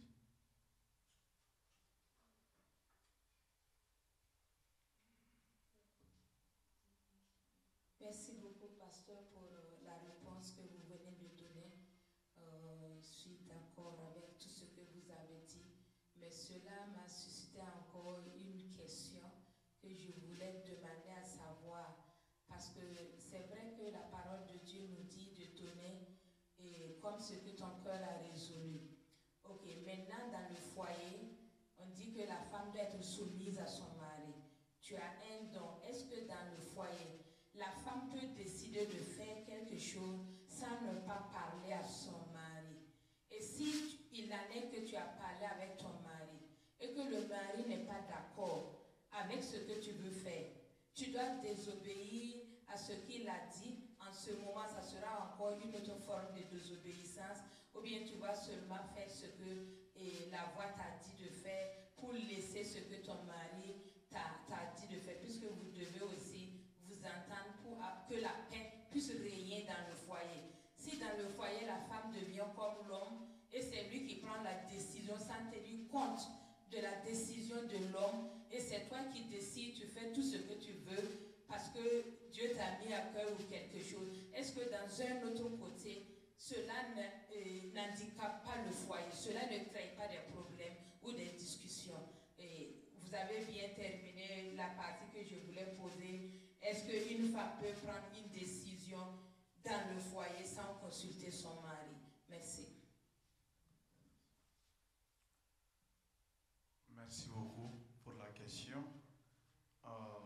Merci beaucoup, pasteur, pour la réponse que vous venez de donner. Euh, je suis d'accord avec tout ce que vous avez dit, mais cela m'a suscité encore une question que je voulais demander à savoir, parce que c'est vrai que la parole de Dieu nous dit de donner et comme ce que ton cœur a résolu. Ok, maintenant dans le foyer, on dit que la femme doit être soumise à son mari. Tu as un don. Est-ce que dans le foyer, la femme peut décider de faire quelque chose sans ne pas parler à son mari? Et si il en est que tu as parlé avec ton mari et que le mari n'est pas d'accord avec ce que tu veux faire, tu dois désobéir à ce qu'il a dit. En ce moment, ça sera encore une autre forme de désobéissance. Ou bien tu vas seulement faire ce que et la voix t'a dit de faire pour laisser ce que ton mari t'a, t'a dit de faire, puisque vous devez aussi vous entendre pour que la paix puisse régner dans le foyer. Si dans le foyer, la femme devient comme l'homme et c'est lui qui prend la décision sans tenir compte de la décision de l'homme et c'est toi qui décides, tu fais tout ce que tu veux parce que Dieu t'a mis à cœur ou quelque chose. Est-ce que dans un autre côté, cela ne, n'handicape pas le foyer, cela ne crée pas des problèmes ou des discussions? Et vous avez bien terminé la partie que je voulais poser. Est-ce qu'une femme peut prendre une décision dans le foyer sans consulter son mari? Merci. Merci beaucoup pour la question. Euh,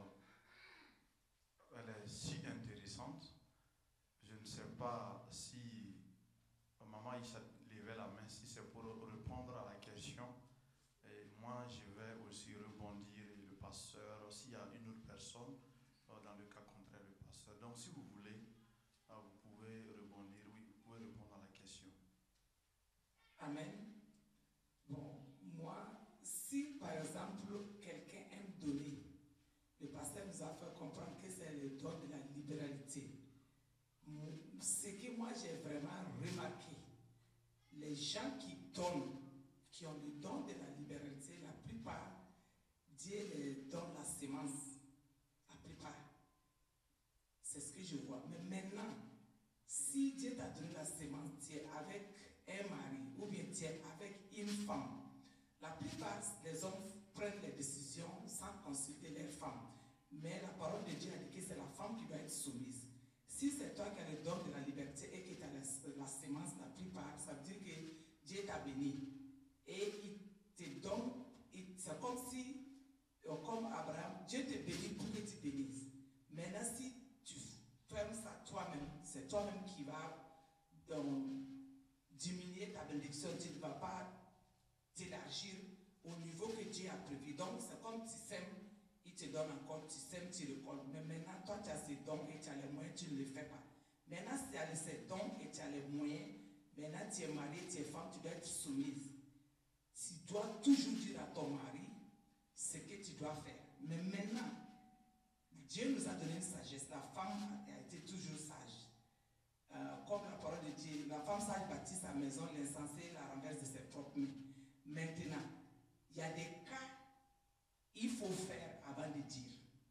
elle est si intéressante. Je ne sais pas si maman Isha levait la main, si c'est pour répondre à la question. Et moi, je vais aussi rebondir et le pasteur, s'il y a une autre personne, dans le cas contraire, le pasteur. Donc, si vous voulez, vous pouvez rebondir, oui, vous pouvez répondre à la question. Amen. Bon, moi, si par exemple, quelqu'un aime donner, le pasteur nous a fait comprendre que c'est le don de la libéralité. Ce que moi j'ai vraiment remarqué, les gens qui donnent, qui ont le don de la libéralité, la plupart, Dieu les donne la sémence. La plupart. C'est ce que je vois. Mais maintenant, si Dieu t'a donné la sémence, tu es avec un mari ou bien tu es avec une femme, la plupart des hommes prennent les décisions sans consulter leurs femmes. Mais la parole de Dieu a dit que c'est la femme qui doit être soumise. Si c'est toi qui as le don de la liberté et que tu as la, la sémence, la plupart, ça veut dire que Dieu t'a béni. Et il te donne, c'est comme si, comme Abraham, Dieu te bénit pour que tu bénisses. Maintenant, si tu fermes ça toi-même, c'est toi-même qui vas donc, diminuer ta bénédiction. Tu ne vas pas t'élargir au niveau que Dieu a prévu. Donc, c'est comme tu sèmes, il te donne encore, tu sèmes, tu récoltes. Mais maintenant, toi, tu as ces dons et tu as les moyens, tu ne les fais pas. Maintenant, si tu as ces dons et tu as les moyens, maintenant, tu es marié, tu es femme, tu dois être soumise. Tu dois toujours dire à ton mari ce que tu dois faire. Mais maintenant, Dieu nous a donné une sagesse. La femme a été toujours sage. Euh, comme la parole de Dieu, la femme sage bâtit sa maison, l'insensé la renverse de ses propres mains. Maintenant, il y a des cas, il faut faire avant de dire.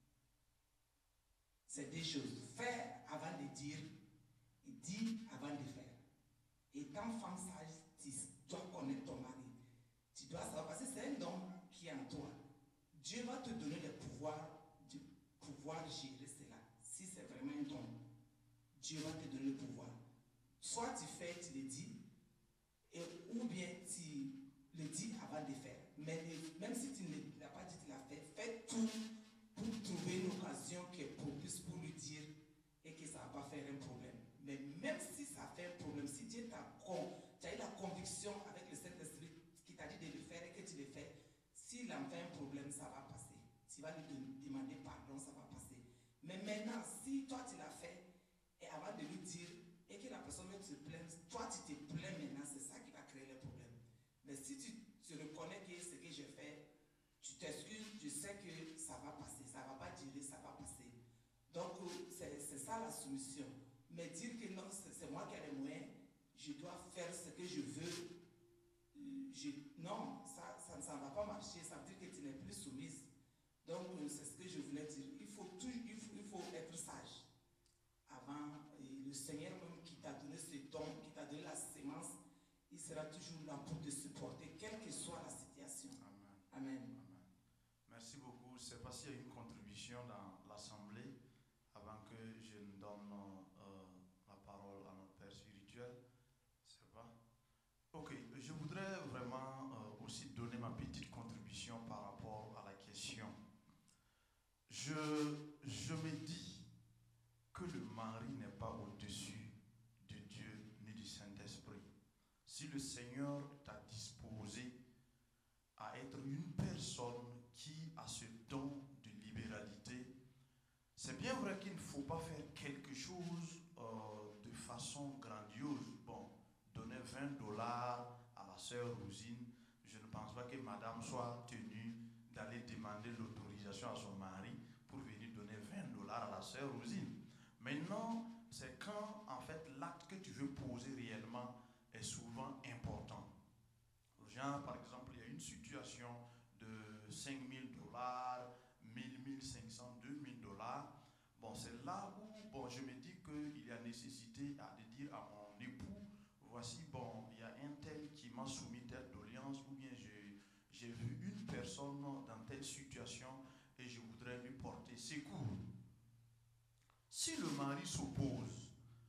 C'est des choses. Faire avant de dire et dire avant de faire. Étant femme sage, tu dois connaître ton mari. Tu dois savoir, parce que c'est un don qui est en toi. Dieu va te donner le pouvoir de pouvoir gérer cela. Si c'est vraiment un don, Dieu va te donner le pouvoir. Soit tu fais, tu le dis, et, ou bien tu le dis avant de faire. Mais le, même si tu ne l'as pas dit, tu l'as fait, fais tout pour trouver une occasion qui est propice pour lui dire et que ça ne va pas faire un problème. Mais même si ça fait un problème, si Dieu t'a con, tu as eu la conviction avec le Saint-Esprit qui t'a dit de le faire et que tu le fais, s'il en fait un problème, ça va passer. Tu vas lui demander pardon, ça va passer. Mais maintenant, si toi tu l'as fait, et avant de lui dire, et que la personne même se plaint, toi tu te plains maintenant, c'est ça qui va créer le problème. Mais si tu, tu reconnais que ce que j'ai fait, tu t'excuses, tu sais que ça va passer, ça ne va pas durer, ça va passer. Donc c'est, c'est ça la soumission. Mais dire que non, c'est, c'est moi qui ai les moyens, je dois faire ce que je veux, je, non, ça, ça, ça ne va pas marcher, ça veut dire que tu n'es plus soumise. Donc c'est ce que je voulais dire. Il faut, tout, il faut, il faut être sage. Avant, le Seigneur même qui t'a donné ce don, qui t'a donné la sémence, il sera toujours là pour te supporter, quelle que soit la situation. Amen. Amen. Amen. Merci beaucoup. Je ne sais pas s'il y a une contribution dans l'Assemblée avant que je ne donne euh, la parole à notre Père spirituel. Je ne sais pas. Ok, je voudrais vraiment euh, aussi donner ma petite contribution par rapport à la question. Je, je me dis que le mari n'est pas au-dessus de Dieu ni du Saint-Esprit. Si le Seigneur t'a disposé à être une personne qui a ce don de libéralité, c'est bien vrai qu'il ne faut pas faire quelque chose euh, de façon grandiose. Bon, donner vingt dollars à la sœur Rosine, je ne pense pas que madame soit tenue d'aller demander l'autorisation à son mari pour venir donner vingt dollars à la sœur Rosine. Maintenant, c'est quand en fait l'acte que tu veux poser réellement est souvent important. Genre, par exemple, il y a une situation de cinq mille dollars, mille, mille cinq cents, deux mille dollars. Bon, c'est là où bon, je me dis qu'il y a nécessité à de dire à mon époux, voici, bon, il y a un tel qui m'a soumis telle doléance, ou bien j'ai vu une personne dans telle situation et je voudrais lui porter secours. Si le mari s'oppose,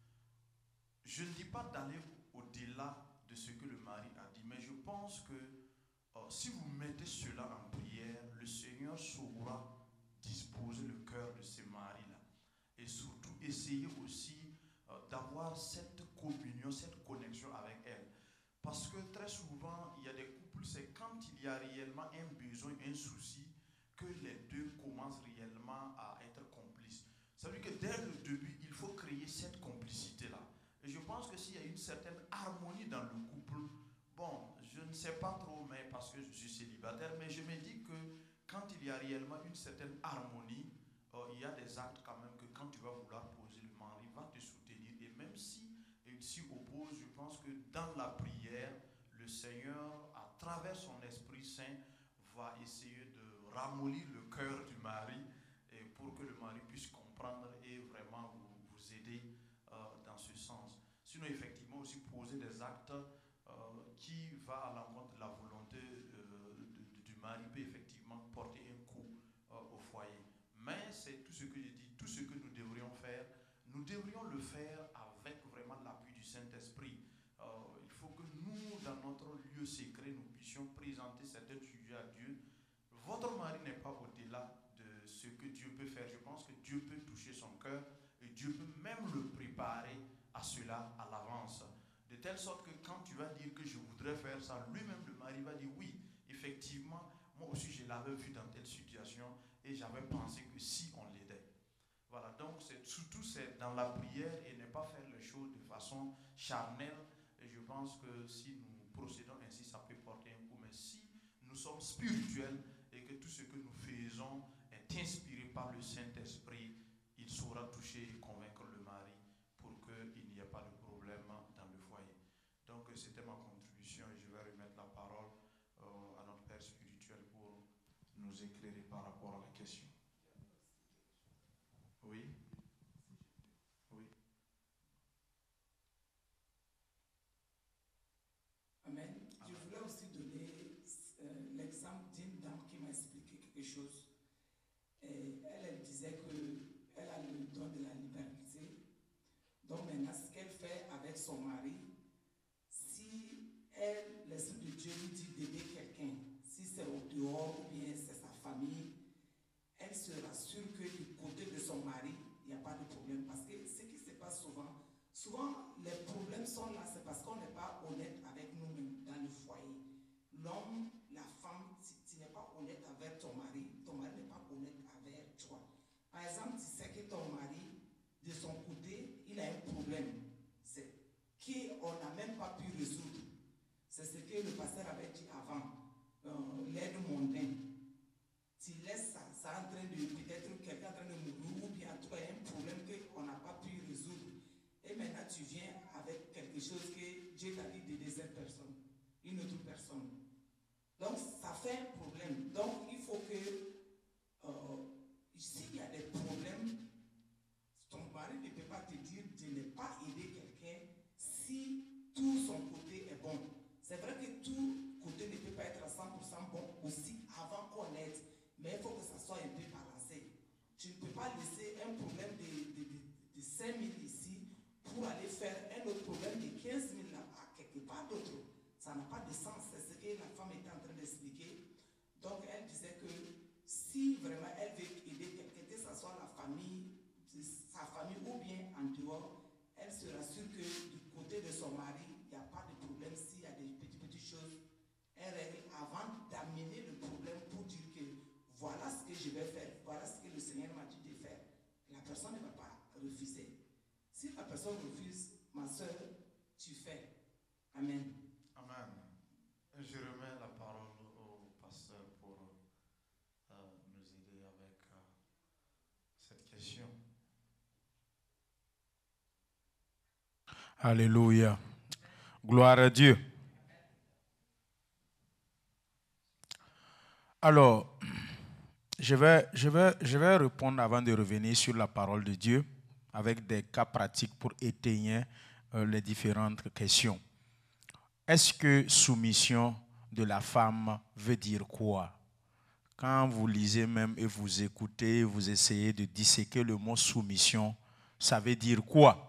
je ne dis pas d'aller au-delà de ce que le mari a dit, mais je pense que euh, si vous mettez cela en prière, le Seigneur saura disposer le cœur de ces maris-là. Et surtout, essayez aussi euh, d'avoir cette communion, cette connexion avec elle. Parce que très souvent, il y a des couples, c'est quand il y a réellement un besoin, un souci, que les deux commencent réellement à être complices. Ça veut dire que dès le début, il faut créer cette complicité-là. Et je pense que s'il y a une certaine harmonie dans le couple, bon, je ne sais pas trop, mais parce que je suis célibataire, mais je me dis que quand il y a réellement une certaine harmonie, euh, il y a des actes quand même que quand tu vas vouloir poser, le mari va te soutenir. Et même si il s'y oppose, je pense que dans la prière, le Seigneur, à travers son Esprit Saint, va essayer de ramollir le cœur du mari et pour que le mari puisse comprendre et vraiment vous, vous aider euh, dans ce sens. Sinon, effectivement, aussi poser des actes euh, qui va à l'encontre de la volonté euh, de, de, du mari peut effectivement porter un coup euh, au foyer. Mais c'est tout ce que j'ai dit, tout ce que nous devrions faire, nous devrions le faire avec vraiment l'appui du Saint-Esprit. Euh, il faut que nous, dans notre lieu secret, nous puissions présenter certains sujets à Dieu. Votre mari n'est pas au-delà de ce que Dieu peut faire. Je pense que Dieu peut toucher son cœur et Dieu peut même le préparer à cela à l'avance. De telle sorte que quand tu vas dire que je voudrais faire ça, lui-même le mari va dire oui, effectivement, moi aussi je l'avais vu dans telle situation et j'avais pensé que si on l'aidait. Voilà, donc c'est, surtout c'est dans la prière et ne pas faire les choses de façon charnelle. Et je pense que si nous procédons ainsi, ça peut porter un coup. Mais si nous sommes spirituels et que tout ce que nous faisons est inspiré par le Saint-Esprit, il saura toucher et convaincre le mari pour qu'il n'y ait pas de problème dans le foyer. Donc c'était ma contribution et je vais remettre la parole euh, à notre Père spirituel pour nous éclairer par rapport à la question. Oui. Oui. Amen. Amen. Je voulais aussi donner euh, l'exemple d'une dame qui m'a expliqué quelque chose. Et elle, elle disait qu'elle a le don de la liberté. Donc maintenant, ce qu'elle fait avec son mari, si elle, l'Esprit de Dieu lui dit d'aider quelqu'un, si c'est au dehors ou bien c'est sa famille, elle se rassure que du côté de son mari, il n'y a pas de problème. Parce que ce qui se passe souvent, souvent les problèmes sont là, c'est parce qu'on n'est pas honnête avec nous-mêmes dans le foyer. L'homme, la femme, si tu n'es pas honnête avec ton mari, ton mari n'est pas honnête avec toi. Par exemple, tu sais que ton mari, de son côté, il a un problème. C'est qu'on n'a même pas pu résoudre. C'est ce que le pasteur avait dit avant, euh, l'aide mondaine. Tu laisses ça, ça en train de, peut-être quelqu'un en train de mourir, ou bien en tout cas un problème qu'on n'a pas pu résoudre. Et maintenant tu viens avec quelque chose que Dieu t'a dit d'aider cette personne, une autre personne. Donc ça fait un problème. Donc il faut que, euh, s'il y a des problèmes, ton mari ne peut pas te dire de ne pas aider quelqu'un si tout son côté est bon. C'est vrai que tout côté ne peut pas être à cent pour cent bon aussi avant qu'on aide, mais il faut que ça soit un peu balancé. Tu ne peux pas laisser un problème de, de, de, de cinq mille ici pour aller faire un autre problème de quinze mille là-bas, quelque part d'autre. Ça n'a pas de sens. C'est ce que la femme était en train d'expliquer. Donc elle disait que si vraiment elle veut aider quelqu'un, que ce soit la famille, sa famille ou bien en dehors, elle se rassure que du côté de son mari, il n'y a pas de problème. S'il y a des petites, petites choses, elle règle avant d'amener le problème pour dire que voilà ce que je vais faire, voilà ce que le Seigneur m'a dit de faire. La soeur refuse, ma soeur, tu fais. Amen. Amen. Je remets la parole au pasteur pour euh, nous aider avec euh, cette question. Alléluia. Gloire à Dieu. Alors, je vais, je vais, je vais répondre avant de revenir sur la parole de Dieu avec des cas pratiques pour étayer euh, les différentes questions. Est-ce que soumission de la femme veut dire quoi? Quand vous lisez même et vous écoutez, vous essayez de disséquer le mot soumission, ça veut dire quoi?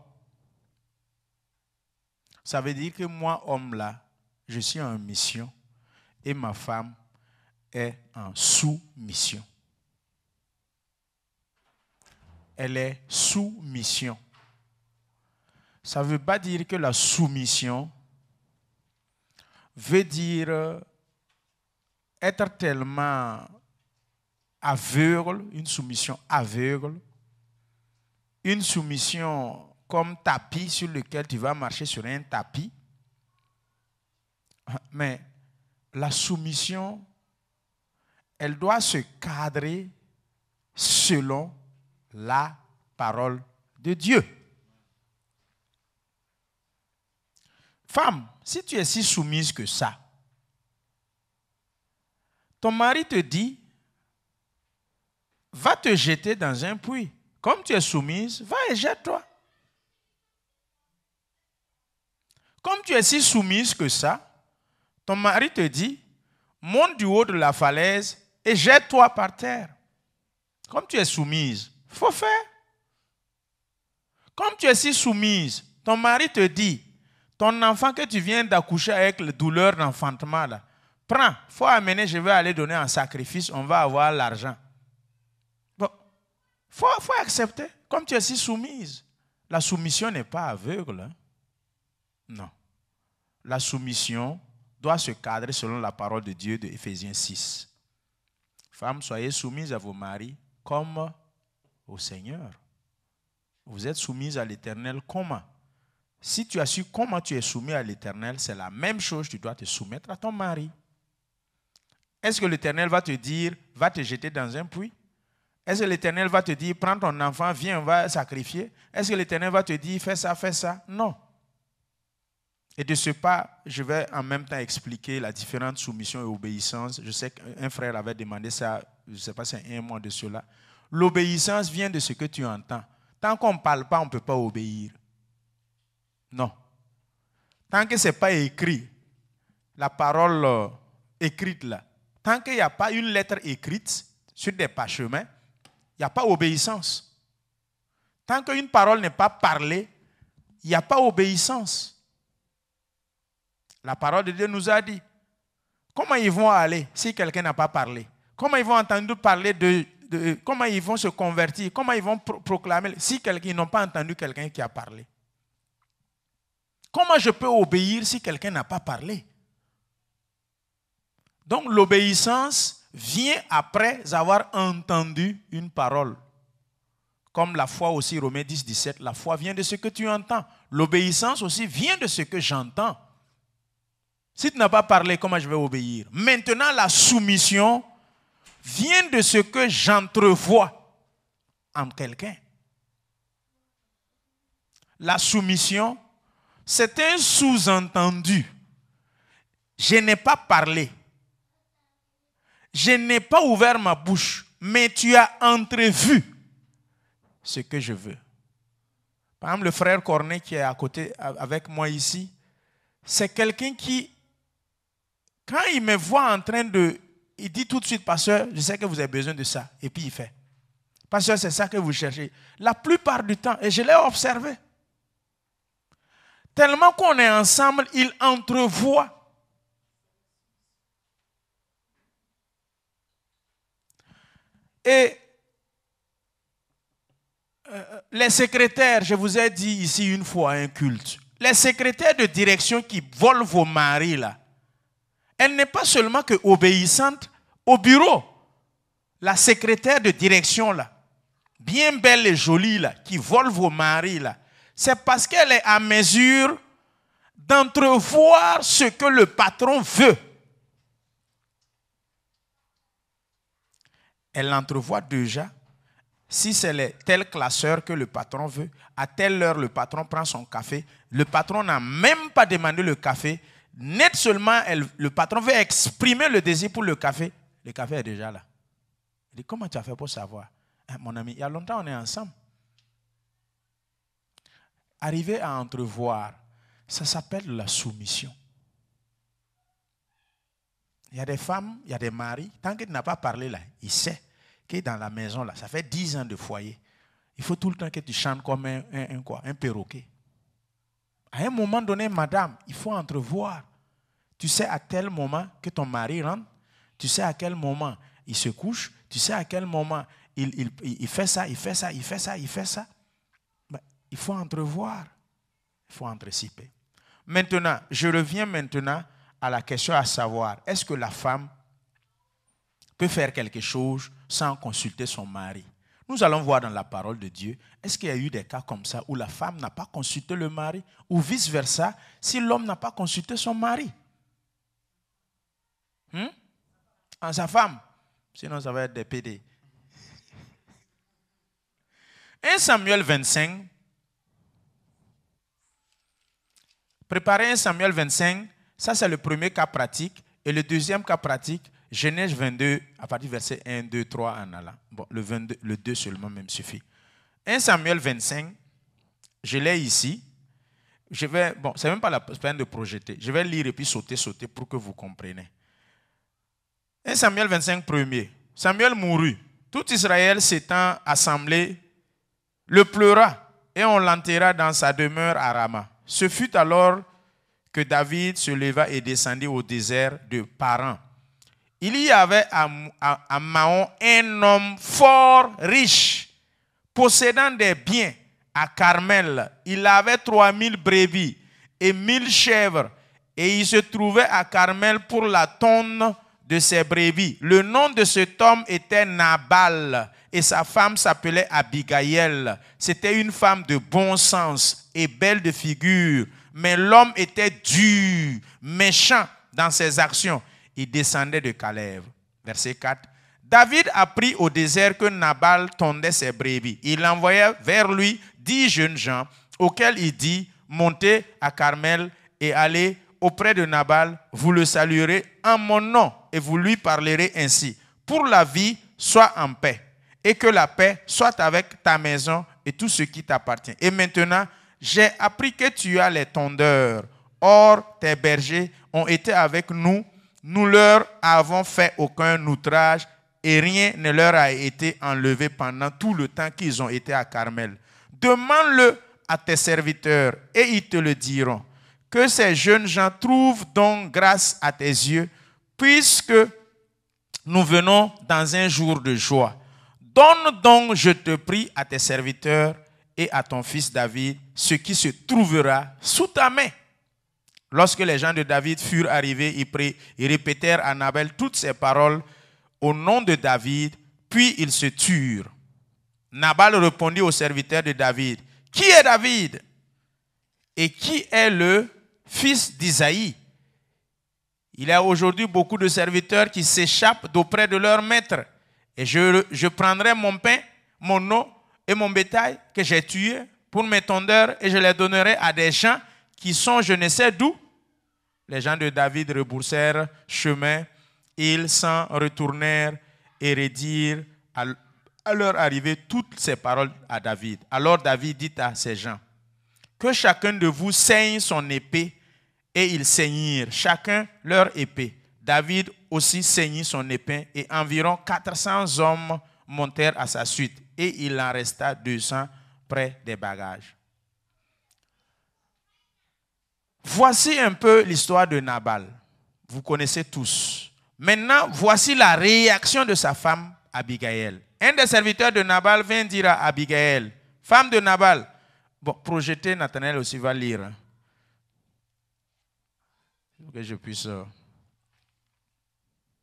Ça veut dire que moi, homme là, je suis en mission et ma femme est en sous-mission. Elle est sous-mission. Ça ne veut pas dire que la soumission veut dire être tellement aveugle, une soumission aveugle, une soumission comme tapis sur lequel tu vas marcher sur un tapis. Mais la soumission, elle doit se cadrer selon la parole de Dieu. Femme, si tu es si soumise que ça, ton mari te dit, va te jeter dans un puits. Comme tu es soumise, va et jette-toi. Comme tu es si soumise que ça, ton mari te dit, monte du haut de la falaise et jette-toi par terre. Comme tu es soumise, il faut faire. Comme tu es si soumise, ton mari te dit, ton enfant que tu viens d'accoucher avec la douleur d'enfantement, là, prends, il faut amener, je vais aller donner un sacrifice, on va avoir l'argent. Bon, il faut, faut accepter. Comme tu es si soumise, la soumission n'est pas aveugle. Hein? Non. La soumission doit se cadrer selon la parole de Dieu de Éphésiens six. Femmes, soyez soumises à vos maris comme au Seigneur. Vous êtes soumises à l'Éternel comment? Si tu as su comment tu es soumis à l'Éternel, c'est la même chose, tu dois te soumettre à ton mari. Est-ce que l'Éternel va te dire, va te jeter dans un puits? Est-ce que l'Éternel va te dire, prends ton enfant, viens, on va sacrifier? Est-ce que l'Éternel va te dire, fais ça, fais ça? Non. Et de ce pas, je vais en même temps expliquer la différente soumission et obéissance. Je sais qu'un frère avait demandé ça, je ne sais pas si c'est un mois de cela. L'obéissance vient de ce que tu entends. Tant qu'on ne parle pas, on ne peut pas obéir. Non. Tant que ce n'est pas écrit, la parole euh, écrite là, tant qu'il n'y a pas une lettre écrite sur des parchemins, il n'y a pas obéissance. Tant qu'une parole n'est pas parlée, il n'y a pas obéissance. La parole de Dieu nous a dit, comment ils vont aller si quelqu'un n'a pas parlé? Comment ils vont entendre parler de, de comment ils vont se convertir? Comment ils vont pro proclamer si ils n'ont pas entendu quelqu'un qui a parlé? Comment je peux obéir si quelqu'un n'a pas parlé? Donc l'obéissance vient après avoir entendu une parole. Comme la foi aussi, Romains dix, dix-sept, la foi vient de ce que tu entends. L'obéissance aussi vient de ce que j'entends. Si tu n'as pas parlé, comment je vais obéir? Maintenant, la soumission vient de ce que j'entrevois en quelqu'un. La soumission, c'est un sous-entendu. Je n'ai pas parlé. Je n'ai pas ouvert ma bouche, mais tu as entrevu ce que je veux. Par exemple, le frère Cornet qui est à côté avec moi ici, c'est quelqu'un qui, quand il me voit en train de, il dit tout de suite, pasteur, je sais que vous avez besoin de ça. Et puis il fait. Pasteur, c'est ça que vous cherchez. La plupart du temps, et je l'ai observé, tellement qu'on est ensemble, il entrevoit. Et euh, les secrétaires, je vous ai dit ici une fois à un culte, les secrétaires de direction qui volent vos maris là, elle n'est pas seulement que obéissante au bureau. La secrétaire de direction là, bien belle et jolie là, qui vole vos maris là, C'est parce qu'elle est à mesure d'entrevoir ce que le patron veut. Elle l'entrevoit déjà. Si c'est tel classeur que le patron veut, à telle heure le patron prend son café, le patron n'a même pas demandé le café, net seulement elle, le patron veut exprimer le désir pour le café, le café est déjà là. Il dit, comment tu as fait pour savoir? Eh, mon ami, il y a longtemps on est ensemble. Arriver à entrevoir, ça s'appelle la soumission. Il y a des femmes, il y a des maris, tant qu'il n'a pas parlé là, il sait que dans la maison là, ça fait dix ans de foyer. Il faut tout le temps que tu chantes comme un, un, un, quoi, un perroquet. À un moment donné, madame, il faut entrevoir. Tu sais à quel moment que ton mari rentre, tu sais à quel moment il se couche, tu sais à quel moment il, il, il fait ça, il fait ça, il fait ça, il fait ça. Mais il faut entrevoir, il faut anticiper. Maintenant, je reviens maintenant à la question à savoir, est-ce que la femme peut faire quelque chose sans consulter son mari? Nous allons voir dans la parole de Dieu, est-ce qu'il y a eu des cas comme ça où la femme n'a pas consulté le mari ou vice-versa si l'homme n'a pas consulté son mari? Hmm? En sa femme. Sinon, ça va être des P D. un Samuel vingt-cinq. Préparez un Samuel vingt-cinq. Ça, c'est le premier cas pratique. Et le deuxième cas pratique, Genèse vingt-deux, à partir du verset un, deux, trois en allant. Bon, le, vingt-deux, le deux seulement même suffit. un Samuel vingt-cinq, je l'ai ici. Je vais, bon, c'est même pas la peine de projeter. Je vais lire et puis sauter, sauter pour que vous compreniez. un Samuel vingt-cinq, premier. Samuel mourut. Tout Israël s'étant assemblé, le pleura et on l'enterra dans sa demeure à Rama. Ce fut alors que David se leva et descendit au désert de Paran. Il y avait à, à, à Maon un homme fort riche, possédant des biens à Carmel. Il avait trois mille brebis et mille chèvres, et il se trouvait à Carmel pour la tonne de ses brebis. Le nom de cet homme était Nabal, et sa femme s'appelait Abigail. C'était une femme de bon sens et belle de figure, mais l'homme était dur, méchant dans ses actions. Il descendait de Caleb. Verset quatre. David apprit au désert que Nabal tondait ses brebis. Il envoya vers lui dix jeunes gens, auxquels il dit, montez à Carmel et allez auprès de Nabal, vous le saluerez en mon nom et vous lui parlerez ainsi. Pour la vie, sois en paix, et que la paix soit avec ta maison et tout ce qui t'appartient. Et maintenant, j'ai appris que tu as les tondeurs. Or, tes bergers ont été avec nous. Nous leur avons fait aucun outrage et rien ne leur a été enlevé pendant tout le temps qu'ils ont été à Carmel. Demande-le à tes serviteurs et ils te le diront. Que ces jeunes gens trouvent donc grâce à tes yeux, puisque nous venons dans un jour de joie. Donne donc, je te prie, à tes serviteurs et à ton fils David ce qui se trouvera sous ta main. Lorsque les gens de David furent arrivés, ils, prient, ils répétèrent à Nabal toutes ces paroles au nom de David, puis ils se turent. Nabal répondit aux serviteurs de David, « Qui est David? Et qui est le fils d'Isaïe? Il y a aujourd'hui beaucoup de serviteurs qui s'échappent d'auprès de leur maître. Et je, je prendrai mon pain, mon eau et mon bétail que j'ai tué pour mes tondeurs et je les donnerai à des gens qui sont je ne sais d'où. » Les gens de David rebroussèrent chemin, ils s'en retournèrent et redirent à, à leur arrivée toutes ces paroles à David. Alors David dit à ces gens, « Que chacun de vous saigne son épée. » Et ils saignirent chacun leur épée. David aussi saignit son épée et environ quatre cents hommes montèrent à sa suite. Et il en resta deux cents près des bagages. Voici un peu l'histoire de Nabal. Vous connaissez tous. Maintenant, voici la réaction de sa femme, Abigail. Un des serviteurs de Nabal vient dire à Abigail, femme de Nabal, bon, projetez, Nathanaël aussi va lire. Pour que je puisse...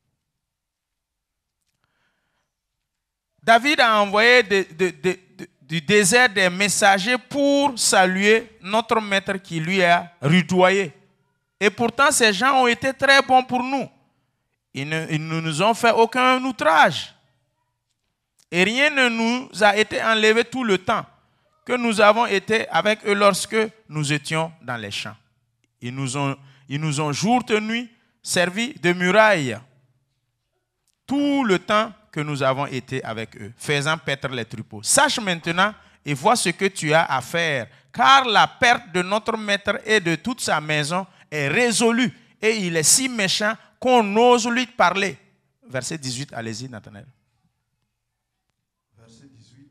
David a envoyé de, de, de, de, du désert des messagers pour saluer notre maître qui lui a rudoyé. Et pourtant, ces gens ont été très bons pour nous. Ils ne, ils ne nous ont fait aucun outrage. Et rien ne nous a été enlevé tout le temps que nous avons été avec eux lorsque nous étions dans les champs. Ils nous ont, ils nous ont jour et nuit servi de muraille tout le temps que nous avons été avec eux, faisant paître les troupeaux. Sache maintenant et vois ce que tu as à faire, car la perte de notre maître et de toute sa maison est résolue, et il est si méchant qu'on ose lui parler. Verset dix-huit, allez-y, Nathanaël. Verset dix-huit.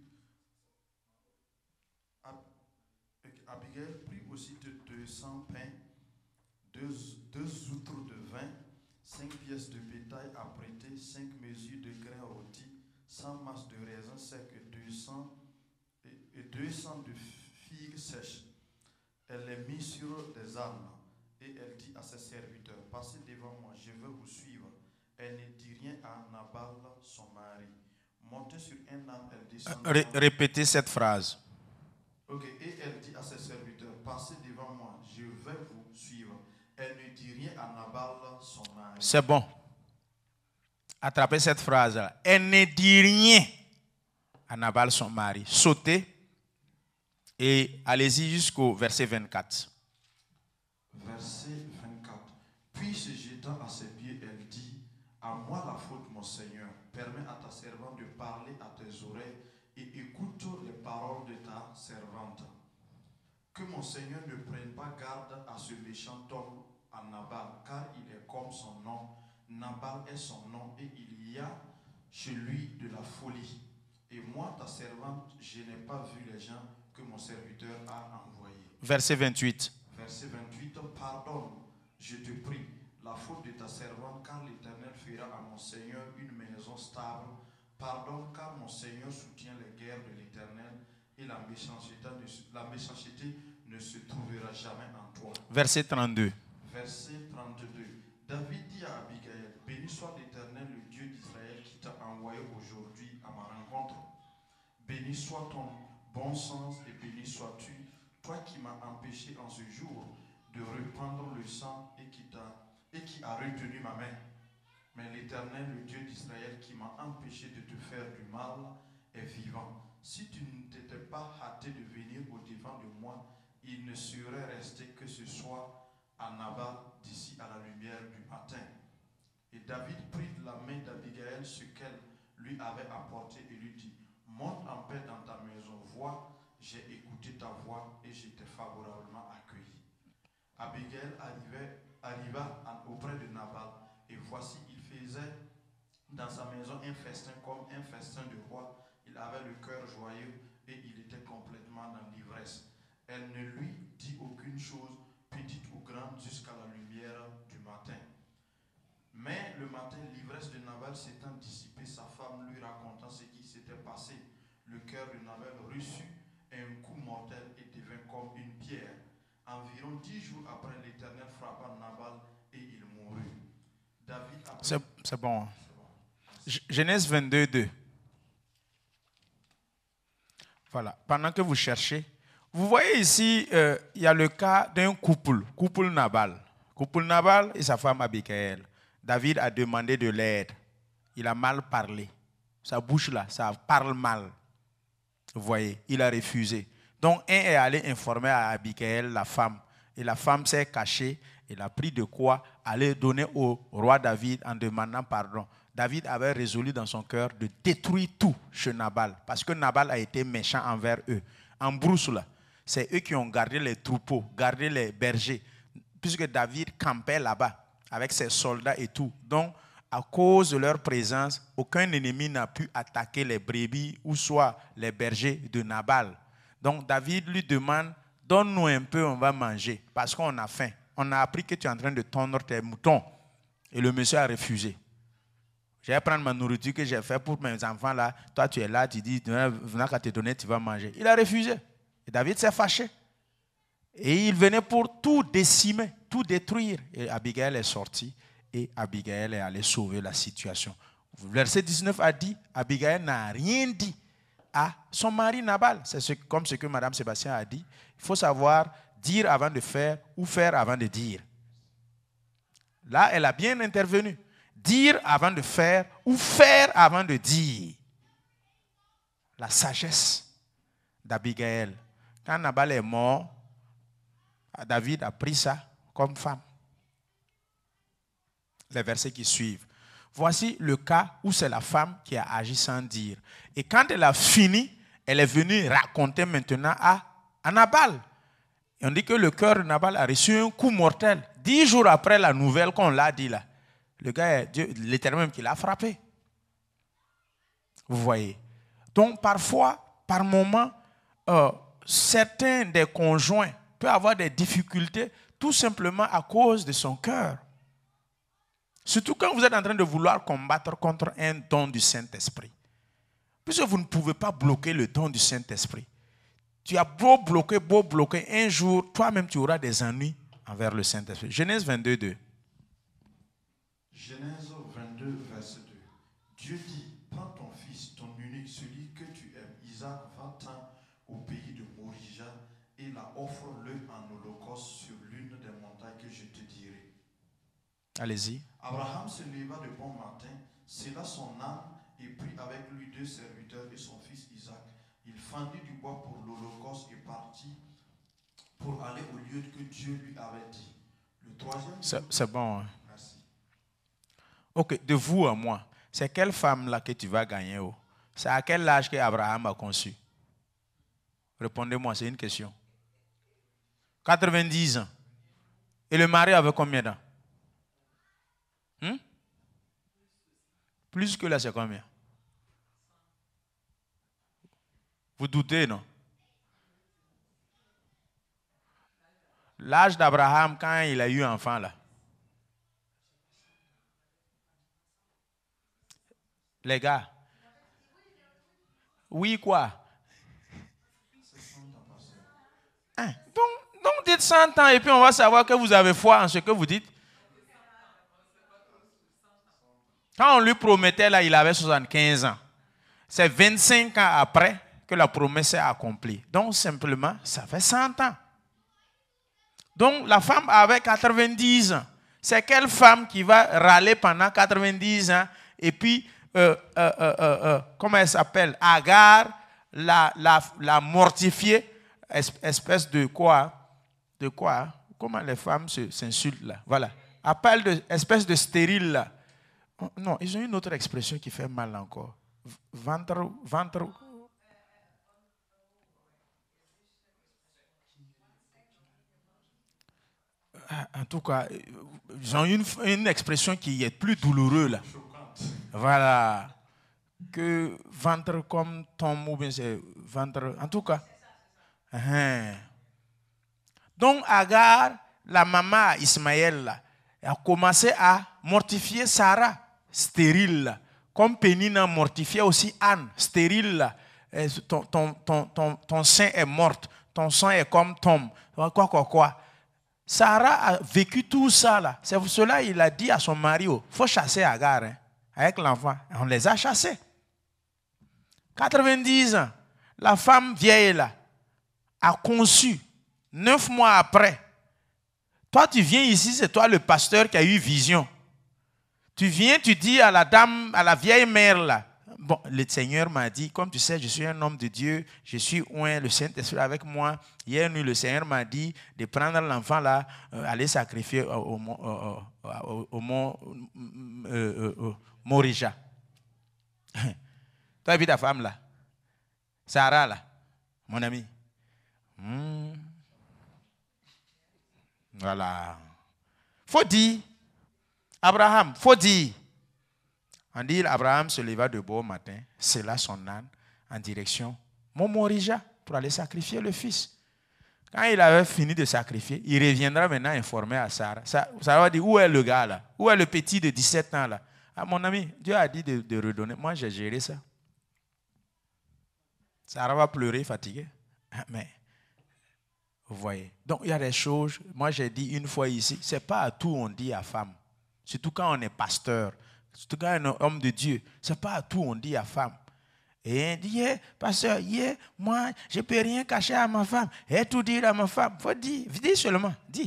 Abigail prit aussi de deux cents pains, deux, deux outres de vin, cinq pièces de bétail apprêtées, cinq mesures de grains rôtis, cent masses de raisins secs et deux cents, et, et deux cents de figues sèches. Elle les mit sur des ânes et elle dit à ses serviteurs, passez devant moi, je veux vous suivre. Elle ne dit rien à Nabal, son mari. Montez sur un âne, elle descendit. Ré répétez cette phrase. Ok, et elle dit à ses serviteurs, passez devant moi, je vais vous suivre. Elle ne dit rien à Nabal, son mari. C'est bon. Attrapez cette phrase-là. Elle ne dit rien à Nabal, son mari. Sautez et allez-y jusqu'au verset vingt-quatre. Verset vingt-quatre. Puis se jetant à ses pieds, elle dit, à moi la faute, mon Seigneur. Permets à ta servante de parler à tes oreilles et écoute les paroles de ta servante. Que mon Seigneur ne prenne pas garde à ce méchant homme, à Nabal, car il est comme son nom. Nabal est son nom et il y a chez lui de la folie. Et moi, ta servante, je n'ai pas vu les gens que mon serviteur a envoyés. Verset vingt-huit. Verset vingt-huit. Pardonne, je te prie, la faute de ta servante, car l'Éternel fera à mon Seigneur une maison stable. Pardonne, car mon Seigneur soutient les guerres de l'Éternel et la méchanceté, la méchanceté ne se trouvera jamais en toi. Verset trente-deux. Verset trente-deux. David dit à Abigail, béni soit l'Éternel, le Dieu d'Israël, qui t'a envoyé aujourd'hui à ma rencontre. Béni soit ton bon sens et béni sois-tu, toi qui m'as empêché en ce jour de répandre le sang et qui, et qui a retenu ma main. Mais l'Éternel, le Dieu d'Israël, qui m'a empêché de te faire du mal, est vivant. Si tu ne t'étais pas hâté de venir au-devant de moi, il ne serait resté que ce soit à Nabal d'ici à la lumière du matin. Et David prit de la main d'Abigail ce qu'elle lui avait apporté et lui dit, monte en paix dans ta maison, vois, j'ai écouté ta voix et j'étais favorablement accueilli. Abigail arrivait, arriva auprès de Nabal et voici, il faisait dans sa maison un festin comme un festin de roi. Il avait le cœur joyeux et il était complètement dans l'ivresse. Elle ne lui dit aucune chose, petite ou grande, jusqu'à la lumière du matin. Mais le matin, l'ivresse de Nabal s'étant dissipée, sa femme lui racontant ce qui s'était passé. Le cœur de Nabal reçut un coup mortel et devint comme une pierre. Environ dix jours après, l'Éternel frappa Nabal et il mourut. David après... C'est, c'est bon. C'est bon. Genèse vingt-deux, deux. Voilà. Pendant que vous cherchez, vous voyez ici, euh, il y a le cas d'un couple, couple Nabal. Couple Nabal et sa femme Abigail. David a demandé de l'aide. Il a mal parlé. Sa bouche là, ça parle mal. Vous voyez, il a refusé. Donc, un est allé informer à Abigail, la femme. Et la femme s'est cachée. Il a pris de quoi aller donner au roi David en demandant pardon. David avait résolu dans son cœur de détruire tout chez Nabal. Parce que Nabal a été méchant envers eux. En brousse là, c'est eux qui ont gardé les troupeaux, gardé les bergers. Puisque David campait là-bas avec ses soldats et tout. Donc, à cause de leur présence, aucun ennemi n'a pu attaquer les brebis ou soit les bergers de Nabal. Donc, David lui demande, donne-nous un peu, on va manger. Parce qu'on a faim. On a appris que tu es en train de tondre tes moutons. Et le monsieur a refusé. Je vais prendre ma nourriture que j'ai fait pour mes enfants là. Toi, tu es là, tu dis, venant qu'à te donner, tu vas manger. Il a refusé. Et David s'est fâché. Et il venait pour tout décimer, tout détruire. Et Abigail est sortie et Abigail est allée sauver la situation. Verset dix-neuf a dit, Abigail n'a rien dit à son mari Nabal. C'est ce, comme ce que Mme Sébastien a dit. Il faut savoir dire avant de faire ou faire avant de dire. Là, elle a bien intervenu. Dire avant de faire ou faire avant de dire. La sagesse d'Abigail. Quand Nabal est mort, David a pris ça comme femme. Les versets qui suivent. Voici le cas où c'est la femme qui a agi sans dire. Et quand elle a fini, elle est venue raconter maintenant à, à Nabal. Et on dit que le cœur de Nabal a reçu un coup mortel. Dix jours après la nouvelle qu'on l'a dit là. Le gars, l'Éternel même qui l'a frappé. Vous voyez. Donc parfois, par moment, euh, certains des conjoints peuvent avoir des difficultés tout simplement à cause de son cœur. Surtout quand vous êtes en train de vouloir combattre contre un don du Saint-Esprit. Puisque vous ne pouvez pas bloquer le don du Saint-Esprit. Tu as beau bloquer, beau bloquer, un jour, toi-même tu auras des ennuis envers le Saint-Esprit. Genèse vingt-deux, deux. Genèse vingt-deux, verset deux. Dieu dit, prends ton fils, ton unique, celui que tu aimes, Isaac, va-t'en au pays de Morija et la offre-le en holocauste sur l'une des montagnes que je te dirai. Allez-y. Abraham se leva de bon matin, sella son âne et prit avec lui deux serviteurs et son fils Isaac. Il fendit du bois pour l'holocauste et partit pour aller au lieu que Dieu lui avait dit. Le troisième... C'est, c'est bon. Hein? Merci. Ok, de vous à moi, c'est quelle femme là que tu vas gagner? Oh? C'est à quel âge que Abraham a conçu? Répondez-moi, c'est une question. quatre-vingt-dix ans. Et le mari avait combien d'ans? Hmm? Plus que là, c'est combien? Vous doutez, non? L'âge d'Abraham, quand il a eu enfant, là. Les gars. Oui, quoi? Hein? Donc, donc, dites cent ans et puis on va savoir que vous avez foi en ce que vous dites. Quand on lui promettait, là, il avait soixante-quinze ans. C'est vingt-cinq ans après que la promesse est accomplie. Donc, simplement, ça fait cent ans. Donc, la femme avait quatre-vingt-dix ans. C'est quelle femme qui va râler pendant quatre-vingt-dix ans et puis, euh, euh, euh, euh, comment elle s'appelle? Agar, la, la, la mortifiée, espèce de quoi? De quoi? Comment les femmes se, s'insultent là? Voilà. Appelle de, espèce de stérile là. Non, ils ont une autre expression qui fait mal encore. Ventre, ventre. En tout cas, ils ont une, une expression qui est plus douloureuse là. Voilà. Que ventre comme tombe ou bien c'est ventre. En tout cas. Uh-huh. Donc Agar, la maman Ismaël là, a commencé à mortifier Sarah, stérile là. Comme Pénina mortifiait aussi Anne, stérile là. Ton, ton, ton, ton, ton sein est mort, ton sang est comme tombe. Quoi, quoi, quoi. Sarah a vécu tout ça là. C'est pour cela qu'il a dit à son mari, il faut chasser Agar hein, avec l'enfant. On les a chassés. quatre-vingt-dix ans, la femme vieille là a conçu. Neuf mois après, toi tu viens ici, c'est toi le pasteur qui a eu vision. Tu viens, tu dis à la dame, à la vieille mère là, bon, le Seigneur m'a dit, comme tu sais, je suis un homme de Dieu, je suis oint, le Saint-Esprit avec moi. Hier nuit, le Seigneur m'a dit de prendre l'enfant là, euh, aller sacrifier au, au, au, au, au mont euh, euh, Morija. Toi, vu ta femme là, Sarah là, mon ami. Hmm. Voilà. Faut dire. Abraham, faut dire. On dit, Abraham se leva de beau matin, sella son âne en direction Morija pour aller sacrifier le fils. Quand il avait fini de sacrifier, il reviendra maintenant informer à Sarah. Sarah va dire, où est le gars là? Où est le petit de dix-sept ans là? Ah, mon ami, Dieu a dit de, de redonner. Moi, j'ai géré ça. Sarah va pleurer, fatiguée. Mais, vous voyez. Donc, il y a des choses, moi j'ai dit une fois ici, ce n'est pas à tout on dit à femme. Surtout quand on est pasteur, surtout quand on est homme de Dieu, ce n'est pas à tout on dit à femme. Et il dit, yeah, pasteur, yeah, moi, je ne peux rien cacher à ma femme. Et tout dire à ma femme. Il faut dire, dis seulement, dis.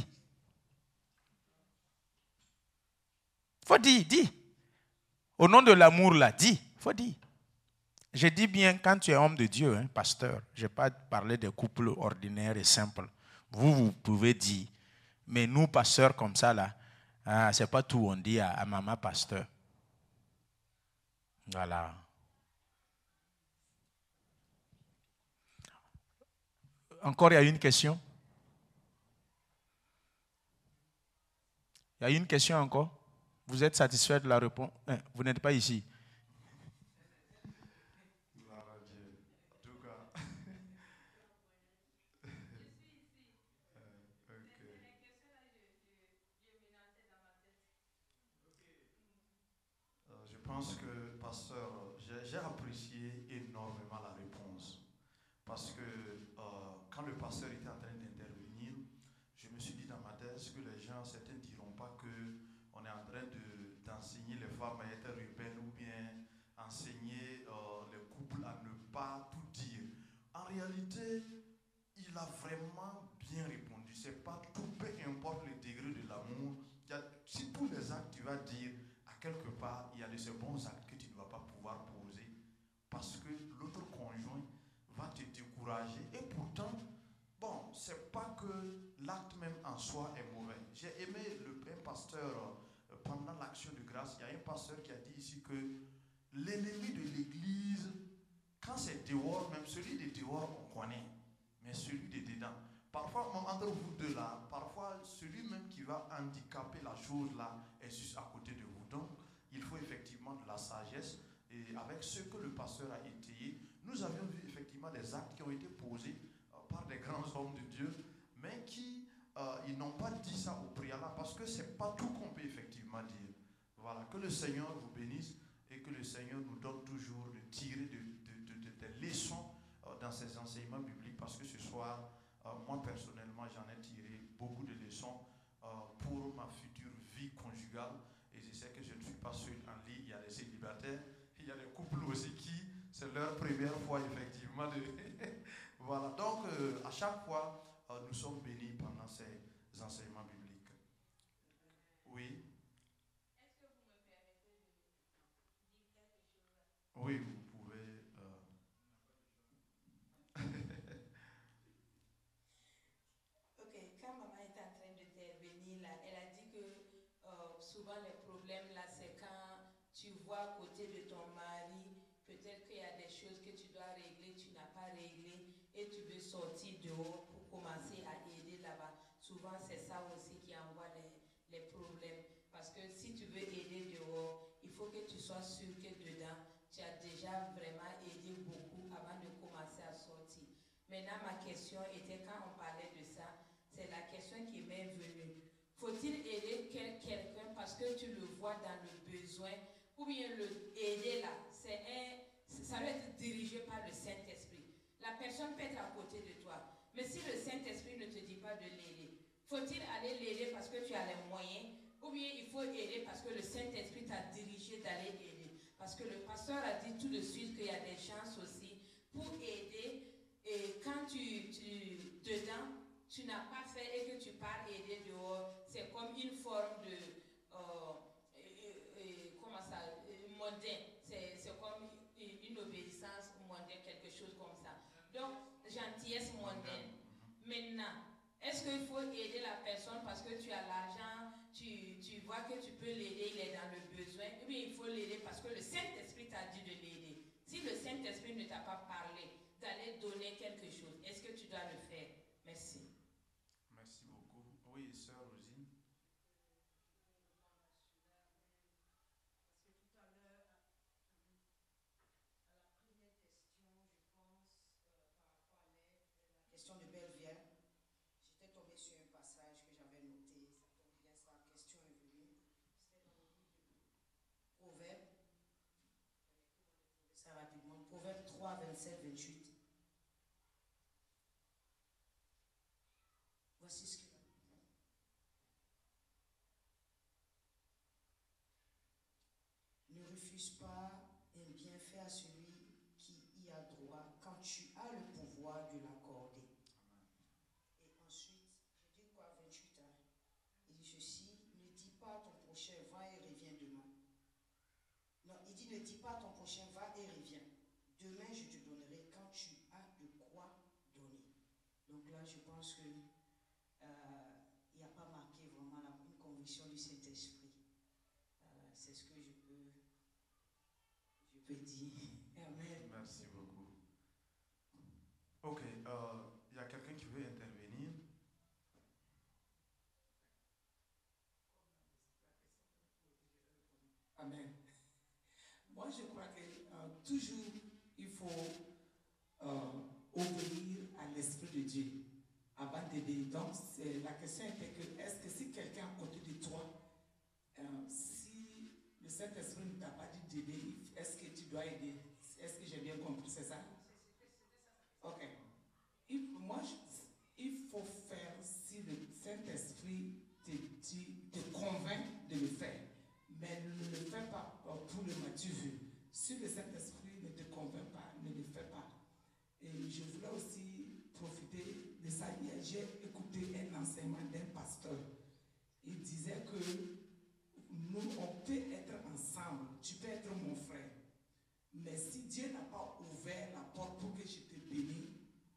Il faut dire, dis. Au nom de l'amour, là, dis. Il faut dire. Je dis bien, quand tu es homme de Dieu, hein, pasteur, je n'ai pas parlé des couples ordinaires et simples. Vous, vous pouvez dire. Mais nous, pasteurs comme ça, là, ah, ce n'est pas tout on dit à, à maman pasteur. Voilà. Encore, il y a une question? Il y a une question encore? Vous êtes satisfait de la réponse? Hein, vous n'êtes pas ici. Je pense que, pasteur, j'ai apprécié énormément la réponse. Parce que euh, quand le pasteur était en train d'intervenir, je me suis dit dans ma tête que les gens, certains ne diront pas qu'on est en train de, d'enseigner les femmes à être rebelles ou bien enseigner euh, les couples à ne pas tout dire. En réalité, il a vraiment bien répondu. C'est pas tout, peu importe le degré de l'amour. Si tous les actes tu vas dire, à quelque part, il y a de ces bons actes que tu ne vas pas pouvoir poser parce que l'autre conjoint va te décourager. Et pourtant, bon, c'est pas que l'acte même en soi est mauvais. J'ai aimé le un pasteur euh, pendant l'action de grâce. Il y a un pasteur qui a dit ici que l'ennemi de l'église, quand c'est dehors, même celui de dehors, on connaît. Mais celui de dedans, parfois, entre vous deux là, parfois, celui même qui va handicaper la chose là est juste à côté de vous. Donc, il faut effectivement de la sagesse. Et avec ce que le pasteur a étayé, nous avions vu effectivement des actes qui ont été posés euh, par des grands hommes de Dieu, mais qui, euh, ils n'ont pas dit ça au préalable, parce que ce n'est pas tout qu'on peut effectivement dire. Voilà, que le Seigneur vous bénisse et que le Seigneur nous donne toujours de tirer de, de, de, de, des leçons euh, dans ces enseignements bibliques, parce que ce soir, euh, moi personnellement, j'en ai tiré beaucoup de leçons euh, pour ma future vie conjugale. Et je sais que je ne suis pas seul en lit, il y a des célibataires, il y a des couples aussi qui, c'est leur première fois effectivement. De voilà, donc euh, à chaque fois, euh, nous sommes bénis pendant ces enseignements bibliques. Oui. Est-ce que vous me permettez de dire quelque chose? Oui, vous pouvez. Euh... Ok, quand maman était en train d'intervenir là, elle a dit que euh, souvent les problèmes là, c'est quand tu vois à côté de ton mari, peut-être qu'il y a des choses que tu dois régler, tu n'as pas réglé et tu veux sortir dehors pour commencer à aider là-bas. Souvent, c'est ça aussi qui envoie les, les problèmes. Parce que si tu veux aider dehors, il faut que tu sois sûr que dedans, tu as déjà vraiment aidé beaucoup avant de commencer à sortir. Maintenant, ma question était, quand on parlait de ça, c'est la question qui m'est venue. Faut-il aider quel, quelqu'un parce que tu le vois dans le besoin, ou bien le aider là, c'est un, ça doit être dirigé par le Saint-Esprit. La personne peut être à côté de toi, mais si le Saint-Esprit ne te dit pas de l'aider, faut-il aller l'aider parce que tu as les moyens, ou bien il faut aider parce que le Saint-Esprit t'a dirigé d'aller aider? Parce que le pasteur a dit tout de suite qu'il y a des chances aussi pour aider, et quand tu, tu dedans, tu n'as pas fait et que tu pars aider dehors, c'est comme une forme de, euh, euh, euh, comment ça, euh, mondain, c'est, c'est comme une obéissance mondaine, quelque chose comme ça. Donc, gentillesse mondaine. Maintenant, est-ce qu'il faut aider la personne parce que tu as l'argent, tu, tu vois que tu peux l'aider, il est dans le besoin, ou bien il faut l'aider parce que le Saint-Esprit t'a dit de l'aider? Si le Saint-Esprit ne t'a pas parlé d'aller donner quelque chose, est-ce que tu dois le faire? Merci. Merci beaucoup. Oui, sœur Rosine. Question de Bellevière, j'étais tombée sur un passage que j'avais noté, ça tombe bien, sa question est venue, c'était dans le livre de Proverbes, ça rapidement, Proverbes trois, vingt-sept, vingt-huit. Voici ce qu'il a dit. Ne refuse pas un bienfait à celui qui prochain va et revient demain. Non, il dit ne dis pas à ton prochain va et reviens. Demain je te donnerai quand tu as de quoi donner. Donc là je pense que euh, il n'y a pas marqué vraiment la, une conviction du Saint-Esprit. Euh, c'est ce que je peux, je peux dire. Amen. Merci beaucoup. Ok, il euh, y a quelqu'un qui veut intervenir. Amen. Moi, je crois que euh, toujours il faut euh, obéir à l'Esprit de Dieu avant d'aider. Donc, la question était que est-ce que si quelqu'un à côté de toi, euh, si le Saint-Esprit ne t'a pas dit d'aider, est-ce que tu dois aider? Est-ce que j'ai bien compris, c'est ça? Ok. Il, moi, je, il faut faire si le Saint-Esprit te, te, te convainc de le faire. Mais ne le fais pas pour le tu veux. Si le Saint-Esprit ne te convainc pas, ne le fais pas. Et je voulais aussi profiter de ça. Hier, j'ai écouté un enseignement d'un pasteur. Il disait que nous, on peut être ensemble. Tu peux être mon frère. Mais si Dieu n'a pas ouvert la porte pour que je te bénisse,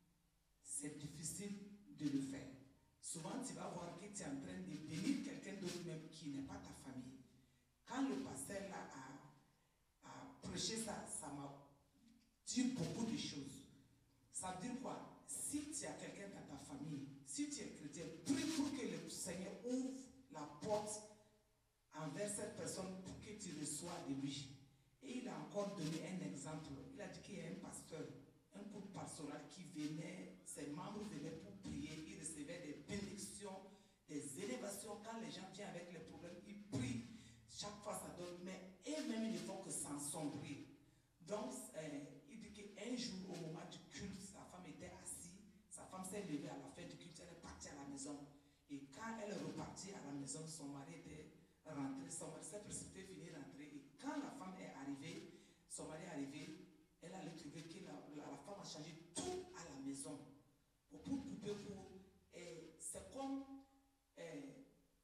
c'est difficile de le faire. Souvent, tu vas voir que tu es en train de bénir quelqu'un d'autre même qui n'est pas ta famille. Quand le pasteur là a, a prêché ça, ça m'a dit beaucoup de choses. Ça veut dire quoi? Si tu as quelqu'un dans ta famille, si tu es chrétien, prie pour que le Seigneur ouvre la porte envers cette personne pour que tu reçois de lui. Et il a encore donné un exemple. Il a dit qu'il y a un pasteur, un couple pastoral qui venait, ses membres venaient pour prier, ils recevaient des bénédictions, des élévations. Quand les gens viennent avec les problèmes, ils prient. Chaque fois ça donne, mais eux-mêmes ils ne font que s'ensombrer. Donc, euh, il dit qu'un jour, au moment du culte, sa femme était assise, sa femme s'est levée à la fin du culte, elle est partie à la maison. Et quand elle est repartie à la maison, son mari était rentré, son mari s'est précipité, fini rentrer. Et quand la femme est arrivée, son mari est arrivé, elle allait trouver que la, la, la femme a changé tout à la maison. Pour couper pour. Et c'est comme. Euh,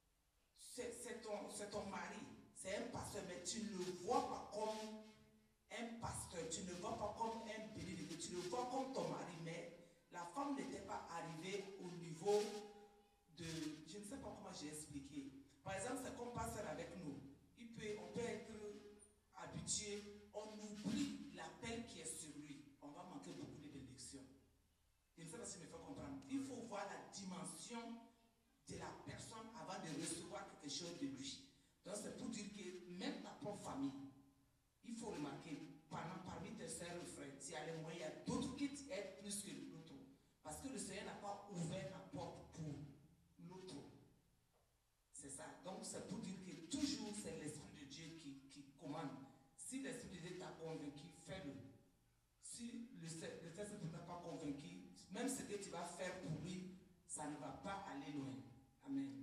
c'est ton, ton mari. C'est un pasteur, mais tu ne le vois pas comme un pasteur, tu ne le vois pas comme un béni, tu le vois comme ton mari, mais la femme n'était pas arrivée au niveau de, je ne sais pas comment j'ai expliqué. Par exemple, c'est comme pasteur avec nous. Il peut, on peut être habitué, on oublie l'appel qui est sur lui. On va manquer beaucoup de bénédictions. Je ne sais pas si je me fais comprendre. Il faut voir la dimension de la personne avant de recevoir quelque chose de lui. Donc c'est pour dire que même ta propre famille, il faut remarquer, pendant, parmi tes sœurs et frères, il y a les moyens, il y a d'autres qui t'aident plus que l'autre. Parce que le Seigneur n'a pas ouvert la porte pour l'autre. C'est ça. Donc c'est pour dire que toujours c'est l'Esprit de Dieu qui, qui commande. Si l'Esprit de Dieu t'a convaincu, fais-le. Si le Saint-Esprit ne t'a pas convaincu, même ce que tu vas faire pour lui, ça ne va pas aller loin. Amen.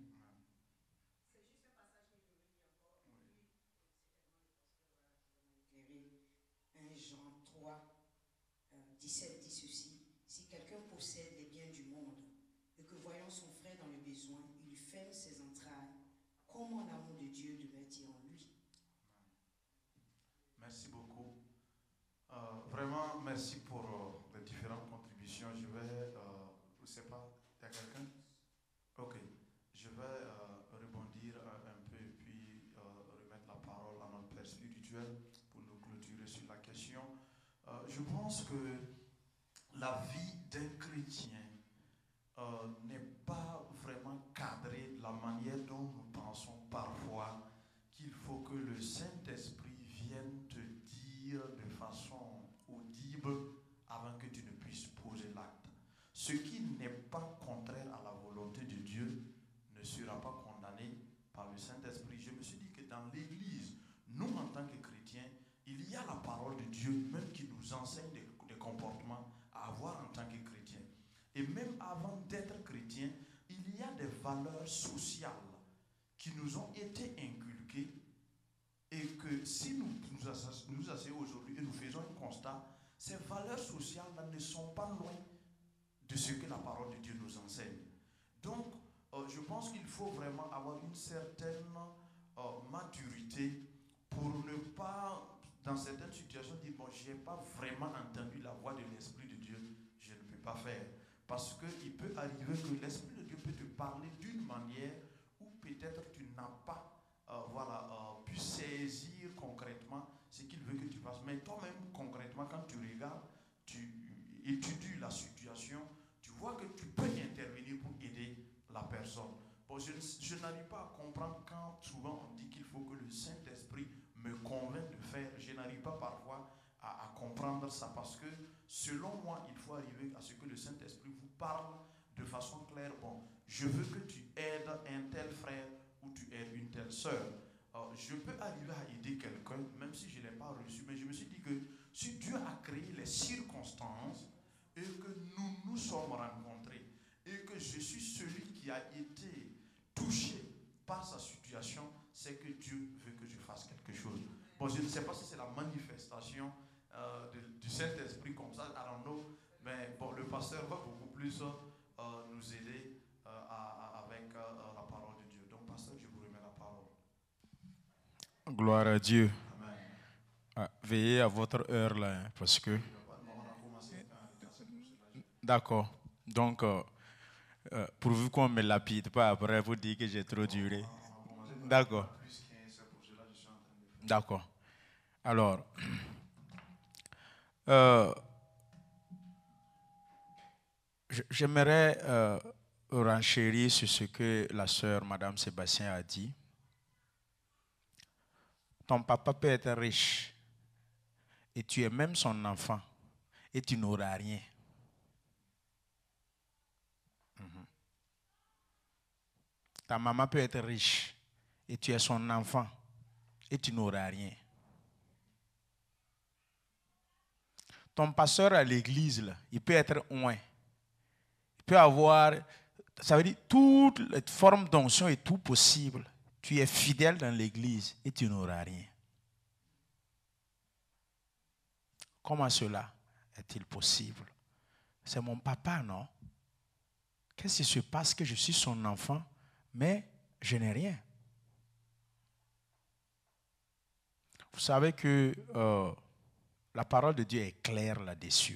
un Jean trois, dix-sept dit ceci: si quelqu'un possède les biens du monde et que voyant son frère dans le besoin, il lui ferme ses entrailles, comment l'amour de Dieu demeure-t-il en lui? Merci beaucoup. Euh, vraiment, merci pour euh, les différentes contributions. Je vais, euh, je ne sais pas, il y a quelqu'un? Ok. Je vais euh, rebondir un, un peu et puis euh, remettre la parole à notre Père spirituel pour nous clôturer sur la question. Euh, je pense que la vie d'un chrétien euh, n'est pas vraiment cadrée de la manière dont nous pensons parfois qu'il faut que le Saint-Esprit vienne te dire de façon audible avant que tu ne puisses poser l'acte. Ce qui n'est pas contraire à la volonté de Dieu ne sera pas condamné par le Saint-Esprit. Je me suis dit que dans l'Église, nous en tant que chrétiens, il y a la parole de Dieu même qui nous enseigne des, des comportements à avoir en tant que chrétiens. Et même avant d'être chrétiens, il y a des valeurs sociales qui nous ont été inculquées et que si nous nous asseyons, nous asseyons aujourd'hui et nous faisons un constat, ces valeurs sociales-là ne sont pas loin de ce que la parole de Dieu nous enseigne. Donc, euh, je pense qu'il faut vraiment avoir une certaine euh, maturité pour ne pas, dans certaines situations, dire, bon, je n'ai pas vraiment entendu la voix de l'Esprit de Dieu, je ne peux pas faire. Parce qu'il peut arriver que l'Esprit de Dieu peut te parler d'une manière où peut-être tu n'as pas euh, voilà, euh, pu saisir concrètement ce qu'il veut que tu fasses. Mais toi-même, concrètement, quand tu regardes, tu étudies la situation, tu vois que tu peux intervenir pour aider la personne. Bon, je, je n'arrive pas à comprendre quand souvent on dit qu'il faut que le Saint-Esprit me convainc de faire. Je n'arrive pas parfois à, à comprendre ça parce que selon moi, il faut arriver à ce que le Saint-Esprit vous parle de façon claire. Bon, je veux que tu aides un tel frère ou tu aides une telle sœur. Alors, je peux arriver à aider quelqu'un, même si je ne l'ai pas reçu, mais je me suis dit que si Dieu a créé les circonstances et que nous nous sommes rencontrés et que je suis celui qui a été touché par sa situation, c'est que Dieu veut que je fasse quelque chose. Bon, je ne sais pas si c'est la manifestation euh, de, du Saint-Esprit comme ça, I don't know, mais bon, le pasteur va beaucoup plus euh, nous aider euh, à, à, avec euh, la parole de Dieu. Donc, pasteur, je vous remets la parole. Gloire à Dieu. Amen. Ah, veillez à votre heure là, hein, parce que... D'accord. Donc, euh, euh, pourvu qu'on ne me lapide pas après, vous dites que j'ai trop duré. D'accord. D'accord. Alors, euh, j'aimerais euh, renchérir sur ce que la sœur Madame Sébastien a dit. Ton papa peut être riche et tu es même son enfant et tu n'auras rien. Mm-hmm. Ta maman peut être riche et tu es son enfant et tu n'auras rien. Ton pasteur à l'église, là, il peut être oint. Il peut avoir, ça veut dire, toute forme d'onction est tout possible. Tu es fidèle dans l'église et tu n'auras rien. Comment cela est-il possible? C'est mon papa, non? Qu'est-ce qui se passe que je suis son enfant, mais je n'ai rien? Vous savez que euh, la parole de Dieu est claire là-dessus.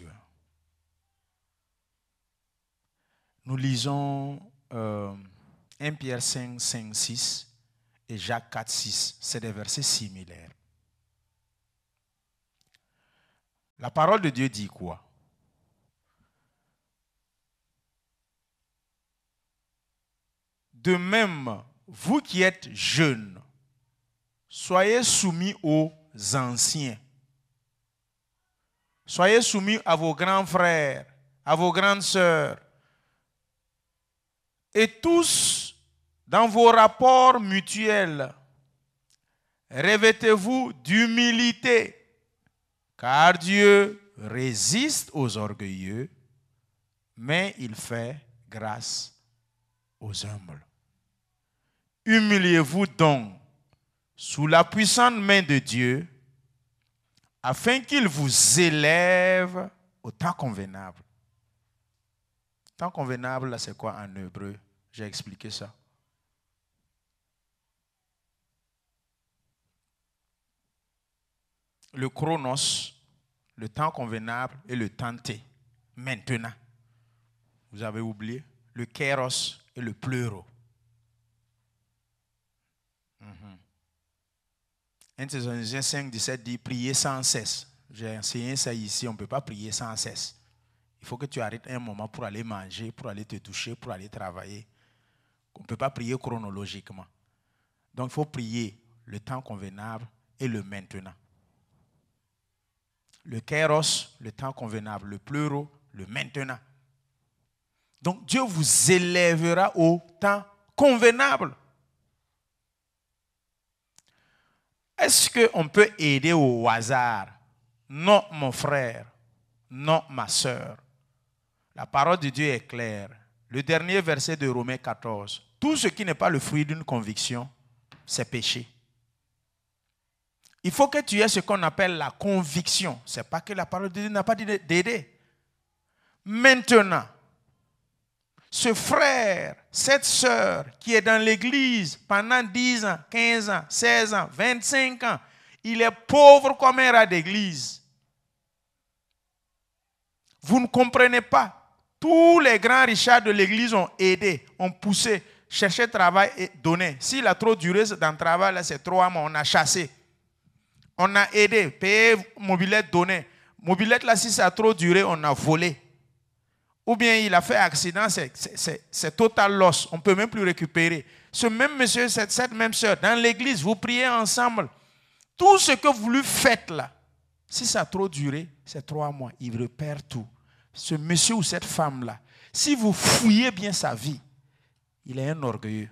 Nous lisons euh, un Pierre cinq, cinq, six et Jacques quatre, six. C'est des versets similaires. La parole de Dieu dit quoi? De même, vous qui êtes jeunes, soyez soumis aux anciens. Soyez soumis à vos grands frères, à vos grandes sœurs. Et tous, dans vos rapports mutuels, revêtez-vous d'humilité, car Dieu résiste aux orgueilleux, mais il fait grâce aux humbles. Humiliez-vous donc sous la puissante main de Dieu, afin qu'il vous élève au temps convenable. Temps convenable, là, c'est quoi en hébreu? J'ai expliqué ça. Le chronos, le temps convenable, et le temps T, maintenant. Vous avez oublié? Le kéros et le pleuro. Mm-hmm. un Thessaloniciens cinq, dix-sept dit prier sans cesse. J'ai enseigné ça ici, on ne peut pas prier sans cesse. Il faut que tu arrêtes un moment pour aller manger, pour aller te toucher, pour aller travailler. On ne peut pas prier chronologiquement. Donc il faut prier le temps convenable et le maintenant. Le kéros, le temps convenable. Le pleuro, le maintenant. Donc Dieu vous élèvera au temps convenable. Est-ce qu'on peut aider au hasard? Non, mon frère. Non, ma sœur. La parole de Dieu est claire. Le dernier verset de Romains quatorze. Tout ce qui n'est pas le fruit d'une conviction, c'est péché. Il faut que tu aies ce qu'on appelle la conviction. Ce n'est pas que la parole de Dieu n'a pas dit d'aider. Maintenant, Ce frère, cette sœur qui est dans l'église pendant dix ans, quinze ans, seize ans, vingt-cinq ans, il est pauvre comme un rat d'église. Vous ne comprenez pas. Tous les grands richards de l'église ont aidé, ont poussé, cherché travail et donné. S'il a trop duré dans le travail, là, c'est trois mois, on a chassé. On a aidé, payé mobilette, donné. Mobilette, là, si ça a trop duré, on a volé. Ou bien il a fait accident, c'est total loss. On ne peut même plus récupérer. Ce même monsieur, cette, cette même soeur, dans l'église, vous priez ensemble. Tout ce que vous lui faites là, si ça a trop duré, c'est trois mois. Il repère tout. Ce monsieur ou cette femme-là, si vous fouillez bien sa vie, il est un orgueilleux.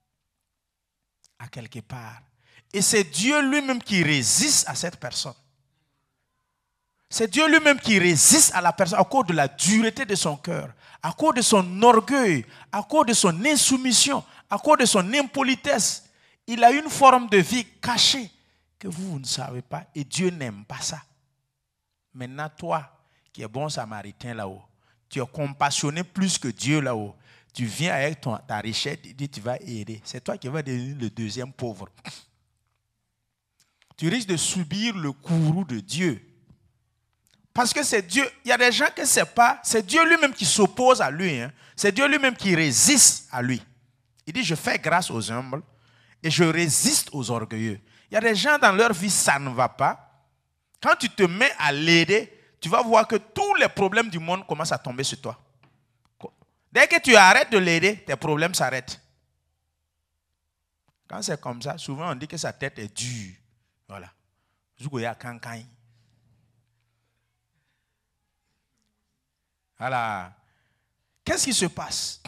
À quelque part. Et c'est Dieu lui-même qui résiste à cette personne. C'est Dieu lui-même qui résiste à la personne à cause de la dureté de son cœur, à cause de son orgueil, à cause de son insoumission, à cause de son impolitesse. Il a une forme de vie cachée que vous, vous ne savez pas et Dieu n'aime pas ça. Maintenant, toi qui es bon samaritain là-haut, tu es compassionné plus que Dieu là-haut. Tu viens avec ton, ta richesse, tu dis tu vas aider. C'est toi qui vas devenir le deuxième pauvre. Tu risques de subir le courroux de Dieu. Parce que c'est Dieu, il y a des gens que c'est pas, c'est Dieu lui-même qui s'oppose à lui. Hein. C'est Dieu lui-même qui résiste à lui. Il dit, je fais grâce aux humbles et je résiste aux orgueilleux. Il y a des gens dans leur vie, ça ne va pas. Quand tu te mets à l'aider, tu vas voir que tous les problèmes du monde commencent à tomber sur toi. Dès que tu arrêtes de l'aider, tes problèmes s'arrêtent. Quand c'est comme ça, souvent on dit que sa tête est dure. Voilà. Voilà. Qu'est-ce qui se passe?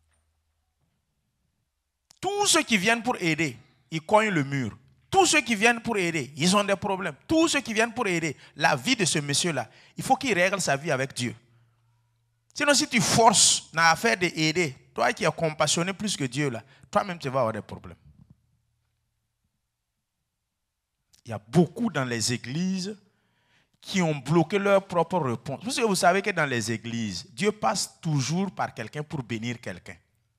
Tous ceux qui viennent pour aider, ils cognent le mur. Tous ceux qui viennent pour aider, ils ont des problèmes. Tous ceux qui viennent pour aider, la vie de ce monsieur-là, il faut qu'il règle sa vie avec Dieu. Sinon, si tu forces dans l'affaire d'aider, toi qui es compassionné plus que Dieu, là, toi-même, tu vas avoir des problèmes. Il y a beaucoup dans les églises qui ont bloqué leur propre réponse. Parce que vous savez que dans les églises, Dieu passe toujours par quelqu'un pour bénir quelqu'un.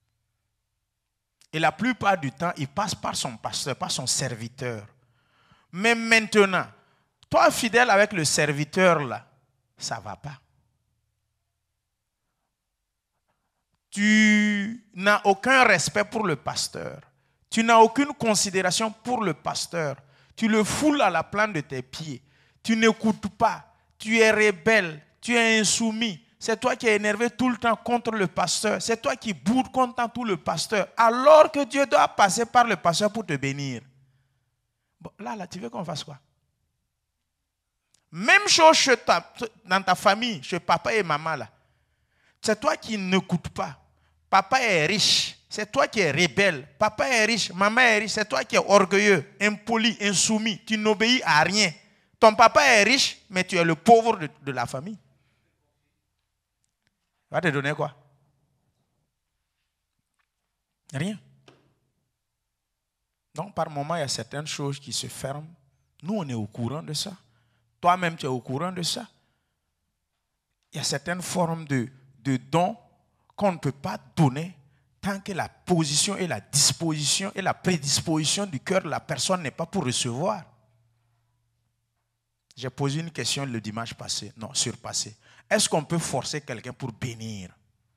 Et la plupart du temps, il passe par son pasteur, par son serviteur. Mais maintenant, toi fidèle avec le serviteur là, ça ne va pas. Tu n'as aucun respect pour le pasteur. Tu n'as aucune considération pour le pasteur. Tu le foules à la plante de tes pieds. Tu n'écoutes pas. Tu es rebelle. Tu es insoumis. C'est toi qui es énervé tout le temps contre le pasteur. C'est toi qui boudes contre tout le pasteur. Alors que Dieu doit passer par le pasteur pour te bénir. Bon, là, là, tu veux qu'on fasse quoi? Même chose chez ta, dans ta famille, chez papa et maman. Là. C'est toi qui n'écoutes pas. Papa est riche. C'est toi qui es rebelle. Papa est riche. Maman est riche. C'est toi qui es orgueilleux, impoli, insoumis. Tu n'obéis à rien. Ton papa est riche, mais tu es le pauvre de, de la famille. Il va te donner quoi? Rien. Donc, par moment, il y a certaines choses qui se ferment. Nous, on est au courant de ça. Toi-même, tu es au courant de ça. Il y a certaines formes de, de dons qu'on ne peut pas donner tant que la position et la disposition et la prédisposition du cœur de la personne n'est pas pour recevoir. J'ai posé une question le dimanche passé, non, surpassé. Est-ce qu'on peut forcer quelqu'un pour bénir?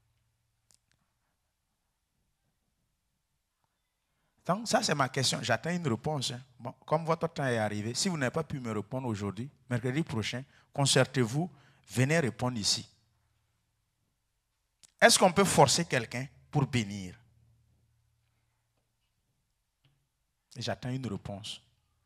Donc, ça, c'est ma question. J'attends une réponse. Hein. Bon, comme votre temps est arrivé, si vous n'avez pas pu me répondre aujourd'hui, mercredi prochain, concertez-vous, venez répondre ici. Est-ce qu'on peut forcer quelqu'un pour bénir? Et j'attends une réponse.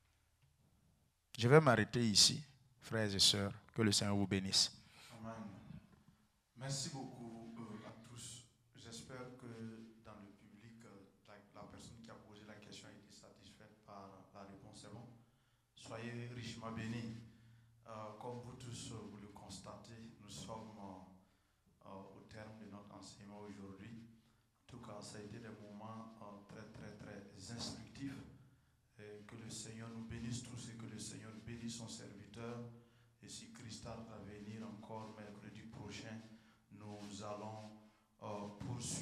Je vais m'arrêter ici, frères et sœurs. Que le Seigneur vous bénisse. Amen. Merci beaucoup euh, à tous. J'espère que dans le public, euh, la, la personne qui a posé la question a été satisfaite par la réponse. C'est bon? Soyez richement bénis. Euh, comme vous tous euh, vous le constatez, nous sommes euh, euh, au terme de notre enseignement aujourd'hui. En tout cas, ça a été des moments euh, très, très, très instructifs. Et que le Seigneur nous bénisse tous et que le Seigneur bénisse son serviteur. Et si Christophe va venir encore mercredi prochain, nous allons euh, poursuivre.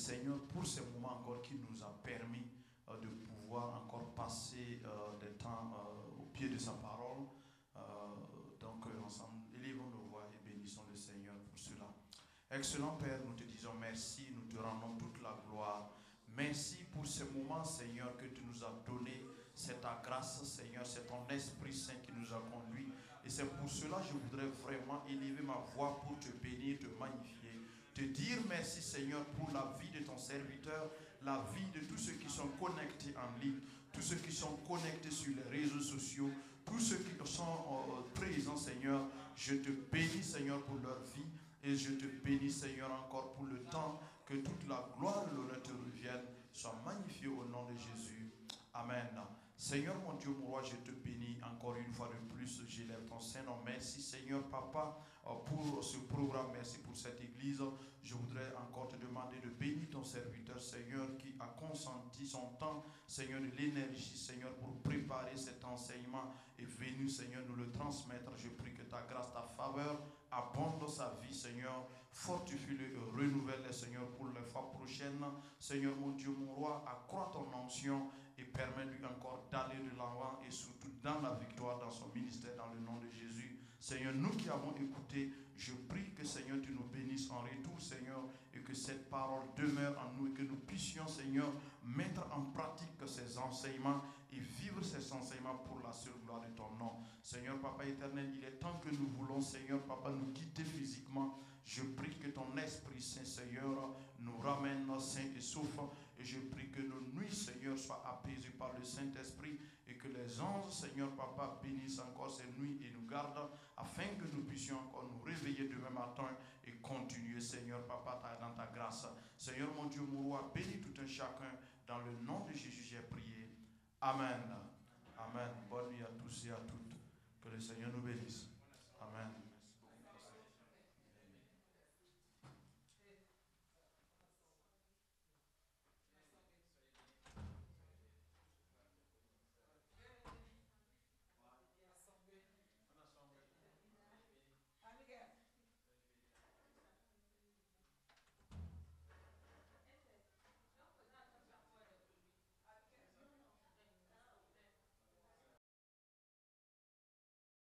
Seigneur, pour ce moment encore qui nous a permis euh, de pouvoir encore passer euh, des temps euh, au pied de sa parole. Euh, donc, euh, ensemble, élevons nos voix et bénissons le Seigneur pour cela. Excellent Père, nous te disons merci, nous te rendons toute la gloire. Merci pour ce moment, Seigneur, que tu nous as donné. C'est ta grâce, Seigneur, c'est ton Esprit Saint qui nous a conduits. Et c'est pour cela que je voudrais vraiment élever ma voix pour te bénir, te magnifier. Te dire merci, Seigneur, pour la vie de ton serviteur, la vie de tous ceux qui sont connectés en ligne, tous ceux qui sont connectés sur les réseaux sociaux, tous ceux qui sont euh, présents, Seigneur. Je te bénis, Seigneur, pour leur vie. Et je te bénis, Seigneur, encore pour le temps que toute la gloire et l'honneur te reviennent. Sois magnifié au nom de Jésus. Amen. Seigneur, mon Dieu, mon roi, je te bénis encore une fois de plus. J'élève ton Saint-Nom. Merci, Seigneur, Papa, pour ce programme. Merci pour cette église. Je voudrais encore te demander de bénir ton serviteur, Seigneur, qui a consenti son temps, Seigneur, de l'énergie, Seigneur, pour préparer cet enseignement et venu, Seigneur, nous le transmettre. Je prie que ta grâce, ta faveur abonde sa vie, Seigneur. Fortifie-le et renouvelle-le, Seigneur, pour les fois prochaines. Seigneur, mon Dieu, mon roi, accrois ton onction et permets-lui encore d'aller de l'avant et surtout dans la victoire, dans son ministère, dans le nom de Jésus. Seigneur, nous qui avons écouté, je prie que, Seigneur, tu nous bénisses en retour, Seigneur, et que cette parole demeure en nous et que nous puissions, Seigneur, mettre en pratique ces enseignements et vivre ces enseignements pour la seule gloire de ton nom. Seigneur, Papa éternel, il est temps que nous voulons, Seigneur, Papa, nous quitter physiquement. Je prie que ton Esprit Saint, Seigneur, nous ramène sains et saufs. Et je prie que nos nuits, Seigneur, soient apaisées par le Saint-Esprit et que les anges, Seigneur, Papa, bénissent encore ces nuits et nous gardent afin que nous puissions encore nous réveiller demain matin et continuer, Seigneur, Papa, dans ta grâce. Seigneur, mon Dieu, mon roi, bénis tout un chacun. Dans le nom de Jésus, j'ai prié. Amen. Amen. Bonne nuit à tous et à toutes. Que le Seigneur nous bénisse. Amen.